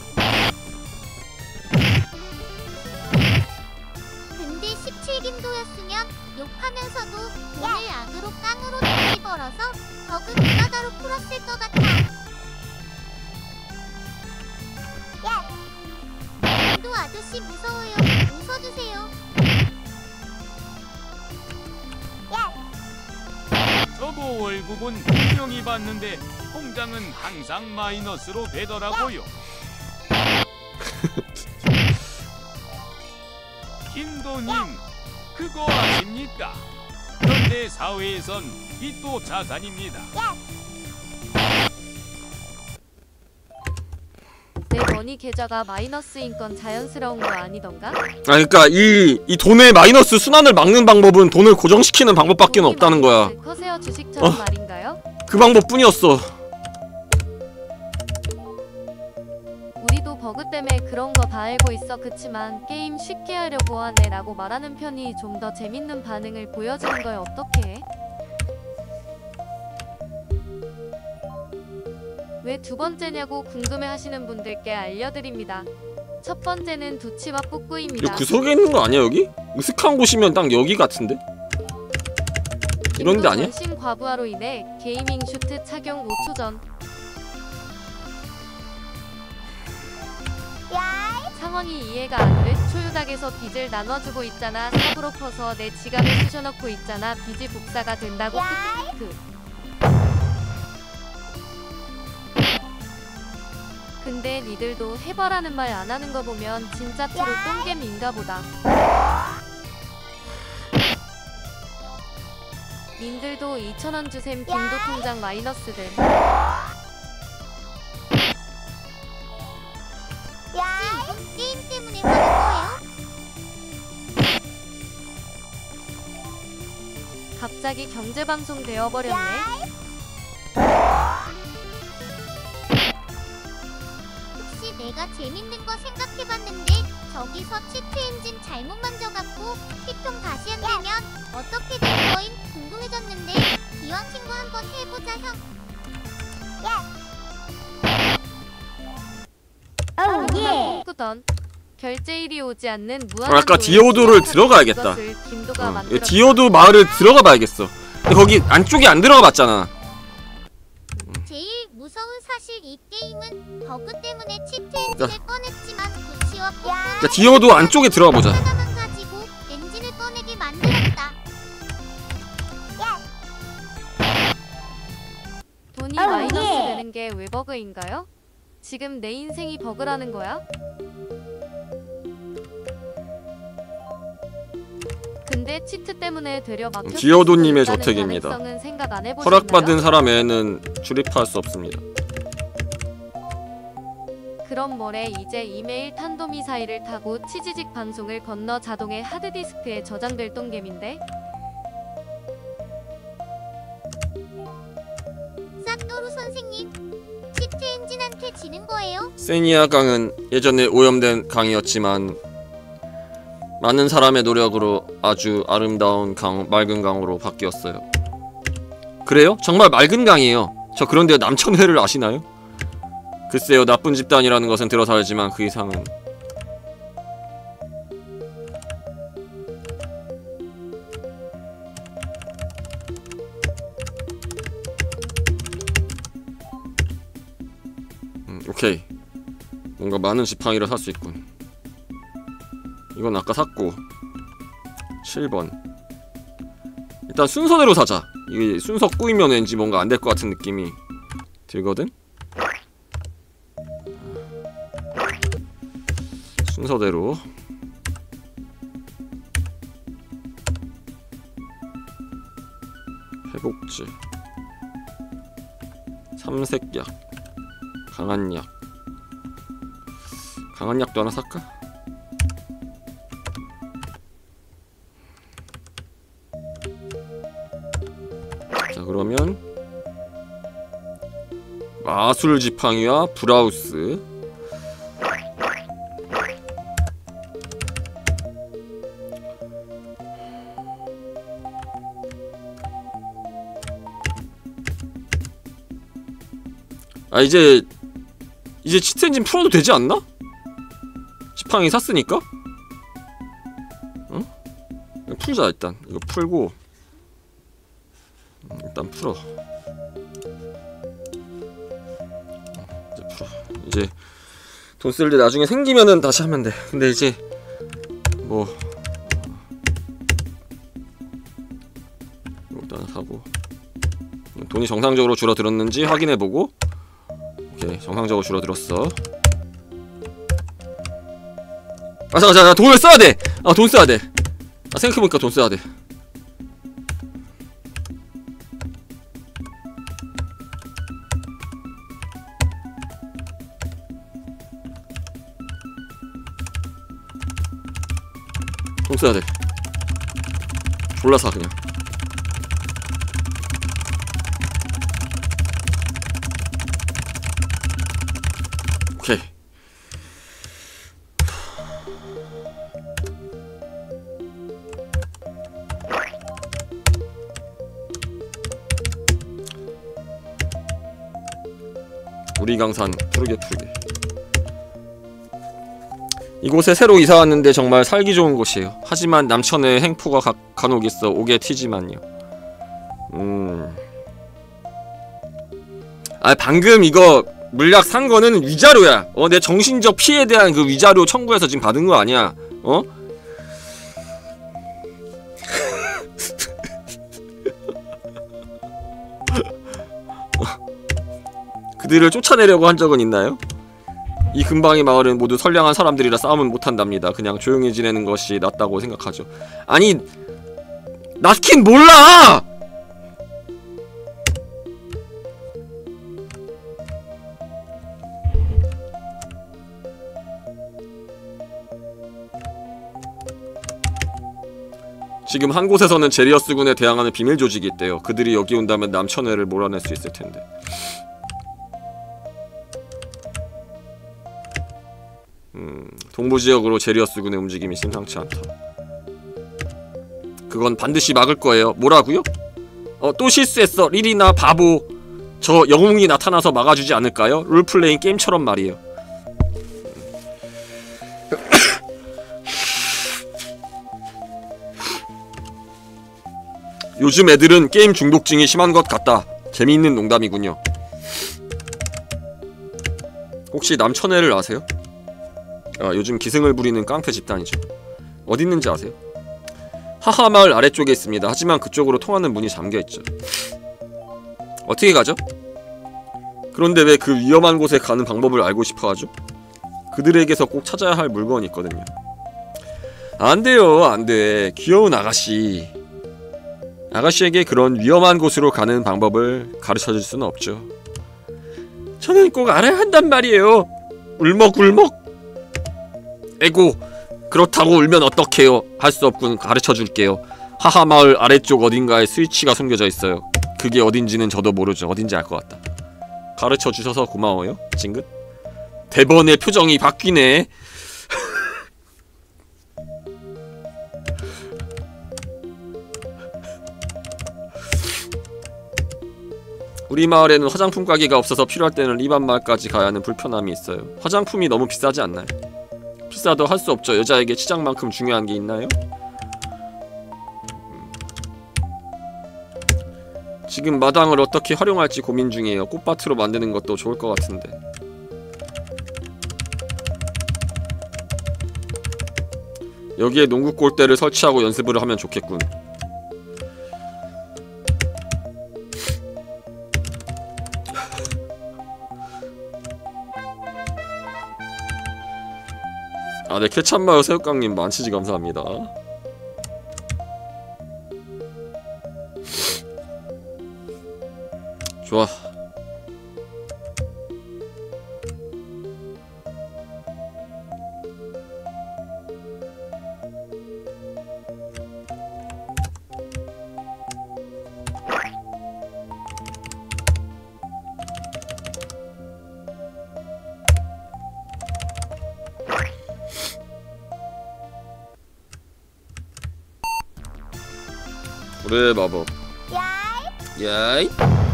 근데 십칠 김도였으면 욕하면서도 돈을 악으로 깡으로 다시 벌어서 버그 무가다로 풀었을 것 같아. 김도 아저씨 무서워요. 웃어주세요. 저도 월급은 분명히 받는데 통장은 항상 마이너스로 되더라고요. 김도님, 그거 아십니까? 현대 사회에선 빚도 자산입니다. 내 머니 계좌가 마이너스인 건 자연스러운 거 아니던가? 아 그러니까 이, 이 돈의 마이너스 순환을 막는 방법은 돈을 고정시키는 방법밖에 없다는 거야. 커세어 주식처럼 어. 말인가요? 그 방법뿐이었어. 우리도 버그 때문에 그런 거 다 알고 있어. 그치만 게임 쉽게 하려고 하네 라고 말하는 편이 좀 더 재밌는 반응을 보여주는 걸 어떻게 해? 왜 두 번째냐고 궁금해 하시는 분들께 알려드립니다. 첫 번째는 두치와 뿌꾸입니다. 이거 구석에 있는 거 아니야 여기? 으슥한 곳이면 딱 여기 같은데? 이런 데 아니야? 전신 과부하로 인해 게이밍 슈트 착용 오 초 전. 상황이 이해가 안 돼. 초유닥에서 빚을 나눠주고 있잖아. 삽으로 퍼서 내 지갑에 쑤셔넣고 있잖아. 빚이 복사가 된다고. 크크크크. 근데 니들도 해봐라는 말 안 하는 거 보면 진짜 트로 똥겜인가 보다. 님들도 이천 원 주셈. 김도 통장 마이너스 됨. 혹시 이건 게임 때문에 하는 거예요? 갑자기 경제방송 되어버렸네. 혹시 내가 재밌는 거 생각해봤는데 저기서 치트 엔진 잘못 만져갖고 피통 다시 안 되면 어떻게 된 거임? 궁금해졌는데 기왕 친구 한번 해보자 형. 꾸던 결제일이 오지 않는 어, 무한한 아까 노예 디오도를 수많은 들어가야겠다. 이것을 김도가 어, 만들었다. 디오도 마을을 들어가 봐야겠어. 근데 거기 안쪽에 안 들어가 봤잖아. 제일 무서운 사실 이 게임은 버그 때문에 치트 엔진을 꺼냈지만 구치와 자, 디오도 안쪽에 들어가 보자. 하나만 가지고 엔진을 꺼내게 만들었다. 돈이 마이너스 되는 게 왜 버그인가요? 지금 내 인생이 버그라는 거야? 근데 치트 때문에 되려 막혔을 디오도님의 수도 있다는 저택입니다. 가능성은 생각 안 해보셨나요? 허락받은 사람 외에는 출입할 수 없습니다. 그럼 뭐래, 이제 이메일 탄도미사일을 타고 치지직 방송을 건너 자동의 하드디스크에 저장될 똥겜인데? 싹도루 선생님, 치트 엔진한테 지는 거예요? 세니아 강은 예전에 오염된 강이었지만 많은 사람의 노력으로 아주 아름다운 강, 맑은 강으로 바뀌었어요. 그래요? 정말 맑은 강이에요. 저 그런데 남천회를 아시나요? 글쎄요, 나쁜 집단이라는 것은 들어서 알지만 그 이상은. 음, 오케이. 뭔가 많은 지팡이를 살 수 있군. 이건 아까 샀고 칠 번. 일단 순서대로 사자. 이게 순서 꾸이면 왠지 뭔가 안 될 것 같은 느낌이 들거든? 순서대로 회복제, 삼색약, 강한약. 강한약도 하나 살까? 자, 그러면 마술 지팡이와 브라우스. 아, 이제 이제 치트 엔진 풀어도 되지 않나? 지팡이 샀으니까? 응? 이거 풀자. 일단 이거 풀고 일단 풀어. 이제 풀어. 이제 돈 쓸 일 나중에 생기면은 다시 하면 돼. 근데 이제 뭐 이것도 하나 사고, 돈이 정상적으로 줄어들었는지 확인해보고. 오케이, 정상적으로 줄어들었어. 아, 잠깐, 잠깐, 돈을 써야 돼! 아, 돈 써야 돼. 아, 생각해보니까 돈 써야 돼. 돈 써야 돼. 졸라 사, 그냥. 오케이. 우리 강산 푸르게 푸르게. 이곳에 새로 이사 왔는데 정말 살기 좋은 곳이에요. 하지만 남천에 행포가 가, 간혹 있어 오게 튀지만요. 음. 아, 방금 이거 물약 산 거는 위자료야. 어, 내 정신적 피해에 대한 그 위자료 청구해서 지금 받은 거 아니야. 어? 그들을 쫓아내려고 한 적은 있나요? 이 근방의 마을은 모두 선량한 사람들이라 싸움은 못한답니다. 그냥 조용히 지내는 것이 낫다고 생각하죠. 아니, 낫긴 몰라! 지금 한 곳에서는 제리어스군에 대항하는 비밀 조직이 있대요. 그들이 여기 온다면 남천회를 몰아낼 수 있을 텐데. 음, 동부지역으로 제리어스군의 움직임이 심상치 않다. 그건 반드시 막을 거예요. 뭐라고요? 어, 또 실수했어. 리리나 바보. 저 영웅이 나타나서 막아주지 않을까요? 롤플레잉 게임처럼 말이에요. 요즘 애들은 게임 중독증이 심한 것 같다. 재미있는 농담이군요. 혹시 남천회를 아세요? 아, 요즘 기승을 부리는 깡패 집단이죠. 어디 있는지 아세요? 하하마을 아래쪽에 있습니다. 하지만 그쪽으로 통하는 문이 잠겨있죠. 어떻게 가죠? 그런데 왜 그 위험한 곳에 가는 방법을 알고 싶어하죠? 그들에게서 꼭 찾아야 할 물건이 있거든요. 안돼요, 안돼. 귀여운 아가씨. 아가씨에게 그런 위험한 곳으로 가는 방법을 가르쳐줄 수는 없죠. 저는 꼭 알아야 한단 말이에요. 울먹울먹. 에고, 그렇다고 울면 어떡해요. 할 수 없군. 가르쳐줄게요. 하하마을 아래쪽 어딘가에 스위치가 숨겨져 있어요. 그게 어딘지는 저도 모르죠. 어딘지 알 것 같다. 가르쳐주셔서 고마워요. 찡긋. 대번의 표정이 바뀌네. 우리 마을에는 화장품 가게가 없어서 필요할 때는 리반 마을까지 가야 하는 불편함이 있어요. 화장품이 너무 비싸지 않나요? 비싸도 할 수 없죠. 여자에게 치장만큼 중요한 게 있나요? 지금 마당을 어떻게 활용할지 고민 중이에요. 꽃밭으로 만드는 것도 좋을 것 같은데. 여기에 농구 골대를 설치하고 연습을 하면 좋겠군. 아, 네, 케찹마요 새우깡님 만치지 감사합니다. 좋아. 불의 마법. 야이.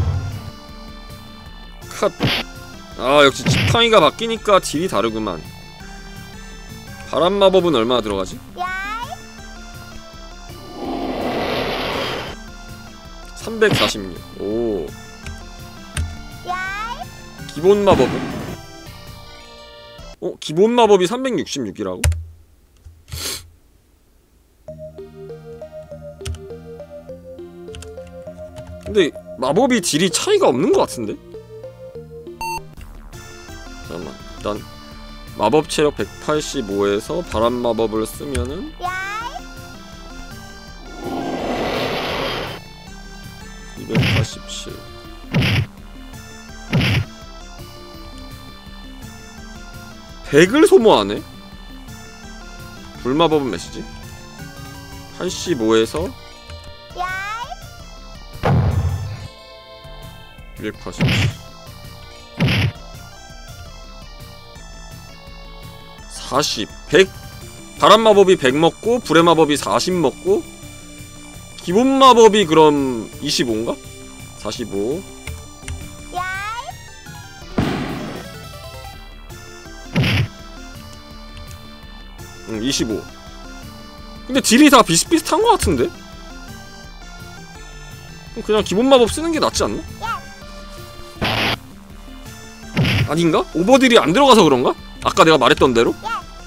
컷. 아, 역시 지팡이가 바뀌니까 딜이 다르구만. 바람 마법은 얼마나 들어가지? 삼백사십육. 오. 기본 마법은? 어? 기본 마법이 삼백육십육이라고? 근데 마법이 딜이 차이가 없는 것 같은데? 잠깐만, 일단 마법 체력 백팔십오에서 바람 마법을 쓰면은 이백팔십칠. 백을 소모하네? 불마법은 몇이지? 팔십오에서 이백팔십칠. 사십. 백. 바람 마법이 백 먹고 불의 마법이 사십 먹고 기본 마법이 그럼 이십오인가? 사십오. 응, 이십오. 근데 딜이 다 비슷비슷한 것 같은데? 그냥 기본 마법 쓰는 게 낫지 않나? 아닌가? 오버딜이 안 들어가서 그런가? 아까 내가 말했던 대로?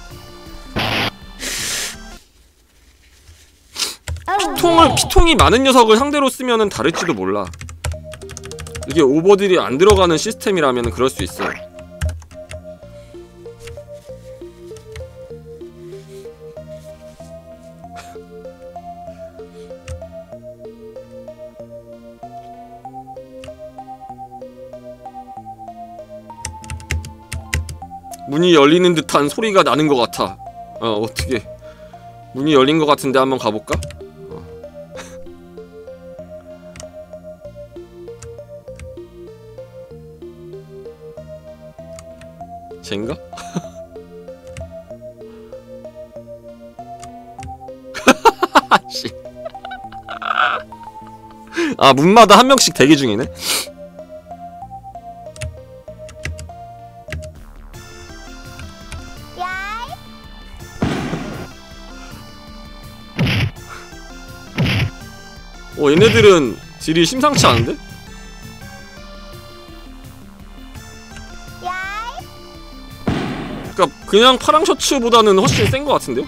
피통을, 피통이 많은 녀석을 상대로 쓰면은 다를지도 몰라. 이게 오버딜이 안 들어가는 시스템이라면 그럴 수 있어요. 문이 열리는 듯한 소리가 나는 것 같아. 어, 어떻게 문이 열린 것 같은데 한번 가볼까? 어. 쟤인가? 씨. 아, 문마다 한 명씩 대기 중이네? 어, 얘네들은 딜이 심상치 않은데? 그니까 그냥 파랑 셔츠보다는 훨씬 센 것 같은데요?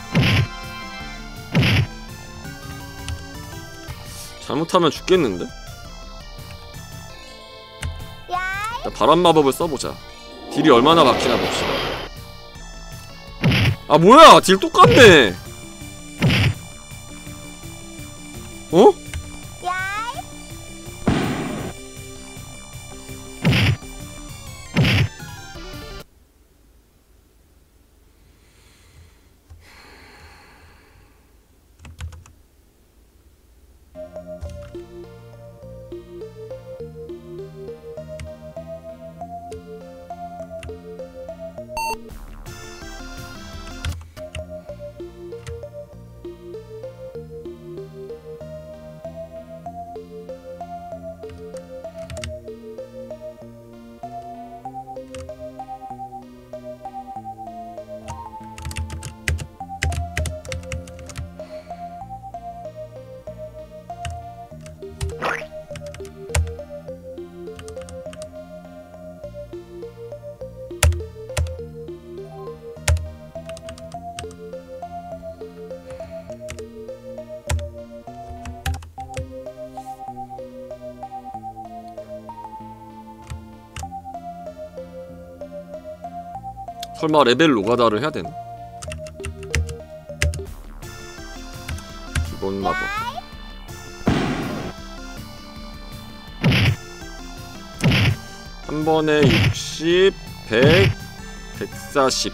잘못하면 죽겠는데? 일단 바람 마법을 써보자. 딜이 얼마나 바뀌나 봅시다. 아, 뭐야! 딜 똑같네! 어? 설마 레벨 노가다를 해야 되나? 기본 마법. 한 번에 육십, 백, 백사십.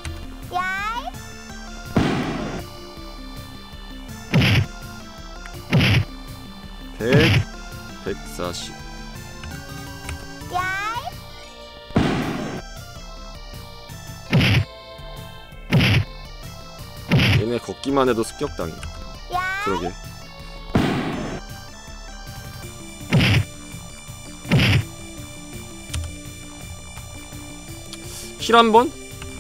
백, 백사십. 얘네 걷기만 해도 습격당해. 그러게. 힐 한 번?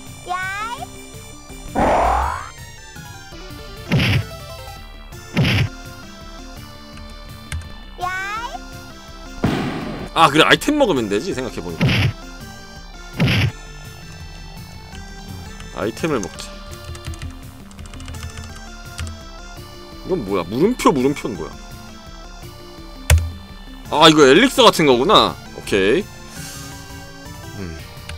아, 그래, 아이템 먹으면 되지, 생각해보니까. 아이템을 먹자. 이건 뭐야? 물음표, 물음표는 뭐야? 아, 이거 엘릭서 같은 거구나. 오케이. 음.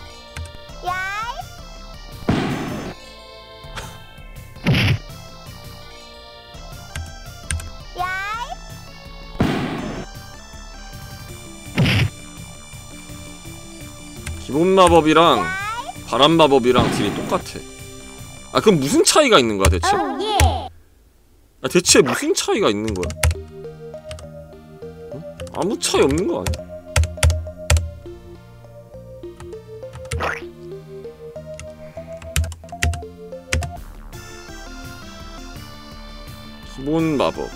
기본 마법이랑 바람 마법이랑 딜이 똑같아. 아, 그럼 무슨 차이가 있는 거야, 대체? 아, 대체 무슨 차이가 있는 거야? 어? 아무 차이 없는 거 아니야? 기본 마법.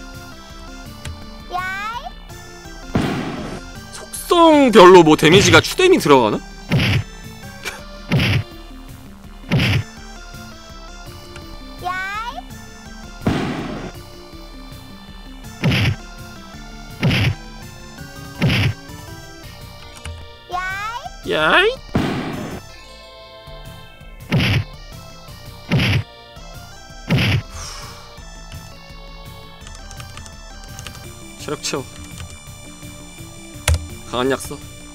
속성별로 뭐 데미지가 추뎀이 들어가나? 야이? 체력 채워. 강한 약 써.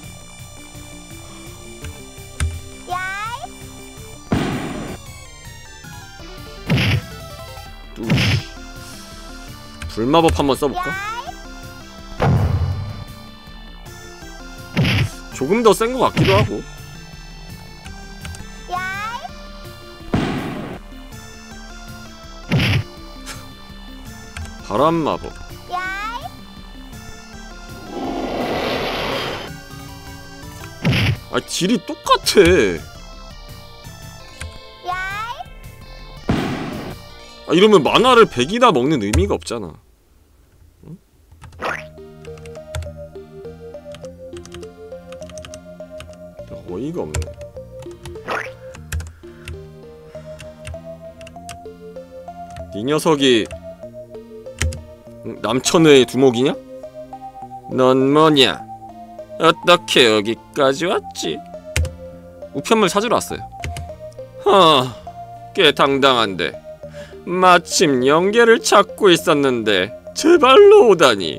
우씨. 불마법 한번 써볼까? 조금 더 센 것 같기도 하고. 바람 마법. 아, 딜이 똑같아. 아, 이러면 만화를 백이나 먹는 의미가 없잖아. 응? 어이가 없네. 이 녀석이 남천의 두목이냐? 넌 뭐냐? 어떻게 여기까지 왔지? 우편물 찾으러 왔어요. 하, 꽤 당당한데. 마침 연계를 찾고 있었는데 제발로 오다니.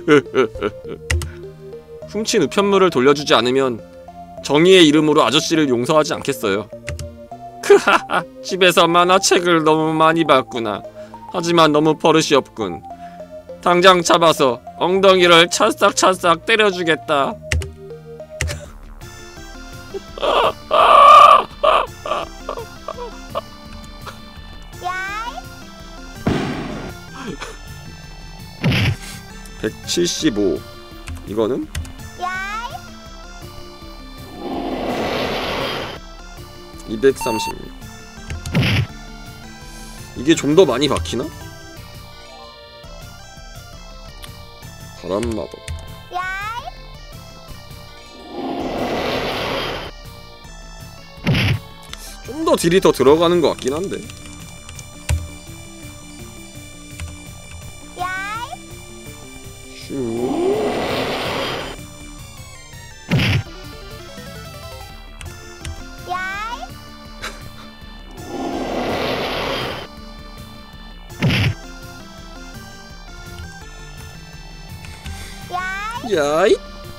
훔친 우편물을 돌려주지 않으면 정의의 이름으로 아저씨를 용서하지 않겠어요. 크하하, 집에서 만화책을 너무 많이 봤구나. 하지만 너무 버릇이 없군. 당장 잡아서 엉덩이를 찰싹찰싹 때려주겠다. 백칠십오. 이거는? 이백삼십육. 이게 좀 더 많이 박히나? 바람 마법. 좀 더 딜이 더 들어가는 것 같긴 한데. 슈. 야이.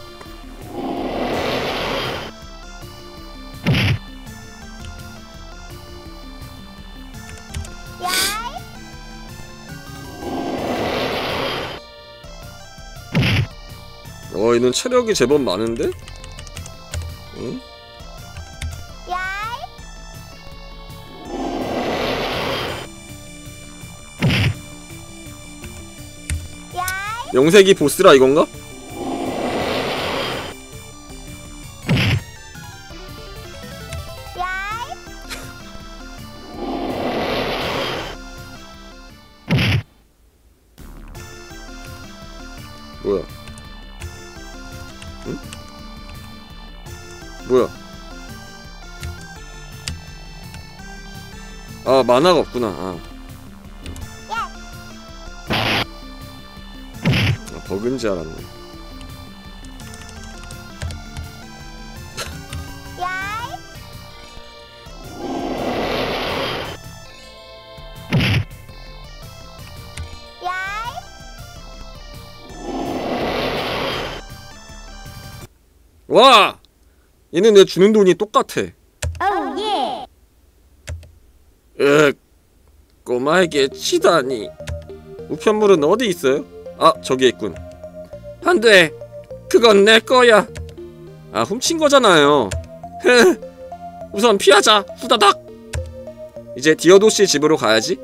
어, 얘는 체력이 제법 많은데? 응? 영색이 보스라 이건가? 뭐야? 응? 뭐야? 아, 만화가 없구나. 아, 아 버그인지 알았네. 와! 얘는 내 주는 돈이 똑같아. Oh, yeah. 으, 꼬마에게 치다니. 우편물은 어디 있어요? 아, 저기 있군. 안 돼! 그건 내 거야! 아, 훔친 거잖아요. 우선 피하자! 후다닥! 이제 디어도씨 집으로 가야지.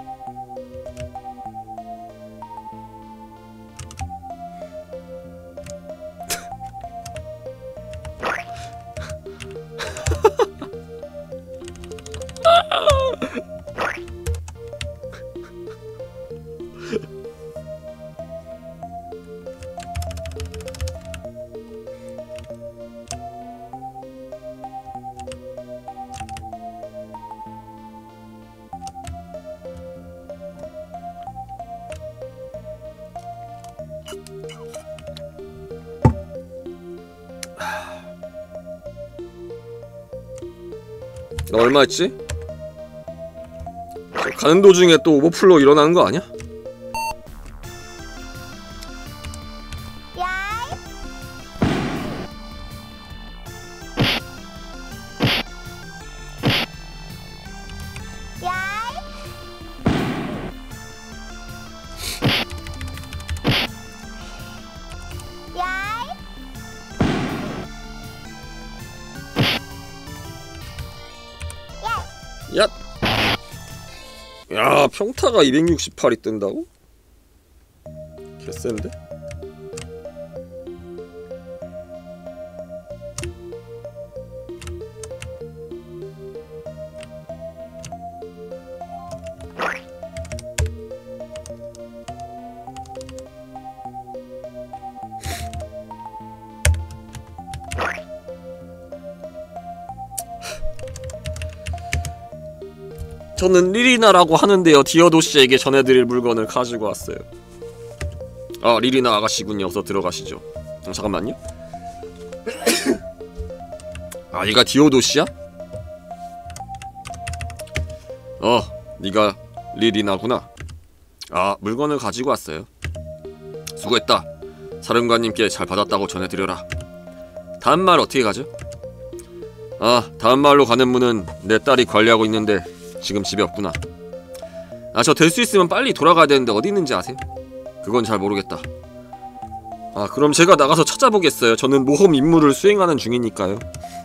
나 얼마 했지? 가는 도중에 또 오버플로 일어나는 거 아니야? 야, 평타가 이백육십팔이 뜬다고? 개센데? 저는 리리나라고 하는데요. 디어도씨에게 전해드릴 물건을 가지고 왔어요. 아, 리리나 아가씨군요. 어서 들어가시죠. 어, 잠깐만요. 아, 얘가 디오도씨야? 어, 네가 리리나구나. 아, 물건을 가지고 왔어요. 수고했다. 사령관님께 잘 받았다고 전해드려라. 다음 말 어떻게 가죠? 아, 다음 말로 가는 문은 내 딸이 관리하고 있는데 지금 집에 없구나. 아, 저 될 수 있으면 빨리 돌아가야 되는데 어디 있는지 아세요? 그건 잘 모르겠다. 아, 그럼 제가 나가서 찾아보겠어요. 저는 모험 임무를 수행하는 중이니까요.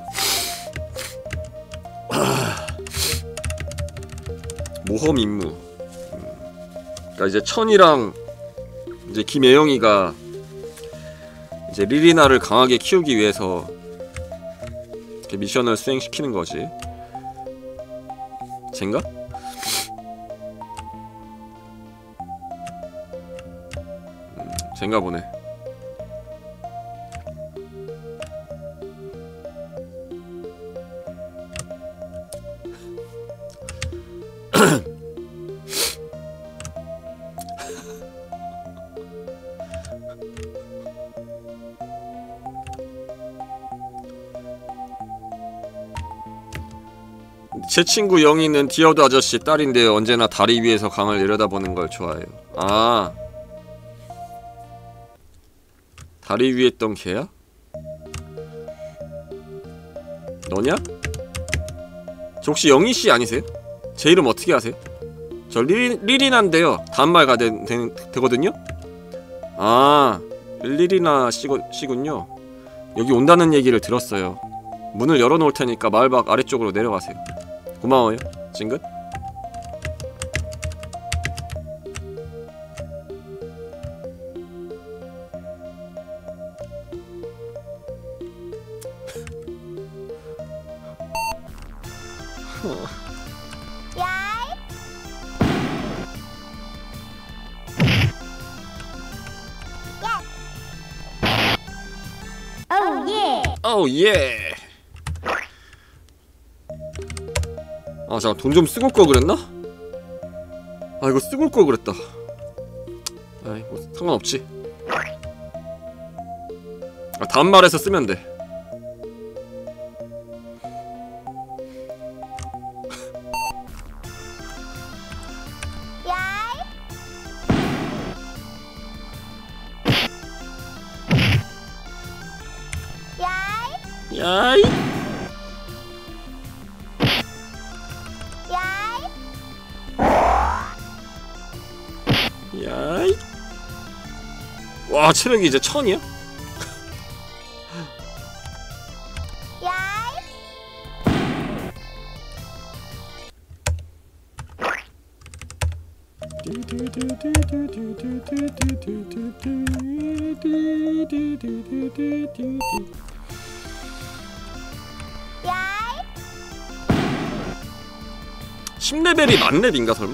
아, 모험 임무. 음, 그러니까 이제 천이랑 이제 김혜영이가 이제 리리나를 강하게 키우기 위해서 이렇게 미션을 수행시키는 거지. 쟤인가? 음, 쟤인가 보네. 제 친구 영희는 디어도 아저씨 딸인데 언제나 다리 위에서 강을 내려다보는 걸 좋아해요. 아, 다리 위에 있던 걔야? 너냐? 저 혹시 영희씨 아니세요? 제 이름 어떻게 아세요? 저 리리, 리리나인데요. 다음 말 가야 되, 되, 되거든요? 아, 리리나 씨고, 씨군요. 여기 온다는 얘기를 들었어요. 문을 열어놓을 테니까 마을 밖 아래쪽으로 내려가세요. 고마워요, 찡긋. 오 예. 아, 잠깐 돈 좀 쓰고 올 걸 그랬나? 아, 이거 쓰고 올 걸 그랬다. 아이, 뭐 상관없지. 아, 다음 말에서 쓰면 돼. 야이. 야이. 와, 체력이 이제 천이야? 십 레벨이 만렙인가 설마?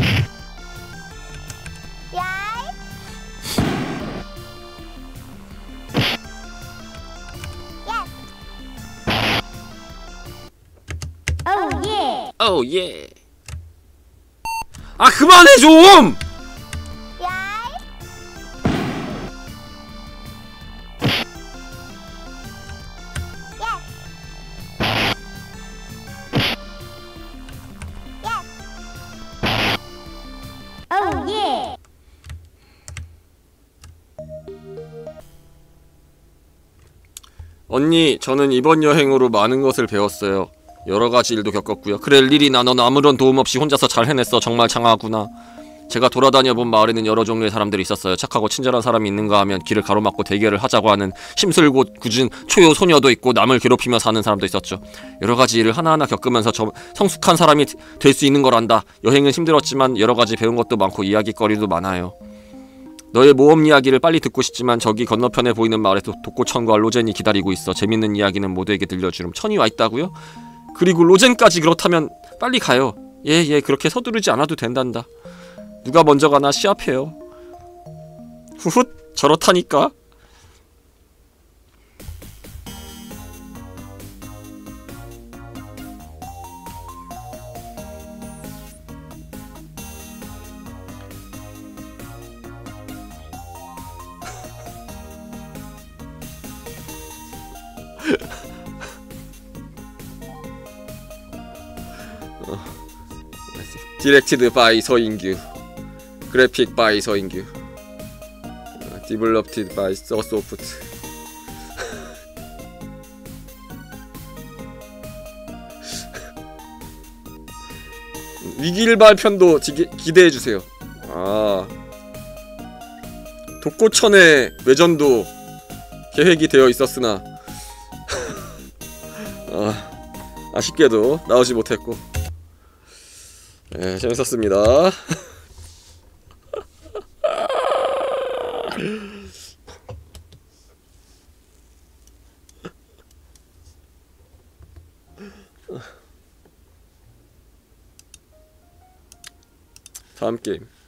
오 예. 아, 그만해 좀. 언니, 저는 이번 여행으로 많은 것을 배웠어요. 여러가지 일도 겪었고요. 그래, 리리나, 넌 아무런 도움 없이 혼자서 잘 해냈어. 정말 장하구나. 제가 돌아다녀 본 마을에는 여러 종류의 사람들이 있었어요. 착하고 친절한 사람이 있는가 하면 길을 가로막고 대결을 하자고 하는 심술고 굳은 초요 소녀도 있고 남을 괴롭히며 사는 사람도 있었죠. 여러 가지 일을 하나하나 겪으면서 저 성숙한 사람이 될 수 있는 거란다. 여행은 힘들었지만 여러 가지 배운 것도 많고 이야기거리도 많아요. 너의 모험 이야기를 빨리 듣고 싶지만 저기 건너편에 보이는 마을에서 독고천과 로젠이 기다리고 있어. 재밌는 이야기는 모두에게 들려주렴. 천이 와 있다고요? 그리고 로젠까지. 그렇다면 빨리 가요. 예, 예, 그렇게 서두르지 않아도 된단다. 누가 먼저 가나 시합해요. 후훗, 저렇다니까. 디렉티드 바이 서인규, 그래픽 바이 서인규, 디벨롭티드 바이 서소프트. 위기일발 편도 기, 기대해주세요. 아, 독고천의 외전도 계획이 되어 있었으나 아, 아쉽게도 나오지 못했고, 네, 재밌었습니다. 다음 게임